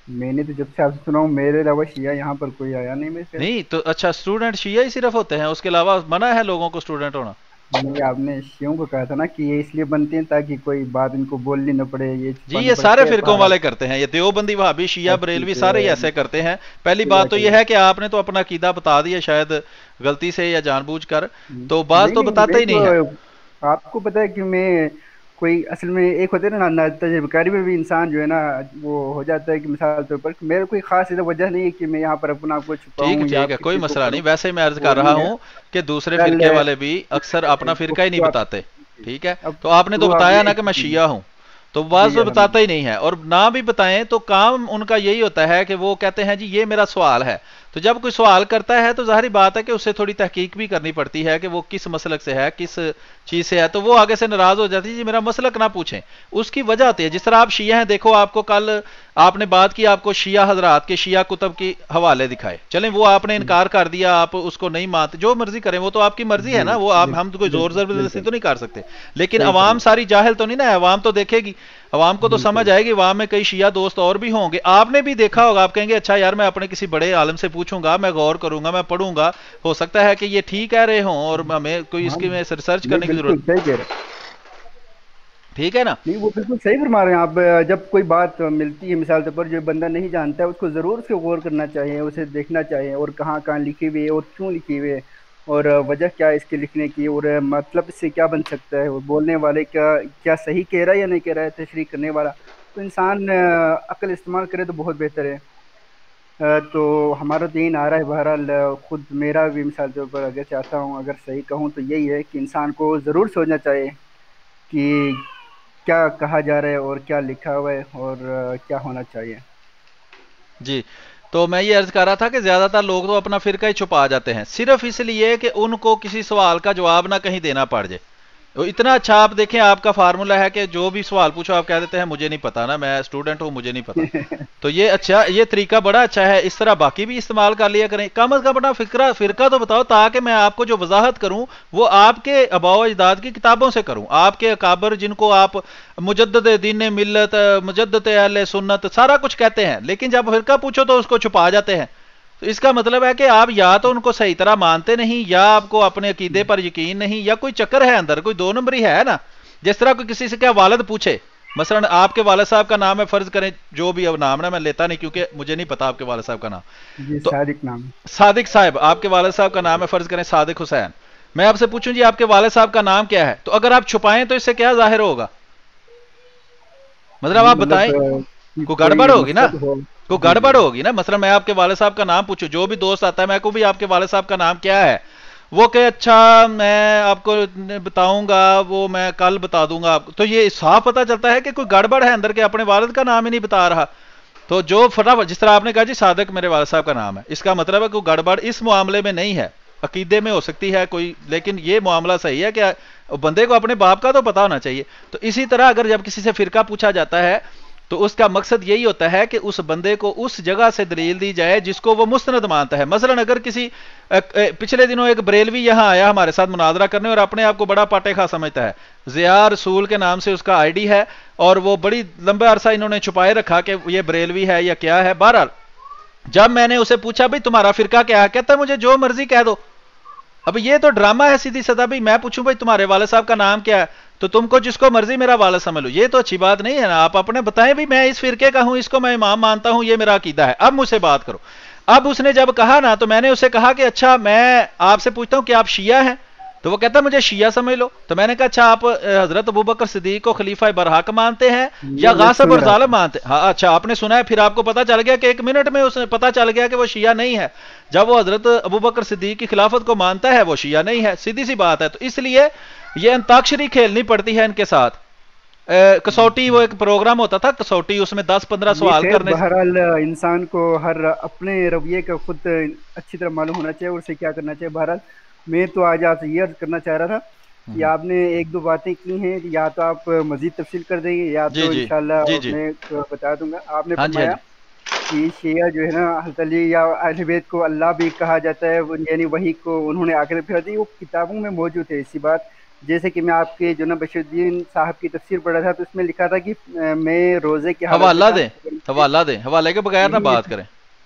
میں نے تو جب سے آپ سے سنا ہوں میرے علاوہ شیعہ یہاں پر کوئی آیا نہیں میرے خیال نہیں تو اچھا اسٹوڈنٹ شیعہ ہی صرف ہوتے ہیں، اس کے علاوہ منع ہے لوگوں کو اسٹوڈنٹ ہونا؟ نہیں، آپ نے شیعوں کو کہا تھا نا کہ یہ اس لیے بنتے ہیں تاکہ کوئی بات ان کو بولنی نہ پڑے، یہ جی چھپانے یہ سارے پڑتے ہیں فرقوں بہرحال۔ والے کرتے ہیں، یہ دیوبندی وہابی شیعہ بس بریلوی ٹھیک سارے ہی ہے، ایسے کرتے ہیں۔ پہلی جزاک بات تو یہ اللہ۔ ہے کہ آپ نے تو اپنا عقیدہ بتا دیا شاید غلطی سے یا جان بوجھ کر، تو بعض نہیں تو نہیں، بتاتے میں ہی نہیں ہے۔ تو آپ کو پتا ہے کہ میں کوئی اصل میں ایک ہوتے ہیں نا تجربہ کاری میں بھی انسان جو ہے نا وہ ہو جاتا ہے کہ مثال طور پر میرے کوئی خاص ایسا وجہ نہیں ہے کہ میں یہاں پر اپنا آپ کو ٹھیک چھپاؤں یا ٹھیک ہے، کوئی کسی کو مسئلہ کروں، نہیں، ویسے ہی میں عرض وہ کر رہا نہیں ہے۔ ہوں کہ دوسرے کل فرقے والے بھی اکثر اپنا فرقہ ہی نہیں گفتگو آپ بتاتے، ٹھیک ہے؟ اب تو آپ نے تو گفتگو آپ بتایا نا نے کہ میں جی شیعہ ہوں، تو جی بعض جی تو الحمد بتاتا ہی نہیں ہے، اور نہ بھی بتائیں تو کام ان کا یہی ہوتا ہے کہ وہ کہتے ہیں جی یہ میرا سوال ہے۔ تو جب کوئی سوال کرتا ہے تو ظاہری بات ہے کہ اس سے تھوڑی تحقیق بھی کرنی پڑتی ہے کہ وہ کس مسلک سے ہے، کس چیز سے ہے، تو وہ آگے سے ناراض ہو جاتی ہے جی میرا مسلک نہ پوچھیں، اس کی وجہ ہوتی ہے۔ جس طرح آپ شیعہ ہیں، دیکھو آپ کو کل آپ نے بات کی، آپ کو شیعہ حضرات کے شیعہ کتب کی حوالے دکھائے، چلیں وہ آپ نے انکار کر دیا، آپ اس کو نہیں مانتے، جو مرضی کریں، وہ تو آپ کی مرضی ہے جی نا، وہ آپ ہم تو بالکل کوئی زور بالکل زبردستی بالکل تو نہیں کر سکتے، لیکن صحیح عوام فرما ساری جاہل تو نہیں نا ہے، عوام تو دیکھے گی، عوام کو تو بالکل سمجھ آئے گی، عوام میں کئی شیعہ دوست اور بھی ہوں گے، آپ نے بھی دیکھا ہوگا، آپ کہیں گے اچھا یار میں اپنے کسی بڑے عالم سے پوچھوں گا، میں غور کروں گا، میں پڑھوں گا، ہو سکتا ہے کہ یہ ٹھیک کہہ رہے ہوں اور ہمیں کوئی اس ہاں کی میں ریسرچ نہیں کرنے کی ضرورت، بالکل صحیح کہہ رہے ہیں، ٹھیک ہے نا؟ نہیں وہ بالکل صحیح فرما رہے ہیں آپ۔ جب کوئی بات ملتی ہے مثال طور پر جو بندہ نہیں جانتا ہے اس کو ضرور اس کو غور کرنا چاہیے، اسے دیکھنا چاہیے اور کہاں کہاں لکھی ہوئی ہے اور کیوں لکھی ہوئی ہے اور وجہ کیا ہے اس کے لکھنے کی اور مطلب اس سے کیا بن سکتا ہے، اور بولنے والے کیا کیا صحیح کہہ رہا ہے یا نہیں کہہ رہا ہے، تشریح کرنے والا تو انسان آ، عقل استعمال کرے تو بہت بہتر ہے۔ آ، تو ہمارا دین آ رہا ہے بہرحال، آ، خود میرا بھی مثال طور پر اگر چاہتا ہوں اگر صحیح کہوں تو یہی ہے کہ انسان کو ضرور سوچنا چاہیے کہ کیا کہا جا رہا ہے اور کیا لکھا ہوا ہے اور آ، کیا ہونا چاہیے۔ جی تو میں یہ عرض کر رہا تھا کہ زیادہ تر لوگ تو اپنا فرقہ ہی چھپا جاتے ہیں، صرف اس لیے کہ ان کو کسی سوال کا جواب نہ کہیں دینا پڑ جائے۔ وہ اتنا اچھا آپ دیکھیں آپ کا فارمولا ہے کہ جو بھی سوال پوچھو آپ کہہ دیتے ہیں مجھے نہیں پتا نا، میں اسٹوڈنٹ ہوں مجھے نہیں پتا، تو یہ اچھا یہ طریقہ بڑا اچھا ہے، اس طرح باقی بھی استعمال کر لیا کریں، کم از کم اپنا فکرہ فرقہ تو بتاؤ تاکہ میں آپ کو جو وضاحت کروں وہ آپ کے آباء و اجداد کی کتابوں سے کروں، آپ کے اکابر جن کو آپ مجدد دین ملت مجدد اہل سنت سارا کچھ کہتے ہیں، لیکن جب فرقہ پوچھو تو اس کو چھپا جاتے ہیں، تو اس کا مطلب ہے کہ آپ یا تو ان کو صحیح طرح مانتے نہیں، یا آپ کو اپنے عقیدے پر یقین نہیں، یا کوئی چکر ہے اندر، کوئی دو نمبری ہے نا۔ جس طرح کوئی کسی سے کیا والد پوچھے، مثلا آپ کے والد صاحب کا نام ہے، فرض کریں جو بھی اب نام ہے میں لیتا نہیں کیونکہ مجھے نہیں پتا آپ کے والد صاحب کا نام، جی تو صادق نام ہے۔ صادق صاحب آپ کے والد صاحب کا نام ہے، فرض کریں صادق حسین، میں آپ سے پوچھوں جی آپ کے والد صاحب کا نام کیا ہے، تو اگر آپ چھپائیں تو اس سے کیا ظاہر ہوگا، مطلب جی آپ مطلب بتائیں آ، کہ کوئی گڑبڑ کوئی ہوگی نا، مقصد ہو۔ کوئی جی جی گڑبڑ ہوگی نا، مثلا میں آپ کے والد صاحب کا نام پوچھوں، جو بھی دوست آتا ہے میں کو بھی آپ کے والد صاحب کا نام کیا ہے، وہ کہ اچھا میں آپ کو بتاؤں گا، وہ میں کل بتا دوں گا آپ کو، تو یہ صاف پتہ چلتا ہے کہ کوئی گڑبڑ ہے اندر کے اپنے والد کا نام ہی نہیں بتا رہا، تو جو فٹافٹ جس طرح آپ نے کہا جی صادق میرے والد صاحب کا نام ہے، اس کا مطلب ہے کوئی گڑبڑ اس معاملے میں نہیں ہے، عقیدے میں ہو سکتی ہے کوئی، لیکن یہ معاملہ صحیح ہے کہ بندے کو اپنے باپ کا تو پتا ہونا چاہیے۔ تو اسی طرح اگر جب کسی سے فرقہ پوچھا جاتا ہے تو اس کا مقصد یہی ہوتا ہے کہ اس بندے کو اس جگہ سے دلیل دی جائے جس کو وہ مستند مانتا ہے، مثلا اگر کسی پچھلے دنوں ایک بریلوی یہاں آیا ہمارے ساتھ مناظرہ کرنے اور اپنے آپ کو بڑا پاٹے خواہ سمجھتا ہے، ضیاء رسول کے نام سے اس کا آئی ڈی ہے، اور وہ بڑی لمبا عرصہ انہوں نے چھپائے رکھا کہ یہ بریلوی ہے یا کیا ہے، بہرحال جب میں نے اسے پوچھا بھائی تمہارا فرقہ کیا ہے، کہتا ہے مجھے جو مرضی کہہ دو، اب یہ تو ڈرامہ ہے سیدھی سدا، بھائی میں پوچھوں بھائی تمہارے والد صاحب کا نام کیا ہے تو تم کو جس کو مرضی میرا والد سمجھ لو، یہ تو اچھی بات نہیں ہے نا، آپ اپنے بتائیں بھی میں اس فرقے کا ہوں، اس کو میں امام مانتا ہوں، یہ میرا عقیدہ ہے، اب مجھ سے بات کرو۔ اب اس نے جب کہا نا تو میں نے اسے کہا کہ اچھا میں آپ سے پوچھتا ہوں کہ آپ شیعہ ہیں، تو وہ کہتا ہے مجھے شیعہ سمجھ لو، تو میں نے کہا اچھا آپ حضرت ابوبکر صدیق کو خلیفہ برحق مانتے ہیں یا یہ میں غاصب سن اور رہا ظالم تھا۔ مانتے ہیں؟ ہاں اچھا آپ نے سنا ہے، پھر آپ کو پتا چل گیا کہ ایک منٹ میں اسے پتا چل گیا کہ وہ شیعہ نہیں ہے، جب وہ حضرت ابوبکر صدیق کی خلافت کو مانتا ہے وہ شیعہ نہیں ہے، سیدھی سی بات ہے۔ تو اس لیے یہ انتاکشری کھیلنی پڑتی ہے ان کے ساتھ، کسوٹی وہ ایک پروگرام ہوتا تھا کسوٹی، اس میں دس پندرہ نہیں سوال خیر کرنے سے، بہرحال انسان کو ہر اپنے رویے کا خود اچھی طرح معلوم ہونا چاہیے اور اسے کیا کرنا چاہیے۔ بہرحال میں تو آج آپ سے یہ عرض کرنا چاہ رہا تھا کہ آپ نے ایک دو باتیں کی ہیں، یا تو آپ مزید تفصیل کر دیں گے یا جی تو جی انشاءاللہ جی جی میں بتا دوں گا۔ آپ نے ہاں جی ہاں فرمایا جی کہ شیعہ جو ہے نا حضرت علی یا اہل بیت کو اللہ بھی کہا جاتا ہے، وہ یعنی وہی کو انہوں نے آ کر پھر دی، وہ کتابوں میں موجود ہے ایسی بات، جیسے کہ میں آپ کے جو نا بشیر الدین صاحب کی تفسیر پڑھ رہا تھا تو اس میں لکھا تھا کہ میں روزے کے حوالہ دیں حوالہ دیں حوالے کے بغیر نہ بات کریں.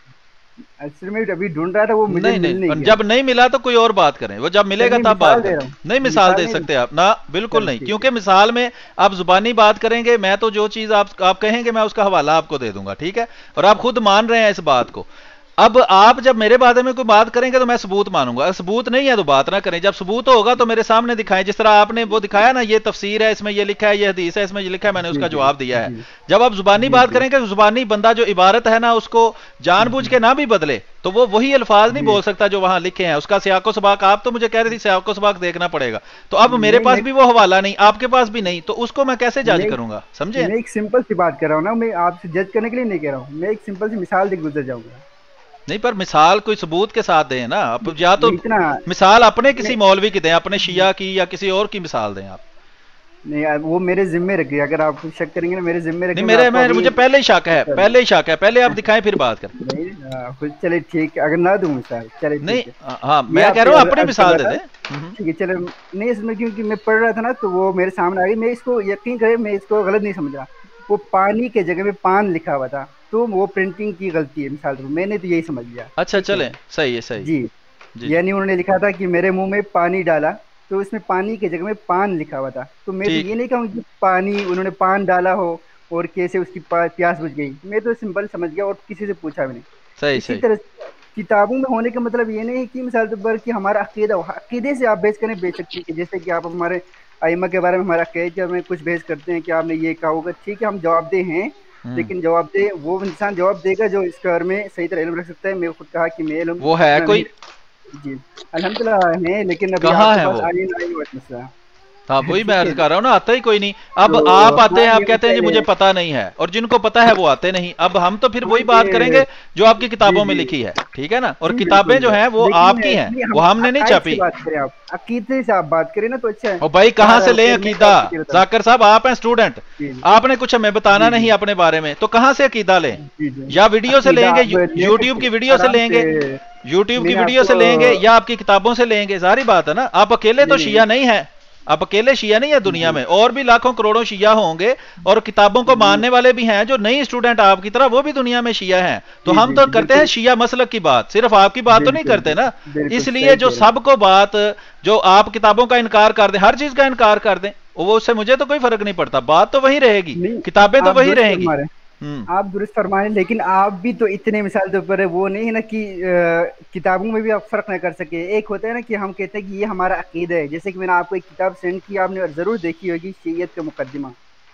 اصل میں ابھی ڈھونڈ رہا تھا وہ مجھے نہیں نہیں جب نہیں ملا تو کوئی اور بات کریں, وہ جب ملے گا تب بات کریں. نہیں مثال دے سکتے آپ نہ, بالکل نہیں, کیونکہ مثال میں آپ زبانی بات کریں گے, میں تو جو چیز آپ آپ کہیں گے میں اس کا حوالہ آپ کو دے دوں گا, ٹھیک ہے, اور آپ خود مان رہے ہیں اس بات کو. اب آپ جب میرے بارے میں کوئی بات کریں گے تو میں ثبوت مانوں گا, ثبوت نہیں ہے تو بات نہ کریں. جب ثبوت ہوگا تو میرے سامنے دکھائیں, جس طرح آپ نے وہ دکھایا نا, یہ تفسیر ہے, اس میں یہ لکھا ہے, یہ حدیث ہے, اس میں یہ لکھا ہے, میں نے اس کا جواب دیا ہے. جب آپ زبانی بات کریں گے, زبانی بندہ جو عبارت ہے نا اس کو جان بوجھ کے نہ بھی بدلے تو وہ وہی الفاظ نہیں بول سکتا جو وہاں لکھے ہیں, اس کا سیاق و سباق. آپ تو مجھے کہہ رہی تھی سیاق و سباق دیکھنا پڑے گا, تو اب میرے پاس بھی وہ حوالہ نہیں, آپ کے پاس بھی نہیں, تو اس کو میں کیسے جج کروں گا, سمجھے؟ میں ایک سمپل سی بات کر رہا ہوں نا, میں آپ سے جج کرنے کے لیے نہیں کہہ رہا ہوں, میں ایک سمپل سی مثال دے گزر جاؤں گا. نہیں پر مثال کوئی ثبوت کے ساتھ دیں نا, اب یا تو مثال اپنے کسی مولوی کی دیں, اپنے شیعہ کی یا کسی اور کی مثال دیں آپ. نہیں وہ میرے ذمے رکھیے, اگر آپ شک کریں گے نا میرے ذمے رکھیں. میرے میں مجھے پہلے ہی شک ہے, پہلے ہی شک ہے, پہلے آپ دکھائیں پھر بات کریں. چلے ٹھیک ہے, اگر نہ دوں مثال چلے نہیں, ہاں میں کہہ رہا ہوں اپنی مثال دے دیں. ٹھیک ہے چلے, نہیں اس میں کیونکہ میں پڑھ رہا تھا نا تو وہ میرے سامنے آ گئی, میں اس کو یقین کرے میں اس کو غلط نہیں سمجھا. وہ پانی کے جگہ میں پان لکھا ہوا تھا تو وہ پرنٹنگ کی غلطی ہے مثال, میں نے تو یہی سمجھ لیا. اچھا چلیں, صحیح ہے, صحیح. جی یعنی انہوں نے لکھا تھا کہ میرے منہ میں پانی ڈالا, تو اس میں پانی کی جگہ میں پان لکھا ہوا تھا, تو میں تو یہ نہیں کہوں کہ پانی انہوں نے پان ڈالا ہو اور کیسے اس کی پیاس بجھ گئی, میں تو سمپل سمجھ گیا اور کسی سے پوچھا بھی نہیں. اسی طرح کتابوں میں ہونے کا مطلب یہ نہیں کہ مثال کے طور پر کہ ہمارا عقیدہ عقیدے سے آپ بیچ کریں بیچ سکتے ہیں, جیسے کہ آپ ہمارے ائمہ کے بارے میں ہمارا عقیدہ میں کچھ بیچ کرتے ہیں کہ آپ نے یہ کہا ہوگا, ٹھیک ہے ہم جواب دہ ہیں, لیکن جواب دے وہ انسان جواب دے گا جو اس کے بارے میں صحیح طرح علم رکھ سکتا ہے. میں خود کہا کہ میں علم وہ ہے کوئی, جی الحمدللہ ہے, لیکن ابھی کہاں آپ ہے کے وہ, پاس آئی نہیں ہوا مسئلہ. ہاں وہی میں عرض کر رہا ہوں نا, آتا ہی کوئی نہیں. اب آپ آتے ہیں, آپ کہتے ہیں جی مجھے پتا نہیں ہے, اور جن کو پتا ہے وہ آتے نہیں. اب ہم تو پھر وہی بات کریں گے جو آپ کی کتابوں میں لکھی ہے, ٹھیک ہے نا, اور کتابیں جو ہیں وہ آپ کی ہیں, وہ ہم نے نہیں چھاپی. عقیدے سے آپ بات کریں نا تو اچھا ہے. اور بھائی کہاں سے لیں عقیدہ, ذاکر صاحب آپ ہیں اسٹوڈنٹ, آپ نے کچھ ہمیں بتانا نہیں اپنے بارے میں, تو کہاں سے عقیدہ لیں؟ یا ویڈیو سے لیں گے, یوٹیوب کی ویڈیو سے لیں گے, یوٹیوب کی ویڈیو سے لیں گے, یا آپ کی کتابوں سے لیں گے, ظاہری بات ہے نا. آپ اکیلے تو شیعہ نہیں ہیں, آپ اکیلے شیعہ نہیں ہے دنیا میں, اور بھی لاکھوں کروڑوں شیعہ ہوں گے, اور کتابوں کو ماننے والے بھی ہیں جو نئی اسٹوڈنٹ آپ کی طرح, وہ بھی دنیا میں شیعہ ہیں. تو ہم تو کرتے ہیں شیعہ مسلک کی بات, صرف آپ کی بات تو نہیں کرتے نا. اس لیے جو سب کو بات, جو آپ کتابوں کا انکار کر دیں, ہر چیز کا انکار کر دیں, وہ اس سے مجھے تو کوئی فرق نہیں پڑتا, بات تو وہی رہے گی, کتابیں تو وہی رہیں گی. آپ درست فرمائیں, لیکن آپ بھی تو اتنے مثال کے اوپر ہے, وہ نہیں ہے نا کہ کتابوں میں بھی آپ فرق نہ کر سکے. ایک ہوتا ہے نا کہ ہم کہتے ہیں کہ یہ ہمارا عقیدہ ہے, جیسے کہ میں نے آپ کو ایک کتاب سینڈ کی, آپ نے ضرور دیکھی ہوگی, شیعیت کا مقدمہ.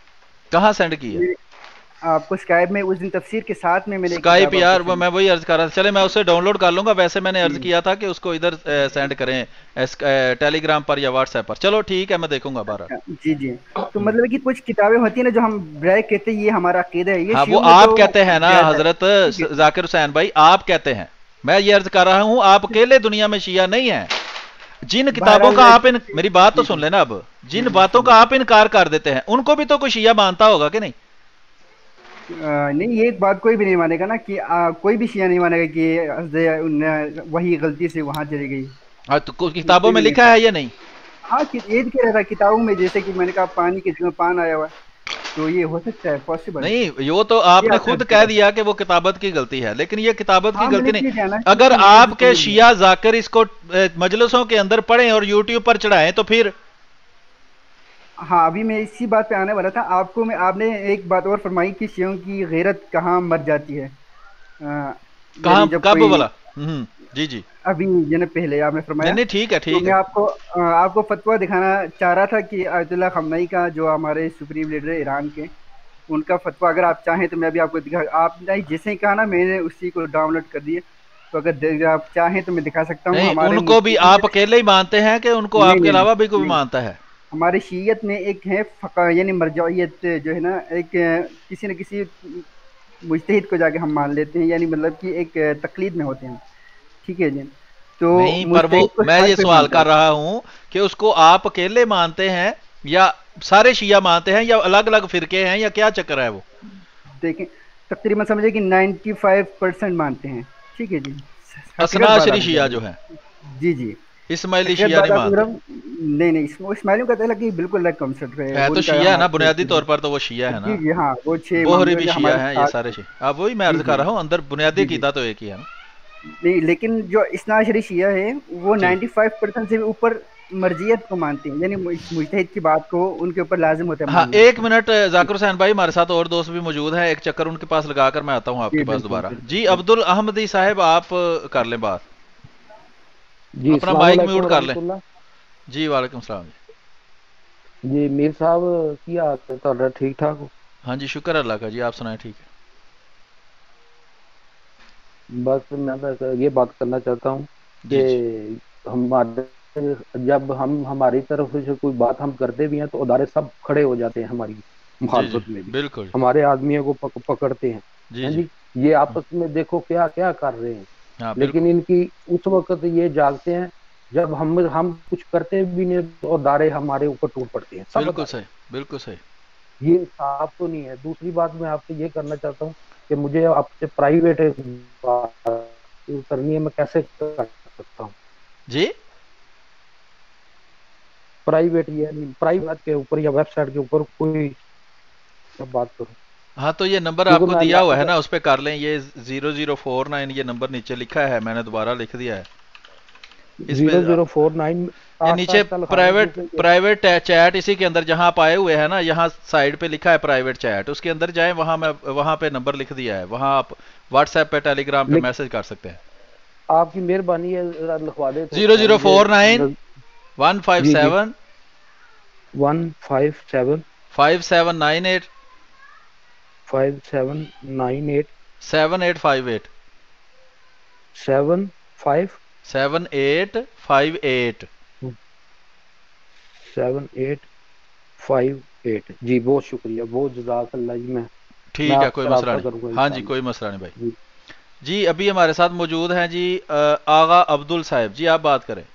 کہاں سینڈ کی ہے آپ کو؟ اسکائپ میں, اس دن تفسیر کے ساتھ میں میں نے اسکائپ, یار وہ میں وہی عرض کر رہا تھا, چلے میں اسے ڈاؤن لوڈ کر لوں گا. ویسے میں نے عرض کیا تھا کہ اس کو ادھر سینڈ کریں ٹیلی گرام پر یا واٹس ایپ پر. چلو ٹھیک ہے, میں دیکھوں گا بارہ. جی جی, تو مطلب کہ کچھ کتابیں ہوتی ہیں نا جو ہم برائے کہتے ہیں یہ ہمارا عقیدہ ہے, ہاں وہ آپ کہتے ہیں نا حضرت ذاکر حسین بھائی, آپ کہتے ہیں. میں یہ عرض کر رہا ہوں آپ اکیلے دنیا میں شیعہ نہیں ہیں. جن کتابوں کا آپ ان... میری بات تو سن لینا, اب جن باتوں کا آپ انکار کر دیتے ہیں ان کو بھی تو کوئی شیعہ مانتا ہوگا کہ نہیں؟ نہیں, یہ ایک بات کوئی بھی نہیں مانے گا نا, کہ کوئی بھی شیعہ نہیں مانے گا کہ وہی غلطی سے وہاں چلی گئی. تو کتابوں میں لکھا ہے یا نہیں؟ ہاں یہ کہہ رہا تھا کتابوں میں, جیسے کہ میں نے کہا پانی کے جگہ پان آیا ہوا, تو یہ ہو سکتا ہے پاسبل نہیں. یہ تو آپ نے خود کہہ دیا کہ وہ کتابت کی غلطی ہے, لیکن یہ کتابت کی غلطی نہیں. اگر آپ کے شیعہ ذاکر اس کو مجلسوں کے اندر پڑھیں اور یوٹیوب پر چڑھائیں تو پھر. ہاں ابھی میں اسی بات پہ آنے والا تھا. آپ کو میں آپ نے ایک بات اور فرمائی کہ شیعوں کی غیرت کہاں مر جاتی ہے, کہاں کب بولا؟ جی جی ابھی جن پہلے آپ نے فرمایا. نہیں ٹھیک ہے ٹھیک ہے, میں آپ کو آپ کو فتویٰ دکھانا چاہ رہا تھا کہ آیت اللہ خامنئی کا, جو ہمارے سپریم لیڈر ایران کے, ان کا فتویٰ اگر آپ چاہیں تو میں ابھی آپ کو دکھا, آپ نے جیسے ہی کہا نا میں نے اسی کو ڈاؤن لوڈ کر دیا, تو اگر آپ چاہیں تو میں دکھا سکتا ہوں. ہمارے ان کو بھی آپ اکیلے ہی مانتے ہیں کہ ان کو آپ کے علاوہ بھی کوئی مانتا ہے؟ ہمارے شیعت میں ایک ہے فقہ, یعنی مرجعیت جو ہے نا, ایک کسی نہ کسی مجتہد کو جا کے ہم مان لیتے ہیں, یعنی مطلب کہ ایک تقلید میں ہوتے ہیں, ٹھیک ہے جی. تو نہیں پر وہ میں یہ سوال کر رہا ہوں کہ اس کو آپ اکیلے مانتے ہیں یا سارے شیعہ مانتے ہیں یا الگ الگ فرقے ہیں, یا کیا چکر ہے وہ؟ دیکھیں تقریباً سمجھے کہ نائنٹی فائیو پرسینٹ مانتے ہیں, ٹھیک ہے جی. اثنا عشری شیعہ جو ہے, جی جی اسماعیلی شیعہ نہیں مانتے. نہیں نہیں اس- وہ اسماعیلیوں کا تعلق یہ بالکل الگ کنسرٹ ہے، ہے وہ تو ان کا شیعہ ہے نا، ہمارے بنیادی سے طور پر تو وہ شیعہ ہے نا، جی جی ہاں وہ چھ امام بوہری جو بھی ہے شیعہ ہمارے ہیں، یہ ساتھ سارے شیعہ، اب وہی میں جی عرض جی کر رہا ہوں اندر بنیادی جی جی عقیدہ تو ایک ہی ہے نا۔ نہیں لیکن جو اثنا عشری شیعہ ہے وہ جی نائنٹی فائیو پرسینٹ سے بھی اوپر مرجیت کو مانتے ہیں، یعنی مجتہد کی بات کو ان کے اوپر لازم ہوتا ہے ہاں ماننا۔ ایک منٹ ذاکر حسین بھائی، ہمارے ساتھ اور دوست بھی موجود ہیں، ایک چکر ان کے پاس لگا کر میں آتا ہوں آپ جی کے پاس بالکل دوبارہ۔ بالکل جی بالکل۔ عبد الاحمدی صاحب آپ کر لیں بات، جی اپنا السلام مائک علیکم میوٹ کر لیں۔ ورحمۃ اللہ۔ جی وعلیکم السلام جی۔ جی میر صاحب کی حال ہے تہاڈا؟ ٹھیک ٹھاک ہو؟ ہاں جی شکر اللہ کا جی، آپ سنائیں ٹھیک ہے؟ بس میں بس یہ بات کرنا چاہتا ہوں کہ جی جی ہمارے جب ہم ہماری طرف سے کوئی بات ہم کرتے بھی ہیں تو ادارے سب کھڑے ہو جاتے ہیں ہماری جی جی مخالفت میں بھی، بالکل ہمارے آدمیوں کو پک پکڑتے ہیں جی ہیں جی جی، یہ آپس میں دیکھو کیا کیا کر رہے ہیں، ہاں لیکن بالکل ان کی اس وقت یہ جاگتے ہیں جب ہم ہم کچھ کرتے بھی نہیں تو ادارے ہمارے اوپر ٹوٹ پڑتے ہیں، سب بالکل ادارے۔ صحیح بالکل صحیح۔ یہ صاف تو نہیں ہے۔ دوسری بات میں آپ سے یہ کرنا چاہتا ہوں کہ مجھے آپ سے پرائیویٹ بات کرنی ہے، میں کیسے کر سکتا ہوں؟ جی پرائیویٹ یعنی پرائیویٹ کے اوپر یا ویب سائٹ کے اوپر کوئی بات کروں، ہاں تو یہ نمبر آپ کیونکہ کو میں دیا ہوا ہے لائف نا، اس پہ کر لیں، یہ زیرو زیرو فور نائن یہ نمبر نیچے لکھا ہے، میں نے دوبارہ لکھ دیا ہے اس پہ۔ زیرو زیرو فور نائن یہ آہستہ نیچے آہستہ لکھا دیں پرائیویٹ کیونکہ پرائیویٹ چیٹ اسی کے اندر جہاں آپ آئے ہوئے ہیں نا، یہاں سائڈ پہ لکھا ہے پرائیویٹ چیٹ، اس کے اندر جائیں، وہاں میں وہاں پہ نمبر لکھ دیا ہے، وہاں آپ واٹس ایپ پہ ٹیلی گرام پہ لیکن میسج کر سکتے ہیں۔ آپ کی مہربانی ہے ذرا لکھوا دیں تو زیرو میں زیرو مجھے فور نائن نز... ون فائیو جی جی seven one five seven five seven nine eight five seven nine eight seven eight five eight seven five seven eight five eight. Seven eight five eight. جی بہت شکریہ، بہت جزاک اللہ جی، میں میں ٹھیک ہے آپ کوئی سے مسئلہ رابطہ نہیں، کروں گا ہاں جی انشاءاللہ۔ کوئی مسئلہ نہیں بھائی۔ جی جی ابھی ہمارے ساتھ موجود ہیں جی آغا عبدل صاحب، جی آپ بات کریں۔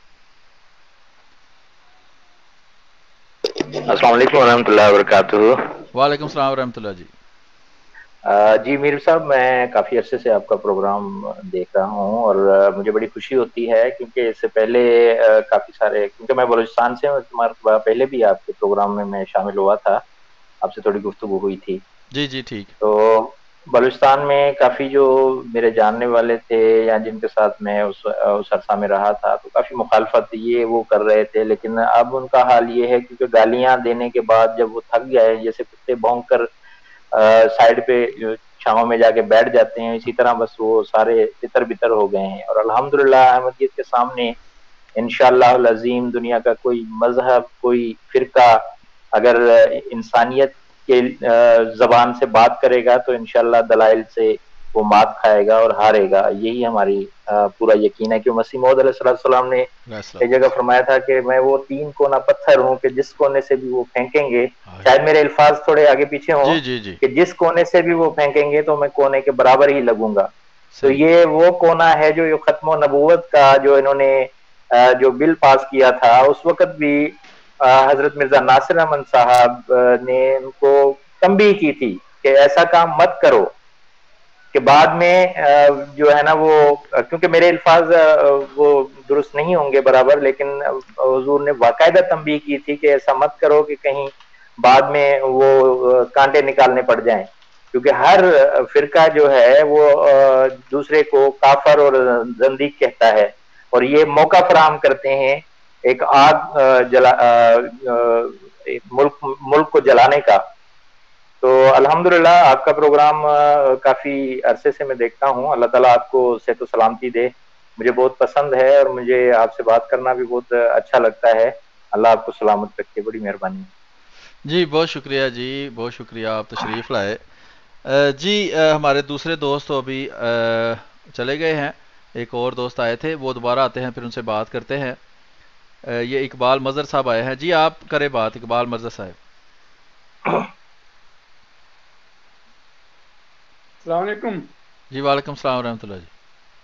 السلام علیکم ورحمۃ اللہ وبرکاتہ۔ وعلیکم السلام ورحمۃ اللہ جی۔ جی میر صاحب، میں کافی عرصے سے آپ کا پروگرام دیکھ رہا ہوں اور مجھے بڑی خوشی ہوتی ہے کیونکہ اس سے پہلے کافی سارے، کیونکہ میں بلوچستان سے ہوں، پہلے بھی آپ کے پروگرام میں میں شامل ہوا تھا، آپ سے تھوڑی گفتگو ہوئی تھی۔ جی جی ٹھیک۔ تو بلوچستان میں کافی جو میرے جاننے والے تھے یا جن کے ساتھ میں اس اس عرصہ میں رہا تھا تو کافی مخالفت یہ وہ کر رہے تھے، لیکن اب ان کا حال یہ ہے کیونکہ گالیاں دینے کے بعد جب وہ تھک گئے، جیسے کتے بھونک کر سائڈ پہ چھاؤں میں جا کے بیٹھ جاتے ہیں، اسی طرح بس وہ سارے تتر بتر ہو گئے ہیں۔ اور الحمدللہ احمدیت کے سامنے انشاءاللہ العظیم دنیا کا کوئی مذہب، کوئی فرقہ اگر انسانیت کے زبان سے بات کرے گا تو انشاءاللہ دلائل سے وہ مات کھائے گا اور ہارے گا، یہی ہماری پورا یقین ہے کہ مسیح موعود علیہ السلام نے ایک جگہ فرمایا تھا کہ میں وہ تین کونا پتھر ہوں کہ جس کونے سے بھی وہ پھینکیں گے، شاید میرے الفاظ تھوڑے آگے پیچھے ہوں جی جی جی کہ جس کونے سے بھی وہ پھینکیں گے تو میں کونے کے برابر ہی لگوں گا۔ تو صحیح۔ یہ وہ کونا ہے جو یہ ختم و نبوت کا جو انہوں نے جو بل پاس کیا تھا، اس وقت بھی حضرت مرزا ناصر احمد صاحب نے ان کو تنبیہ کی تھی کہ ایسا کام مت کرو، کہ بعد میں جو ہے نا وہ، کیونکہ میرے الفاظ وہ درست نہیں ہوں گے برابر، لیکن حضور نے باقاعدہ تنبیہ کی تھی کہ ایسا مت کرو کہ کہیں بعد میں وہ کانٹے نکالنے پڑ جائیں، کیونکہ ہر فرقہ جو ہے وہ دوسرے کو کافر اور زندیق کہتا ہے اور یہ موقع فراہم کرتے ہیں ایک آگ جلا ملک ملک کو جلانے کا۔ تو الحمدللہ آپ کا پروگرام کافی عرصے سے میں دیکھتا ہوں، اللہ تعالیٰ آپ کو صحت و سلامتی دے، مجھے بہت پسند ہے اور مجھے آپ سے بات کرنا بھی بہت اچھا لگتا ہے، اللہ آپ کو سلامت رکھے، بڑی مہربانی۔ جی بہت شکریہ جی، بہت شکریہ، آپ تشریف لائے۔ جی ہمارے دوسرے دوست تو ابھی چلے گئے ہیں، ایک اور دوست آئے تھے، وہ دوبارہ آتے ہیں پھر ان سے بات کرتے ہیں۔ یہ اقبال مظہر صاحب آئے ہیں، جی آپ کریں بات اقبال مظہر صاحب۔ السلام علیکم جی وعلیکم السلام ورحمۃ اللہ جی۔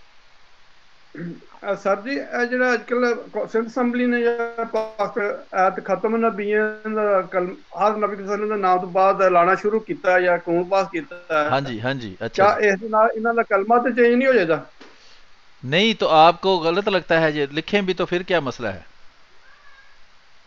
سر جی یہ جڑا اج کل سندھ اسمبلی نے پاک ایت ختم نبیین ہر نبی صلی اللہ علیہ وسلم کے نام تو بعد لانا شروع کیتا ہے یا قانون پاس کیتا ہے، ہاں جی ہاں جی اچھا کیا جی۔ اس نال انہاں دا کلمہ تے چینج نہیں ہو جائے گا؟ نہیں تو آپ کو غلط لگتا ہے، یہ لکھیں بھی تو پھر کیا مسئلہ ہے؟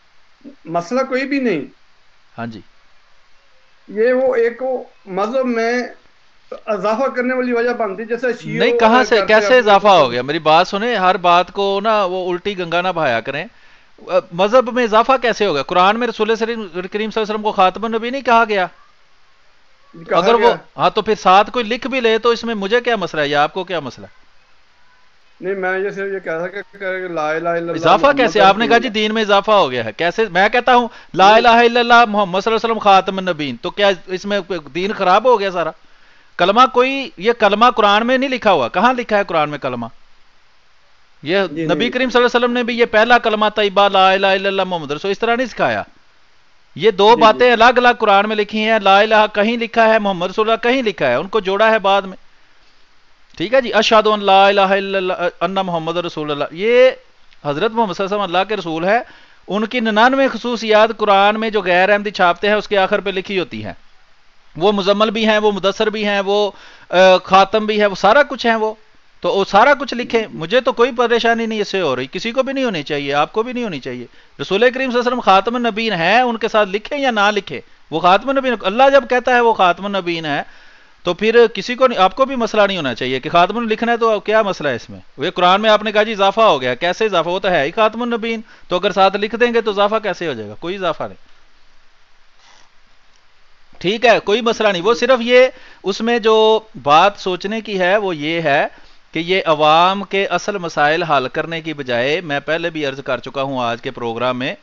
मसला कोई भी नहीं। हाँ जी, ये वो एक वो मजहब में इजाफा करने वाली वजह बनती, जैसे शियो नहीं कहाँ अ, से करते कैसे अपने इजाफा हो कुछ। गया, मेरी बात सुने, हर बात को ना वो उल्टी गंगा ना बहाया करें। अ, मजहब में इजाफा कैसे होगा? कुरान में रसूल करीम सल्लल्लाहु अलैहि वसल्लम को खातमुन नबी नहीं कहा गया? तो कहा अगर वो, गया। हाँ तो फिर साथ कोई लिख भी ले तो इसमें मुझे क्या मसला है या आपको क्या मसला है? नहीं, मैं ये सिर्फ ये कह रहा था कि कि ला इलाहा इल्लल्लाह इजाफा मोहम्मद कैसे? आपने कहा जी रसूलुल्लाह। दीन में इजाफा हो गया है, कैसे? मैं कहता हूं ला नहीं इलाहा इल्लल्लाह मोहम्मद सल्लल्लाहु अलैहि वसल्लम खातमुन नबीन, तो क्या इसमें दीन खराब हो गया सारा? कलमा कोई, ये कलमा कुरान में नहीं लिखा हुआ, कहां लिखा है कुरान में कलमा? ये जी नबी नहीं करीम सल्लल्लाहु अलैहि वसल्लम ने भी ये पहला कलमा तैयबा ला इलाहा इल्लल्लाह मोहम्मद रसूल इस तरह नहीं सिखाया। ये दो जी बातें जी अलग अलग कुरान में लिखी हैं, ला इलाहा कहीं लिखा है, मोहम्मद रसूलुल्लाह कहीं लिखा है, उनको जोड़ा है बाद में। ठीक है जी, अशहदु अन ला इलाहा इल्लल्लाह अन्ना मोहम्मद रसूलुल्लाह, ये हजरत मोहम्मद सल्लल्लाहु अलैहि वसल्लम अल्लाह के रसूल है। उनकी निन्यानवे खसूसियात कुरान में जो गैर अहमदी छापते हैं उसके आखिर पे लिखी होती हैं। वो मुजम्मल भी हैं, वो मुदस्सर भी हैं, वो अ, खातम भी है, वो सारा कुछ है। वो तो वो सारा कुछ लिखे, मुझे तो कोई परेशानी नहीं इससे हो रही, किसी को भी नहीं होनी चाहिए, आपको भी नहीं होनी चाहिए। रसूल करीम सल्लल्लाहु अलैहि वसल्लम खातमुन नबीन है, उनके साथ लिखे या ना लिखे, वो खातमुन नबीन, अल्लाह जब कहता है वो खातमुन नबीन है तो फिर किसी को नहीं, आपको भी मसला नहीं होना चाहिए कि खातमुन लिखना है तो क्या मसला है इसमें? वे कुरान में आपने कहा जी इजाफा हो गया, कैसे इजाफा? वो तो है ही खातमुन नबीन, तो अगर साथ लिख देंगे तो इजाफा कैसे हो जाएगा? कोई इजाफा नहीं। ठीक है, कोई मसला नहीं। वो सिर्फ ये उसमें जो बात सोचने की है वो ये है कि ये अवाम के असल मसाइल हल करने की बजाय, मैं पहले भी अर्ज कर चुका हूं आज के प्रोग्राम में,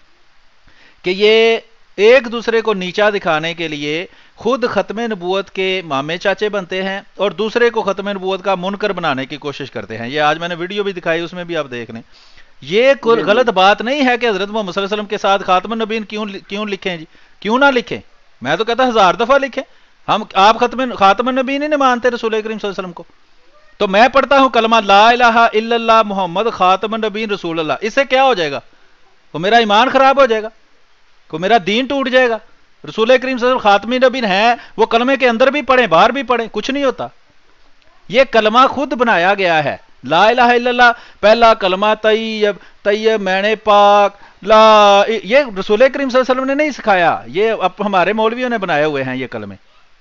कि ये एक दूसरे को नीचा दिखाने के लिए खुद खत्म नबूवत के मामे चाचे बनते हैं और दूसरे को खत्म नबूवत का मुनकर बनाने की कोशिश करते हैं। ये आज मैंने वीडियो भी दिखाई, उसमें भी आप देख लें। ये कोई जी जी गलत बात नहीं है कि हजरत मोहम्मद सल्लल्लाहु अलैहि वसल्लम के साथ खातमुन नबीन क्यों क्यों लिखें जी, क्यों ना लिखें? मैं तो कहता हजार दफा लिखें। हम आप खत्म खातमुन नबीन ही नहीं मानते रसूल करीम सल्लल्लाहु अलैहि वसल्लम को, तो मैं पढ़ता हूं कलमा ला इलाहा इल्लल्लाह मोहम्मद खातमुन नबीन रसूलुल्लाह, इससे क्या हो जाएगा? वो मेरा ईमान खराब हो जाएगा, को मेरा दीन टूट जाएगा? रसूल करीम सल्लल्लाहु अलैहि वसल्लम खातमी नबीन है, वो कलमे के अंदर भी पढ़े बाहर भी पढ़े, कुछ नहीं होता। ये कलमा खुद बनाया गया है, ला इलाहा इल्लल्लाह पहला कलमा तैयब तैयब मैंने पाक ला, ये रसूल करीम सल्लल्लाहु अलैहि वसल्लम ने नहीं सिखाया, ये अब हमारे मौलवियों ने बनाए हुए हैं ये कलमे।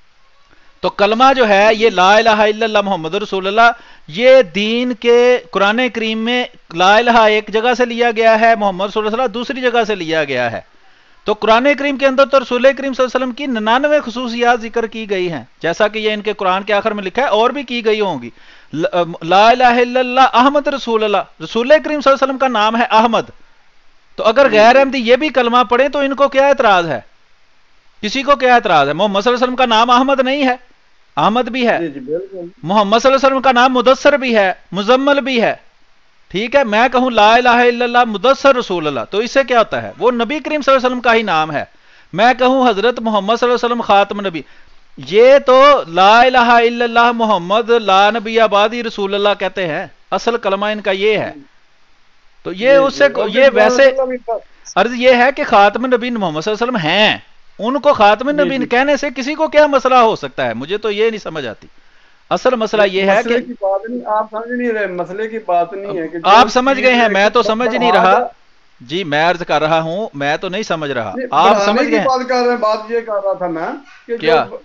तो कलमा जो है ये ला इलाहा इल्लल्लाह मोहम्मद रसूलुल्लाह, ये दीन के कुरान करीम में ला इलाहा एक जगह से लिया गया है, मोहम्मद रसूलुल्लाह सल्लल्लाहु अलैहि वसल्लम दूसरी जगह से लिया गया है। तो कुरान करीम के अंदर तो रसूल करीम सल्लल्लाहु अलैहि वसल्लम की निन्यानवे खुसूसियात जिक्र की गई हैं, जैसा कि ये इनके कुरान के आखिर में लिखा है, और भी की गई होंगी। ला इलाहा इल्लल्लाह अहमद रसूलुल्लाह, रसूल करीम सल्लल्लाहु अलैहि वसल्लम का नाम है अहमद। तो अगर गैर अहमदी ये भी कलमा पढ़े तो इनको क्या एतराज है? किसी को क्या एतराज है? मोहम्मद सल्लल्लाहु अलैहि वसल्लम का नाम अहमद नहीं है? अहमद भी है। जी जी बिल्कुल। मोहम्मद सल्लल्लाहु अलैहि वसल्लम का नाम मुदस्सर भी है, मुजम्मल भी है। ठीक है, मैं कहूं ला इलाहा इल्लल्लाह मुदस्सर रसूलुल्लाह, तो इससे क्या होता है? वो नबी करीम सल्लल्लाहु अलैहि वसल्लम का ही नाम है। मैं कहूं हजरत मोहम्मद सल्लल्लाहु अलैहि वसल्लम खातम नबी, ये तो ला इलाहा इल्लल्लाह मोहम्मद ला नबी आबादी रसूलुल्लाह कहते हैं, असल कलमा इनका ये है। तो ये जी उससे जी और ये फिर वैसे मतलब भी था। अर्ज ये है कि खातम नबी मोहम्मद सल्लल्लाहु अलैहि वसल्लम हैं, उनको खातम जी नबी जी कहने से किसी को क्या मसला हो सकता है? मुझे तो ये नहीं समझ आती। असल मसला नहीं, ये है मसले कि की बात नहीं, आप समझ नहीं रहे, मसले की बात नहीं है कि जो आप समझ चीज गए हैं, मैं एक तो समझ नहीं बढ़ा रहा जा- जी, मैं अर्ज कर रहा हूं, मैं तो नहीं समझ रहा, नहीं, आप बढ़ाने समझ की गए हैं बात कर रहे हैं। बात ये कर रहा था मैं कि क्या जो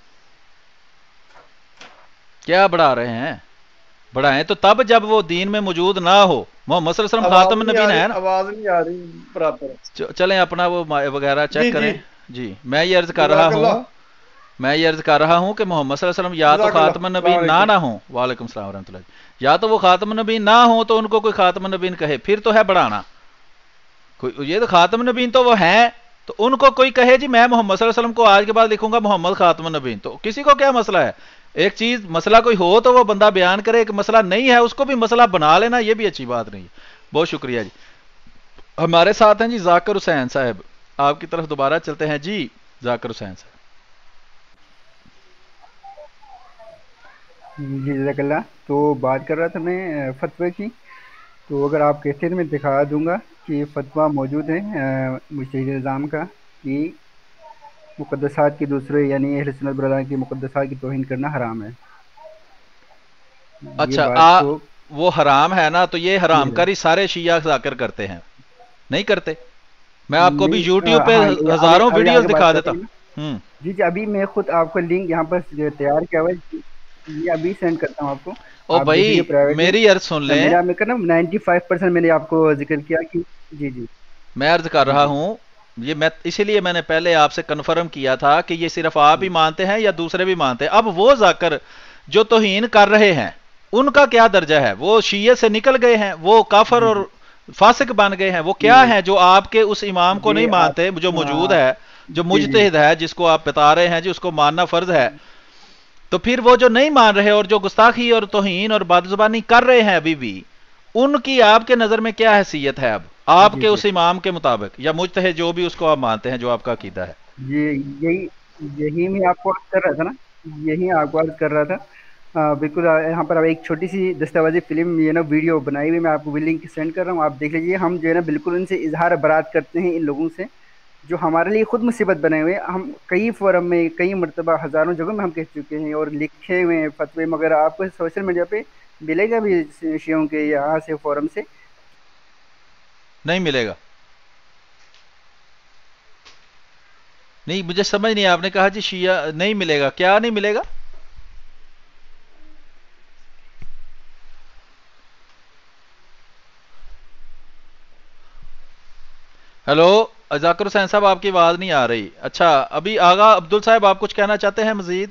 क्या बढ़ा रहे हैं? बढ़ाएं तो तब जब वो दीन में मौजूद ना हो। मोहम्मद सल्लल्लाहु अलैहि वसल्लम आवाज खातम नहीं आ नबीन रही, है ना। आवाज नहीं आ रही बराबर। च- चलें अपना वो मा- वगैरह चेक जी जी करें जी। मैं ये अर्ज कर रहा हूं जज़ाकल्लाह मैं ये अर्ज कर रहा हूं कि मोहम्मद सल्लल्लाहु अलैहि वसल्लम या तो जज़ाकल्लाह खातम अस्सलाम नबीन ना वालेकुम। ना हो, वालेकुम सलाम रहमतुल्लाह, या तो वो खातम नबीन ना हो तो उनको कोई खातम नबीन कहे, फिर तो है बढ़ाना। कोई ये तो खातम नबीन तो वो हैं, तो उनको कोई कहे जी मैं मोहम्मद सल्लल्लाहु अलैहि वसल्लम को आज के बाद लिखूंगा मोहम्मद खातम नबीन, तो किसी को क्या मसला है? एक चीज मसला कोई हो तो वो बंदा बयान करे, एक मसला नहीं है उसको भी मसला बना लेना, ये भी अच्छी बात नहीं है। बहुत शुक्रिया जी। हमारे साथ हैं जी जाकिर हुसैन साहब, आपकी तरफ दोबारा चलते हैं जी। जाकिर हुसैन साहब जी जज़ाकल्लाह। तो बात कर रहा था मैं फतवे की, तो अगर आप कहते हैं मैं दिखा दूंगा कि फतवा मौजूद है मुजतहिद निज़ाम का कि मुक़द्दसात की दूसरे यानी अहले सुन्नत बरदरान की मुक़द्दसात की तौहीन करना हराम है। ये अच्छा, बात आ, तो वो हराम है ना, तो ये हराम जी कारी सारे शिया जाकिर करते हैं, नहीं करते? میں آپ کو بھی نہیں یوٹیوب پہ ہاں یہ ابھی ہزاروں ابھی ویڈیوز آگے دکھا بات دیتا کرتے ہیں نا. ہوں. جی جی ابھی میں خود آپ کو لنک یہاں پر تیار کیا ہوا ہے, یہ ابھی سینڈ کرتا ہوں آپ کو, او آپ دیکھ لیجیے بھائی پرائیویٹ میں. میری عرض سن لیں, میرا میں کرنا نائنٹی فائیو پرسینٹ میں نے آپ کو ذکر کیا کہ جی جی میں عرض کر جی رہا جی ہوں, یہ میں اسی لیے میں نے پہلے آپ سے کنفرم کیا تھا کہ یہ صرف آپ ہی مانتے ہیں یا دوسرے بھی مانتے ہیں. اب وہ ذاکر جو توہین کر رہے ہیں ان کا کیا درجہ ہے؟ وہ شیعہ سے نکل گئے ہیں, وہ کافر جی اور جی فاسق بن گئے ہیں, وہ کیا جی ہیں جو آپ کے اس امام کو نہیں جی آپ مانتے جو موجود آ, ہے, جو جی جی مجتہد ہے, جس کو آپ بتا رہے ہیں جس کو ماننا فرض ہے؟ تو پھر وہ جو نہیں مان رہے اور جو گستاخی اور توہین اور بد زبانی کر رہے ہیں ابھی بھی, ان کی آپ کے نظر میں کیا حیثیت ہے اب آپ جی کے جی اس امام کے مطابق, یا مجتہد جو بھی اس کو آپ مانتے ہیں جو آپ کا عقیدہ ہے؟ یہ یہی یہی میں آپ کو عرض کر رہا تھا نا, یہی آپ کو عرض کر رہا تھا. آ, بالکل آ, یہاں پر اب ایک چھوٹی سی دستاویزی فلم یہ نا ویڈیو بنائی ہوئی, میں آپ کو لنک سینڈ کر رہا ہوں, آپ دیکھ لیجیے. ہم جو ہے نا بالکل ان سے اظہار برات کرتے ہیں, ان لوگوں سے جو ہمارے لیے خود مصیبت بنے ہوئے ہیں. ہم کئی فورم میں کئی مرتبہ ہزاروں جگہوں میں ہم کہہ چکے ہیں اور لکھے ہوئے ہیں فتوے, مگر آپ کو سوشل میڈیا پہ ملے گا بھی شیعوں کے یہاں سے فورم سے؟ نہیں ملے گا. نہیں مجھے سمجھ نہیں, آپ نے کہا جی شیعہ نہیں ملے گا, کیا نہیں ملے گا؟ ہیلو ذاکر حسین صاحب, آپ کی آواز نہیں آ رہی. اچھا ابھی آغا عبدل صاحب آپ کچھ کہنا چاہتے ہیں مزید؟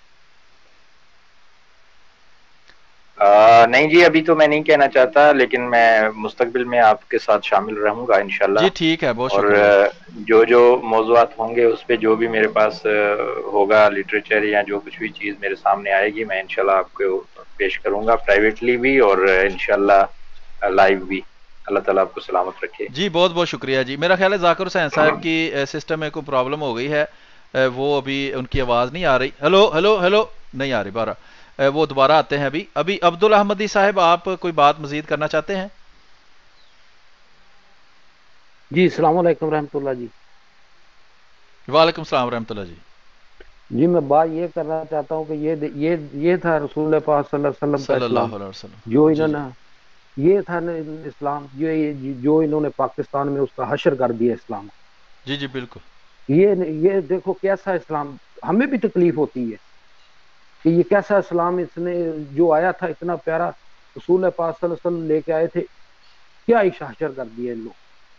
آ, نہیں جی ابھی تو میں نہیں کہنا چاہتا, لیکن میں مستقبل میں آپ کے ساتھ شامل رہوں گا انشاءاللہ. جی ٹھیک ہے, بہت اور شکر بہت. جو جو موضوعات ہوں گے اس پہ جو بھی میرے پاس ہوگا لٹریچر یا جو کچھ بھی چیز میرے سامنے آئے گی, میں انشاءاللہ آپ کو پیش کروں گا, پرائیویٹلی بھی اور انشاءاللہ لائیو بھی. اللہ تعالیٰ آپ کو سلامت رکھے. جی بہت بہت شکریہ جی. میرا خیال ہے ذاکر حسین صاحب کی سسٹم میں کوئی پرابلم ہو گئی ہے, وہ ابھی ان کی آواز نہیں آ رہی. ہلو ہلو ہلو نہیں آ رہی بارہ, وہ دوبارہ آتے ہیں ابھی. ابھی عبد الاحمدی صاحب آپ کوئی بات مزید کرنا چاہتے ہیں؟ جی السلام علیکم رحمۃ اللہ جی. وعلیکم السلام ورحمۃ اللہ جی. جی میں بات یہ کرنا چاہتا ہوں کہ یہ یہ یہ تھا رسول پاک صلی اللہ علیہ وسلم کا صلی اسلام, اللہ علیہ وسلم. جو جی انہوں جی نے یہ تھا اسلام, جو جو انہوں نے پاکستان میں اس کا حشر کر دیا اسلام. جی جی بالکل. یہ یہ دیکھو کیسا اسلام, ہمیں بھی تکلیف ہوتی ہے کہ یہ کیسا اسلام اس نے جو آیا تھا اتنا پیارا, رسول پاک صلی اللہ علیہ وسلم لے کے آئے تھے, کیا حشر کر دیا ان لوگ.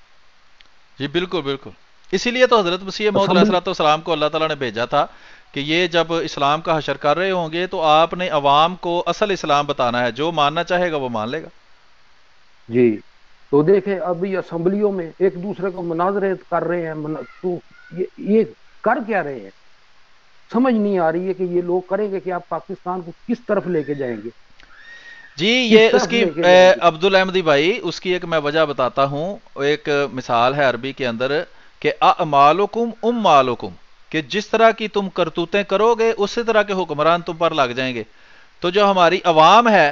جی بالکل بالکل. اسی لیے تو حضرت مسیح موعود علیہ اسمبلی الصلوۃ والسلام کو اللہ تعالیٰ نے بھیجا تھا کہ یہ جب اسلام کا حشر کر رہے ہوں گے تو آپ نے عوام کو اصل اسلام بتانا ہے, جو ماننا چاہے گا وہ مان لے گا. جی تو دیکھیں ابھی اسمبلیوں میں ایک دوسرے کو مناظرے کر رہے ہیں, تو یہ, یہ کر کیا رہے ہیں, سمجھ نہیں آ رہی ہے کہ یہ لوگ کریں گے کہ آپ پاکستان کو کس طرف لے کے جائیں گے. جی کس یہ اس طرف کی لے کے جائیں گے. عبد الاحمدی بھائی, اس کی ایک میں وجہ بتاتا ہوں. ایک مثال ہے عربی کے اندر کہ اعمالکم اموالکم, کہ جس طرح کی تم کرتوتیں کرو گے اسی طرح کے حکمران تم پر لگ جائیں گے. تو جو ہماری عوام ہے,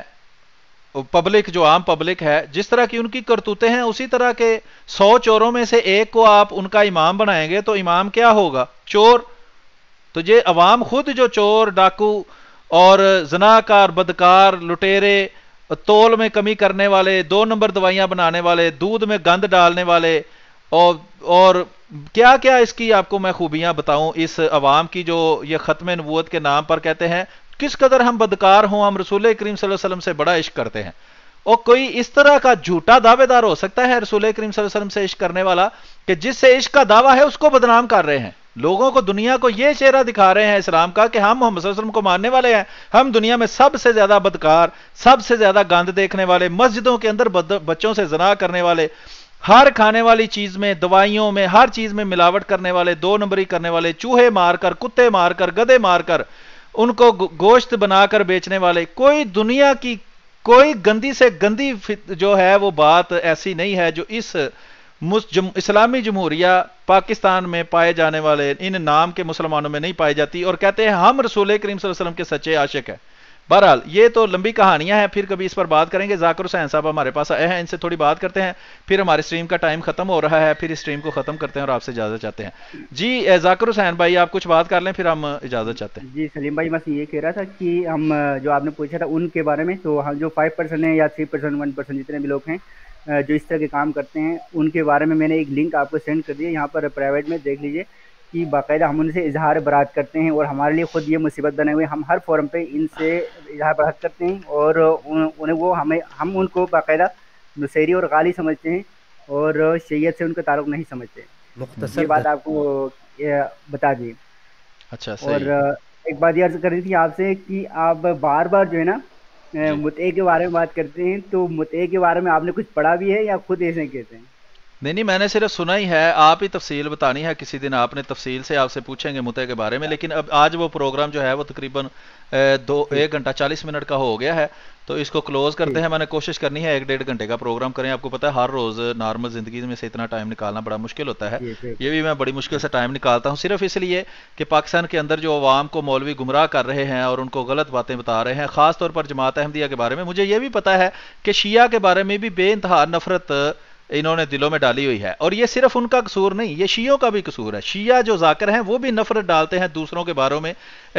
پبلک, جو عام پبلک ہے, جس طرح کی ان کی کرتوتیں ہیں اسی طرح کے سو چوروں میں سے ایک کو آپ ان کا امام بنائیں گے تو امام کیا ہوگا؟ چور. تو یہ عوام خود جو چور, ڈاکو اور زناکار, بدکار, لٹیرے, تول میں کمی کرنے والے, دو نمبر دوائیاں بنانے والے, دودھ میں گند ڈالنے والے, اور اور کیا کیا اس کی آپ کو میں خوبیاں بتاؤں اس عوام کی جو یہ ختم نبوت کے نام پر کہتے ہیں. کس قدر ہم بدکار ہوں, ہم رسول کریم صلی اللہ علیہ وسلم سے بڑا عشق کرتے ہیں. اور کوئی اس طرح کا جھوٹا دعوے دار ہو سکتا ہے رسول کریم صلی اللہ علیہ وسلم سے عشق کرنے والا کہ جس سے عشق کا دعویٰ ہے اس کو بدنام کر رہے ہیں, لوگوں کو, دنیا کو یہ چہرہ دکھا رہے ہیں اسلام کا کہ ہم محمد صلی اللہ علیہ وسلم کو ماننے والے ہیں, ہم دنیا میں سب سے زیادہ بدکار, سب سے زیادہ گند دیکھنے والے, مسجدوں کے اندر بچوں سے زنا کرنے والے, ہر کھانے والی چیز میں, دوائیوں میں, ہر چیز میں ملاوٹ کرنے والے, دو نمبری کرنے والے, چوہے مار کر, کتے مار کر, گدے مار کر, ان کو گوشت بنا کر بیچنے والے. کوئی دنیا کی کوئی گندی سے گندی جو ہے وہ بات ایسی نہیں ہے جو اس اسلامی جمہوریہ پاکستان میں پائے جانے والے ان نام کے مسلمانوں میں نہیں پائی جاتی, اور کہتے ہیں ہم رسول کریم صلی اللہ علیہ وسلم کے سچے عاشق ہیں. بہرحال یہ تو لمبی کہانیاں ہیں, پھر کبھی اس پر بات کریں گے. ذاکر حسین صاحب ہمارے پاس آئے ہیں, ان سے تھوڑی بات کرتے ہیں, پھر ہمارے اسٹریم کا ٹائم ختم ہو رہا ہے, پھر اس اسٹریم کو ختم کرتے ہیں اور آپ سے اجازت چاہتے ہیں. جی ذاکر حسین بھائی آپ کچھ بات کر لیں پھر ہم اجازت چاہتے ہیں. جی سلیم بھائی, میں یہ کہہ رہا تھا کہ ہم جو آپ نے پوچھا تھا ان کے بارے میں, تو ہم جو فائیو پرسینٹ ہیں یا تھری پرسینٹ ون پرسینٹ جتنے بھی لوگ ہیں, جو اس طرح کے کام کرتے ہیں ان کے بارے میں میں نے ایک لنک آپ کو سینڈ کر دیا، یہاں پر پرائیویٹ میں دیکھ لیجئے کہ باقاعدہ ہم ان سے اظہار برات کرتے ہیں، اور ہمارے لیے خود یہ مصیبت بنے ہوئے، ہم ہر فورم پہ ان سے اظہار برات کرتے ہیں، اور انہیں وہ ہمیں ہم ان کو باقاعدہ نصیری اور غالی سمجھتے ہیں، اور شیعت سے ان کا تعلق نہیں سمجھتے. یہ بات آپ کو بتا دی. اچھا اور ایک بات یہ عرض کر رہی تھی آپ سے کہ آپ بار بار جو ہے نا متعے کے بارے میں بات کرتے ہیں، تو متعے کے بارے میں آپ نے کچھ پڑھا بھی ہے یا خود ایسے کہتے ہیں؟ نہیں نہیں، میں نے صرف سنا ہی ہے، آپ ہی تفصیل بتانی ہے، کسی دن آپ نے تفصیل سے آپ سے پوچھیں گے متعے کے بارے میں. لیکن اب آج وہ پروگرام جو ہے وہ تقریباً دو ایک گھنٹہ چالیس منٹ کا ہو گیا ہے، تو اس کو کلوز کرتے ہیں. میں نے کوشش کرنی ہے ایک ڈیڑھ گھنٹے کا پروگرام کریں. آپ کو پتہ ہے ہر روز نارمل زندگی میں سے اتنا ٹائم نکالنا بڑا مشکل ہوتا ہے، یہ بھی میں بڑی مشکل سے ٹائم نکالتا ہوں، صرف اس لیے کہ پاکستان کے اندر جو عوام کو مولوی گمراہ کر رہے ہیں اور ان کو غلط باتیں بتا رہے ہیں، خاص طور پر جماعت احمدیہ کے بارے میں. مجھے یہ بھی پتہ ہے کہ شیعہ کے بارے میں بھی بے انتہا نفرت انہوں نے دلوں میں ڈالی ہوئی ہے، اور یہ صرف ان کا قصور نہیں، یہ شیعوں کا بھی قصور ہے. شیعہ جو ذاکر ہیں وہ بھی نفرت ڈالتے ہیں دوسروں کے باروں میں،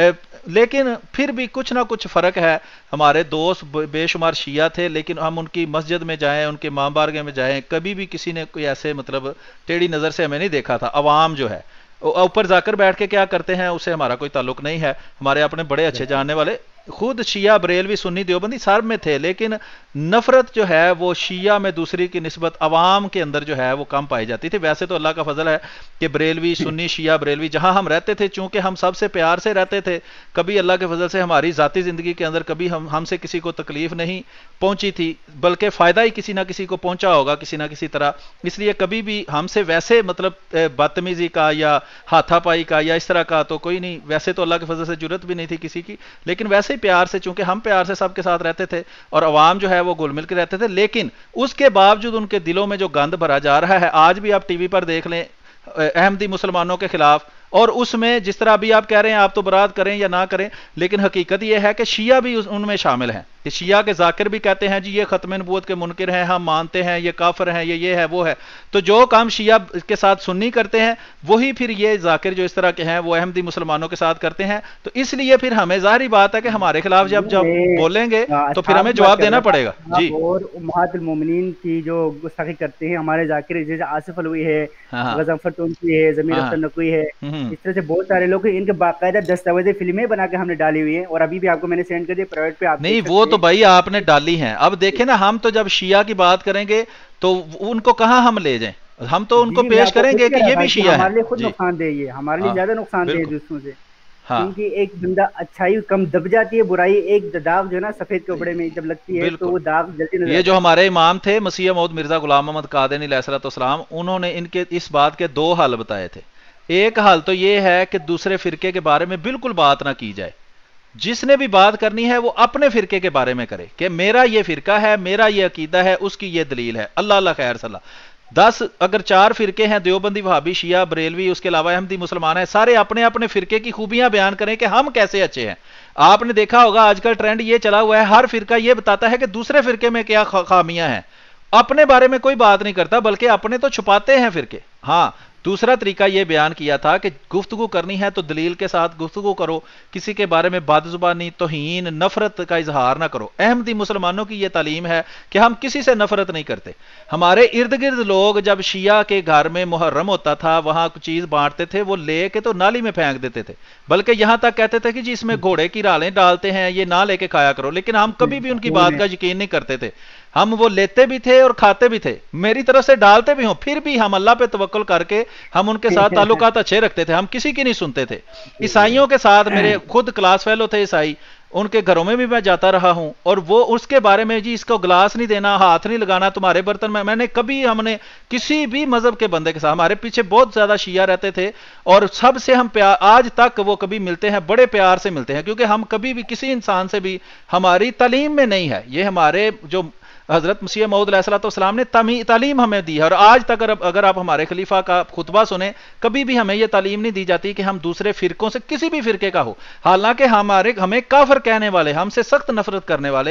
لیکن پھر بھی کچھ نہ کچھ فرق ہے. ہمارے دوست بے شمار شیعہ تھے، لیکن ہم ان کی مسجد میں جائیں، ان کے ماں بارگاہ میں جائیں، کبھی بھی کسی نے کوئی ایسے مطلب ٹیڑھی نظر سے ہمیں نہیں دیکھا تھا. عوام جو ہے اوپر جا کر بیٹھ کے کیا کرتے ہیں اسے ہمارا کوئی تعلق نہیں ہے. ہمارے اپنے بڑے اچھے جاننے والے خود شیعہ بریلوی سنی دیوبندی سب میں تھے، لیکن نفرت جو ہے وہ شیعہ میں دوسری کی نسبت عوام کے اندر جو ہے وہ کم پائی جاتی تھی. ویسے تو اللہ کا فضل ہے کہ بریلوی سنی شیعہ بریلوی جہاں ہم رہتے تھے، چونکہ ہم سب سے پیار سے رہتے تھے، کبھی اللہ کے فضل سے ہماری ذاتی زندگی کے اندر کبھی ہم ہم سے کسی کو تکلیف نہیں پہنچی تھی، بلکہ فائدہ ہی کسی نہ کسی کو پہنچا ہوگا کسی نہ کسی طرح. اس لیے کبھی بھی ہم سے ویسے مطلب بدتمیزی کا یا ہاتھا پائی کا یا اس طرح کا تو کوئی نہیں. ویسے تو اللہ کے فضل سے جرت بھی نہیں تھی کسی کی، لیکن ویسے پیار سے، چونکہ ہم پیار سے سب کے ساتھ رہتے تھے اور عوام جو ہے وہ گل مل کے رہتے تھے. لیکن اس کے باوجود ان کے دلوں میں جو گند بھرا جا رہا ہے، آج بھی آپ ٹی وی پر دیکھ لیں احمدی مسلمانوں کے خلاف، اور اس میں جس طرح ابھی آپ کہہ رہے ہیں آپ تو برات کریں یا نہ کریں، لیکن حقیقت یہ ہے کہ شیعہ بھی ان میں شامل ہیں، کہ شیعہ کے ذاکر بھی کہتے ہیں جی یہ ختم نبوت کے منکر ہیں، ہم مانتے ہیں یہ کافر ہیں، یہ یہ ہے وہ ہے. تو جو کام شیعہ کے ساتھ سنی کرتے ہیں وہی پھر یہ ذاکر جو اس طرح کے ہیں وہ احمدی مسلمانوں کے ساتھ کرتے ہیں. تو اس لیے پھر ہمیں ظاہری بات ہے کہ ہمارے خلاف جب جب بولیں گے تو پھر ہمیں جواب دینا پڑے گا. جی، اور امہات المومنین کی جو گستاخی کرتے ہیں ہمارے ذاکر، جیسے آصف الوی ہے، غضنفر ٹونسی ہے، ضمیر اختر نقوی ہے، اس طرح سے بہت سارے لوگ ان کے باقاعدہ دستاویز فلمیں بنا کے ہم نے ڈالی ہوئی ہیں، اور ابھی بھی آپ کو میں نے سینڈ کر دیا پرائیویٹ پہ. آپ نہیں وہ تو بھائی آپ نے ڈالی ہیں. اب دیکھیں نا، ہم تو جب شیعہ کی بات کریں گے تو ان کو کہاں ہم لے جائیں، ہم تو ان کو پیش کریں گے کہ یہ بھی شیعہ ہے. ہمارے لیے خود نقصان دہ یہ ہمارے لیے زیادہ نقصان دہ دوسروں سے، کیونکہ ایک بندہ اچھائی کم دب جاتی ہے، برائی ایک داغ جو ہے نا سفید کپڑے میں جب لگتی ہے تو وہ داغ جلدی نظر. یہ جو ہمارے امام تھے مسیح موعود مرزا غلام محمد قادری علیہ الصلوۃ والسلام، انہوں نے ان کے اس بات کے دو حل بتائے تھے. ایک حل تو یہ ہے کہ دوسرے فرقے کے بارے میں بالکل بات نہ کی جائے، جس نے بھی بات کرنی ہے وہ اپنے فرقے کے بارے میں کرے کہ میرا یہ فرقہ ہے، میرا یہ عقیدہ ہے، اس کی یہ دلیل ہے. اللہ اللہ خیر صلاح. دس اگر چار فرقے ہیں، دیوبندی، وہابی، شیعہ، بریلوی، اس کے علاوہ احمدی مسلمان ہیں، سارے اپنے اپنے فرقے کی خوبیاں بیان کریں کہ ہم کیسے اچھے ہیں. آپ نے دیکھا ہوگا آج کل ٹرینڈ یہ چلا ہوا ہے، ہر فرقہ یہ بتاتا ہے کہ دوسرے فرقے میں کیا خامیاں ہیں، اپنے بارے میں کوئی بات نہیں کرتا، بلکہ اپنے تو چھپاتے ہیں فرقے. ہاں، دوسرا طریقہ یہ بیان کیا تھا کہ گفتگو کرنی ہے تو دلیل کے ساتھ گفتگو کرو، کسی کے بارے میں بد زبانی، توہین، نفرت کا اظہار نہ کرو. احمدی مسلمانوں کی یہ تعلیم ہے کہ ہم کسی سے نفرت نہیں کرتے. ہمارے ارد گرد لوگ جب شیعہ کے گھر میں محرم ہوتا تھا وہاں کچھ چیز بانٹتے تھے، وہ لے کے تو نالی میں پھینک دیتے تھے، بلکہ یہاں تک کہتے تھے کہ جی اس میں گھوڑے کی رالیں ڈالتے ہیں، یہ نہ لے کے کھایا کرو. لیکن ہم کبھی بھی ان کی بات کا یقین نہیں کرتے تھے، ہم وہ لیتے بھی تھے اور کھاتے بھی تھے، میری طرف سے ڈالتے بھی ہوں، پھر بھی ہم اللہ پہ توکل کر کے ہم ان کے ساتھ تعلقات اچھے رکھتے تھے، ہم کسی کی نہیں سنتے تھے. عیسائیوں کے ساتھ میرے خود کلاس فیلو تھے عیسائی، ان کے گھروں میں بھی میں جاتا رہا ہوں، اور وہ اس کے بارے میں جی اس کو گلاس نہیں دینا، ہاتھ نہیں لگانا تمہارے برتن میں. میں نے کبھی ہم نے کسی بھی مذہب کے بندے کے ساتھ، ہمارے پیچھے بہت زیادہ شیعہ رہتے تھے اور سب سے ہم پیار آج تک وہ کبھی ملتے ہیں، بڑے پیار سے ملتے ہیں، کیونکہ ہم کبھی بھی کسی انسان سے بھی ہماری تعلیم میں نہیں ہے. یہ ہمارے جو حضرت مسیح موعود علیہ الصلوۃ والسلام نے تعلیم ہمیں دی ہے، اور آج تک اگر آپ ہمارے خلیفہ کا خطبہ سنیں کبھی بھی ہمیں یہ تعلیم نہیں دی جاتی کہ ہم دوسرے فرقوں سے، کسی بھی فرقے کا ہو، حالانکہ ہمارے ہمیں کافر کہنے والے، ہم سے سخت نفرت کرنے والے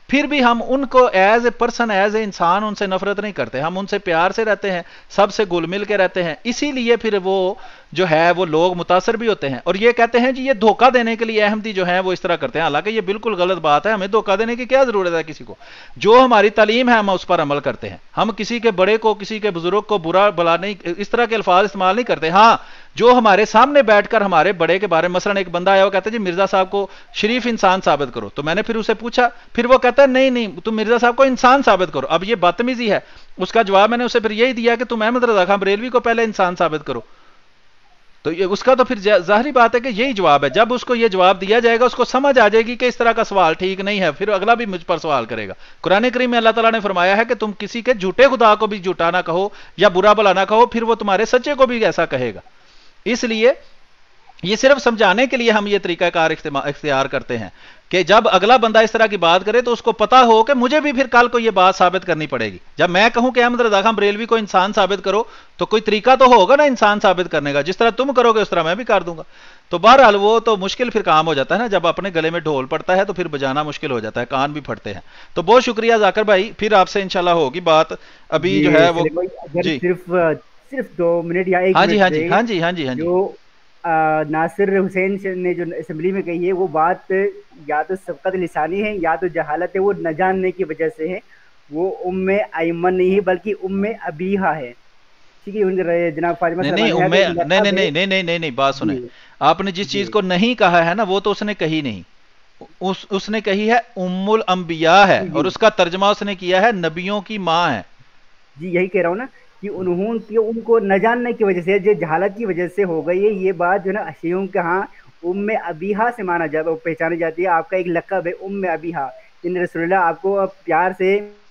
फिर भी हम उनको as a person, as a इंसान उनसे नफरत नहीं करते, हम उनसे प्यार से रहते हैं, सबसे घुल मिल के रहते हैं। इसीलिए फिर वो जो है वो लोग मुतासर भी होते हैं और ये कहते हैं जी ये धोखा देने के लिए अहमदी जो है वो इस तरह करते हैं। हालांकि ये बिल्कुल गलत बात है, हमें धोखा देने की क्या जरूरत है किसी को। जो हमारी तालीम है हम उस पर अमल करते हैं, हम किसी के बड़े को, किसी के बुजुर्ग को बुरा भला नहीं, इस तरह के अल्फाज इस्तेमाल नहीं करते। हाँ, जो हमारे सामने बैठकर हमारे बड़े के बारे में, मसलन एक बंदा आया वो कहता है जी मिर्जा साहब को शरीफ इंसान साबित करो, तो मैंने फिर उसे पूछा, फिर वो कहता है नहीं नहीं तुम मिर्जा साहब को इंसान साबित करो। अब ये बदतमीजी है। उसका जवाब मैंने उसे फिर यही दिया कि तुम अहमद रजा खान बरेलवी को पहले इंसान साबित करो। तो ये उसका तो फिर जाहिर बात है कि यही जवाब है। जब उसको ये जवाब दिया जाएगा उसको समझ आ जाएगी कि इस तरह का सवाल ठीक नहीं है, फिर अगला भी मुझ पर सवाल करेगा। कुरान करीम में अल्लाह ताला ने फरमाया है कि तुम किसी के झूठे खुदा को भी झूठा ना कहो या बुरा भला ना कहो, फिर वो तुम्हारे सच्चे को भी ऐसा कहेगा। इसलिए ये सिर्फ समझाने के लिए हम ये तरीकाकार इख्तियार करते हैं कि जब अगला बंदा इस तरह की बात करे तो उसको पता हो कि मुझे भी फिर कल को ये बात साबित करनी पड़ेगी। जब मैं कहूं कि अहमद रजा खान बरेलवी को इंसान साबित करो तो कोई तरीका तो होगा ना इंसान साबित करने का, जिस तरह तुम करोगे उस तरह मैं भी कर दूंगा। तो बहरहाल वो तो मुश्किल फिर काम हो जाता है ना, जब अपने गले में ढोल पड़ता है तो फिर बजाना मुश्किल हो जाता है, कान भी फटते हैं। तो बहुत शुक्रिया जाकिर भाई, फिर आपसे इंशाल्लाह होगी बात। अभी जो है वो जी सिर्फ सिर्फ दो मिनट या एक हाँ जी हाँ जी हाँ जी हाँ जी हाँ जी जो नासिर हुसैन ने जो असेंबली में कही है वो बात या तो सबकत लिसानी है या तो जहालत है, वो न जानने की वजह से है। वो उम्मे आइमन नहीं है बल्कि उम्मे अबीहा है। ठीक है, उनके जनाब फातिमा नहीं नहीं उम्मे नहीं नहीं नहीं नहीं नहीं नहीं नहीं बात सुने, आपने जिस चीज को नहीं कहा है ना वो तो उसने कही नहीं, उस उसने कही है उम्मुल अंबिया है और उसका तर्जमा उसने किया है नबियों की माँ है। जी यही कह रहा हूँ ना कि उन्होंने उनको न जानने की वजह से, जो जहालत की वजह से हो गई है ये बात जो है ना। अशियों के यहाँ उम्मे अबीहा से माना जाता है, पहचानी जाती है। आपका एक लक़ब है उम्मे अबीहा, इन रसूलुल्लाह आपको प्यार से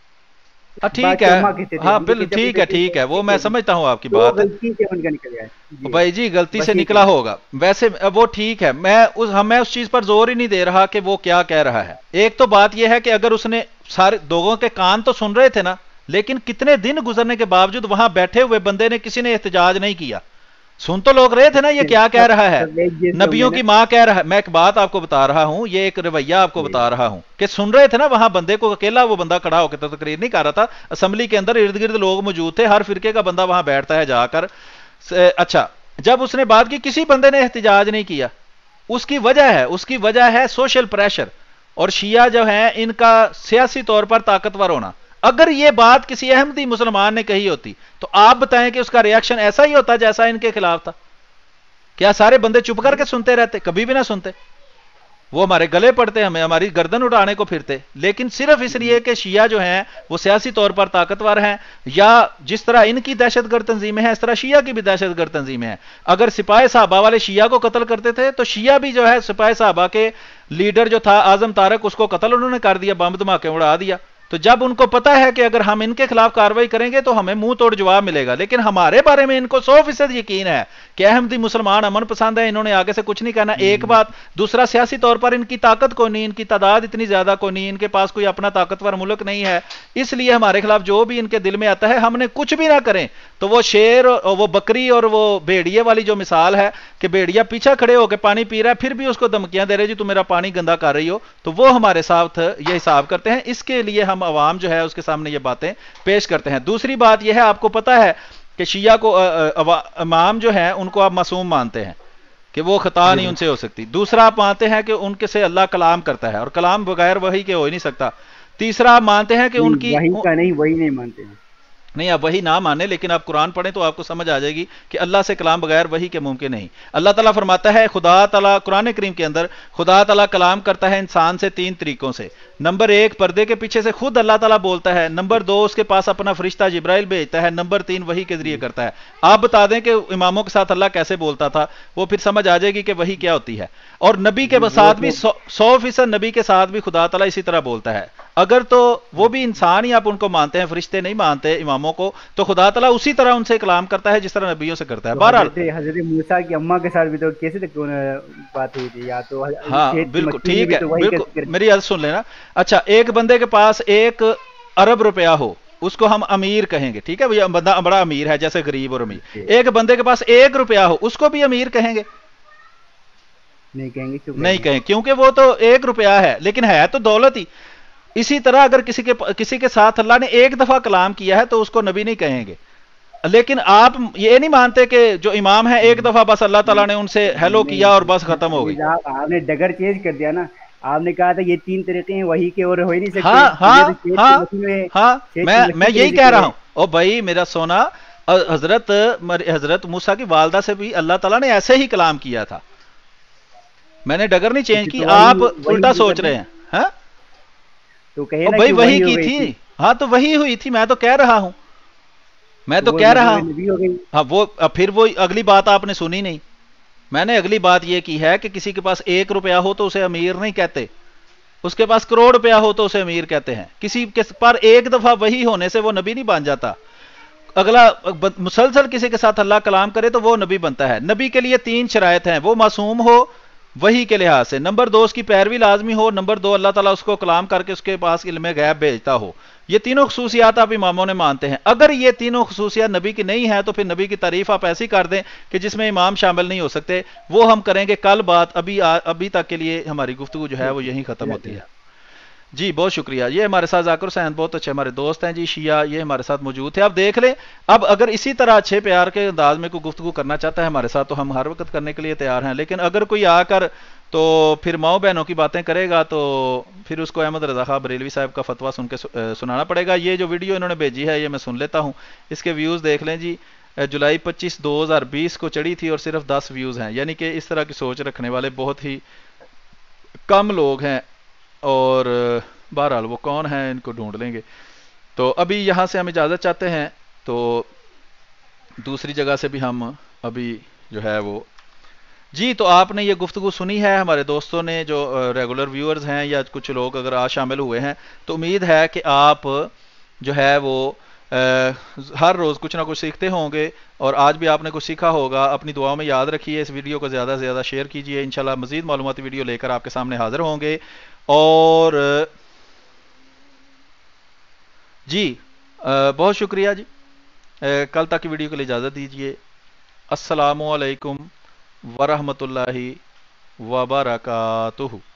ठीक है। हाँ बिल्कुल ठीक है ठीक है, वो मैं समझता हूँ आपकी बात। गलती से उनका निकल गया भाई जी, गलती से निकला होगा वैसे, वो ठीक है। मैं उस हमें उस चीज पर जोर ही नहीं दे रहा कि वो क्या कह रहा है। एक तो बात यह है कि अगर उसने सारे लोगों के कान तो सुन रहे थे ना, लेकिन कितने दिन गुजरने के बावजूद वहां बैठे हुए बंदे ने किसी ने एहतजाज नहीं किया। सुन तो लोग रहे थे ना ये क्या कह रहा है, नबियों की माँ कह रहा है। मैं एक बात आपको बता रहा हूं, ये एक रवैया आपको बता रहा हूं कि सुन रहे थे ना वहां बंदे को, अकेला वो बंदा खड़ा होकर तो तकरीर नहीं कर रहा था, असेंबली के अंदर इर्द गिर्द लोग मौजूद थे, हर फिरके का बंदा वहां बैठता है जाकर। अच्छा, जब उसने बात की किसी बंदे ने एहतजाज नहीं किया, उसकी वजह है उसकी वजह है सोशल प्रेशर और शिया जो है इनका सियासी तौर पर ताकतवर होना। अगर ये बात किसी अहमदी मुसलमान ने कही होती तो आप बताएं कि उसका रिएक्शन ऐसा ही होता जैसा इनके खिलाफ था। क्या सारे बंदे चुप करके सुनते रहते? कभी भी ना सुनते, वो हमारे गले पड़ते, हमें हमारी गर्दन उड़ाने को फिरते। लेकिन सिर्फ इसलिए कि शिया जो हैं वो सियासी तौर पर ताकतवर हैं, या जिस तरह इनकी दहशतगर्द तंजीमें हैं इस तरह शिया की भी दहशतगर्द तंजीमें हैं। अगर सिपाही साहबा वाले शिया को कत्ल करते थे तो शिया भी जो है सिपाही साहबा के लीडर जो था आजम तारक, उसको कत्ल उन्होंने कर दिया, बम धमाके उड़ा दिया। तो जब उनको पता है कि अगर हम इनके खिलाफ कार्रवाई करेंगे तो हमें मुंह तोड़ जवाब मिलेगा, लेकिन हमारे बारे में इनको सौ फीसद यकीन है कि अहमदी मुसलमान अमन पसंद है, इन्होंने आगे से कुछ नहीं कहना। एक बात, दूसरा सियासी तौर पर इनकी ताकत को नहीं, इनकी तादाद इतनी ज्यादा को नहीं, इनके पास कोई अपना ताकतवर मुल्क नहीं है, इसलिए हमारे खिलाफ जो भी इनके दिल में आता है हमने कुछ भी ना करें तो वो शेर और वो बकरी और वो भेड़िए वाली जो मिसाल है कि भेड़िया पीछे खड़े होकर पानी पी रहा है फिर भी उसको धमकियां दे रहे जी तुम मेरा पानी गंदा कर रही हो, तो वो हमारे साथ ये हिसाब करते हैं। इसके लिए हम अवाम जो है उसके सामने ये बातें पेश करते हैं। दूसरी बात यह है, आपको पता है कि शिया को इमाम जो है उनको आप मासूम मानते हैं कि वो खता नहीं उनसे हो सकती। दूसरा आप मानते हैं कि उनके से अल्लाह कलाम करता है और कलाम बगैर वही के हो ही नहीं सकता। तीसरा आप मानते हैं कि उनकी वही का नहीं वही नहीं मानते हैं। नहीं, आप वही ना माने, लेकिन आप कुरान पढ़ें तो आपको समझ आ जाएगी कि अल्लाह से कलाम बगैर वही के मुमकिन नहीं। अल्लाह ताला फरमाता है, खुदा ताला कुरान करीम के अंदर खुदा ताला कलाम करता है इंसान से तीन तरीकों से। नंबर एक, पर्दे के पीछे से खुद अल्लाह ताला बोलता है। नंबर दो, उसके पास अपना फरिश्ता जिब्राइल भेजता है। नंबर तीन, वही के जरिए करता है। आप बता दें कि इमामों के साथ अल्लाह कैसे बोलता था, वो फिर समझ आ जाएगी कि वही क्या होती है। और नबी के साथ भी सौ फीसद नबी के साथ भी खुदा ताला इसी तरह बोलता है। अगर तो वो भी इंसान ही आप उनको मानते हैं, फरिश्ते नहीं मानते इमामों को, तो खुदा ताला उसी तरह उनसे कलाम करता है जिस तरह नबियों से करता है। बहरहाल हजरत मूसा की अम्मा के साथ भी तो कैसे तक बात हुई थी, या तो हाँ बिल्कुल ठीक है, बिल्कुल मेरी बात सुन लेना। अच्छा, एक बंदे के पास एक अरब रुपया हो, उसको हम अमीर कहेंगे, ठीक है, वो बंदा बड़ा अमीर है जैसे गरीब और अमीर। एक बंदे के पास एक रुपया हो, उसको भी अमीर कहेंगे? नहीं कहेंगे। क्यों नहीं कहेंगे? क्योंकि वो तो एक रुपया है लेकिन है तो दौलत ही। اسی طرح اگر کسی کے کسی کے ساتھ اللہ نے ایک دفعہ کلام کیا ہے تو اس کو نبی نہیں کہیں گے. لیکن آپ یہ نہیں مانتے کہ جو امام ہیں ایک دفعہ بس اللہ تعالیٰ نے ان سے ہیلو کیا اور بس ختم ہو گئی. آپ نے ڈگر چینج کر دیا نا. آپ نے کہا تھا یہ تین طریقے ہیں وہی کے اور ہو ہی نہیں سکتے. ہاں ہاں ہاں ہاں میں میں یہی کہہ رہا ہوں. او بھائی میرا سونا, حضرت حضرت موسیٰ کی والدہ سے بھی اللہ تعالیٰ نے ایسے ہی کلام کیا تھا. میں نے ڈگر نہیں چینج کی, آپ الٹا سوچ رہے ہیں. ہاں تو کہے نا بھائی وہی کی تھی. ہاں تو وہی ہوئی تھی, میں تو کہہ رہا ہوں میں تو کہہ رہا ہوں. ہاں وہ پھر وہ اگلی بات آپ نے سنی نہیں. میں نے اگلی بات یہ کی ہے کہ کسی کے پاس ایک روپیہ ہو تو اسے امیر نہیں کہتے, اس کے پاس کروڑ روپیہ ہو تو اسے امیر کہتے ہیں. کسی کے پر ایک دفعہ وہی ہونے سے وہ نبی نہیں بن جاتا. اگلا مسلسل کسی کے ساتھ اللہ کلام کرے تو وہ نبی بنتا ہے. نبی کے لیے تین شرائط ہیں, وہ معصوم ہو وہی کے لحاظ سے, نمبر دو اس کی پیروی لازمی ہو, نمبر دو اللہ تعالیٰ اس کو کلام کر کے اس کے پاس علم غیب بھیجتا ہو. یہ تینوں خصوصیات آپ اماموں نے مانتے ہیں. اگر یہ تینوں خصوصیات نبی کی نہیں ہیں تو پھر نبی کی تعریف آپ ایسی کر دیں کہ جس میں امام شامل نہیں ہو سکتے. وہ ہم کریں گے کل بات. ابھی ابھی تک کے لیے ہماری گفتگو جو ہے وہ یہیں ختم ہوتی ہے. جی بہت شکریہ. یہ ہمارے ساتھ ذاکر حسین بہت اچھے ہمارے دوست ہیں جی شیعہ, یہ ہمارے ساتھ موجود تھے. اب دیکھ لیں, اب اگر اسی طرح اچھے پیار کے انداز میں کوئی گفتگو کرنا چاہتا ہے ہمارے ساتھ تو ہم ہر وقت کرنے کے لیے تیار ہیں. لیکن اگر کوئی آ کر تو پھر ماؤں بہنوں کی باتیں کرے گا تو پھر اس کو احمد رضا خان بریلوی صاحب کا فتویٰ سن کے سنانا پڑے گا. یہ جو ویڈیو انہوں نے بھیجی ہے یہ میں سن لیتا ہوں, اس کے ویوز دیکھ لیں جی. جولائی پچیس دو ہزار بیس کو چڑھی تھی اور صرف دس ویوز ہیں. یعنی کہ اس طرح کی سوچ رکھنے والے بہت ہی کم لوگ ہیں, اور بہرحال وہ کون ہیں ان کو ڈھونڈ لیں گے. تو ابھی یہاں سے ہم اجازت چاہتے ہیں, تو دوسری جگہ سے بھی ہم ابھی جو ہے وہ جی. تو آپ نے یہ گفتگو سنی ہے, ہمارے دوستوں نے جو ریگولر ویورز ہیں یا کچھ لوگ اگر آج شامل ہوئے ہیں تو امید ہے کہ آپ جو ہے وہ ہر روز کچھ نہ کچھ سیکھتے ہوں گے, اور آج بھی آپ نے کچھ سیکھا ہوگا. اپنی دعاؤں میں یاد رکھیے, اس ویڈیو کو زیادہ سے زیادہ شیئر کیجیے. انشاءاللہ مزید معلوماتی ویڈیو لے کر آپ کے سامنے حاضر ہوں گے. اور جی بہت شکریہ جی. کل تک کی ویڈیو کے لیے اجازت دیجیے. السلام علیکم ورحمۃ اللہ وبرکاتہ.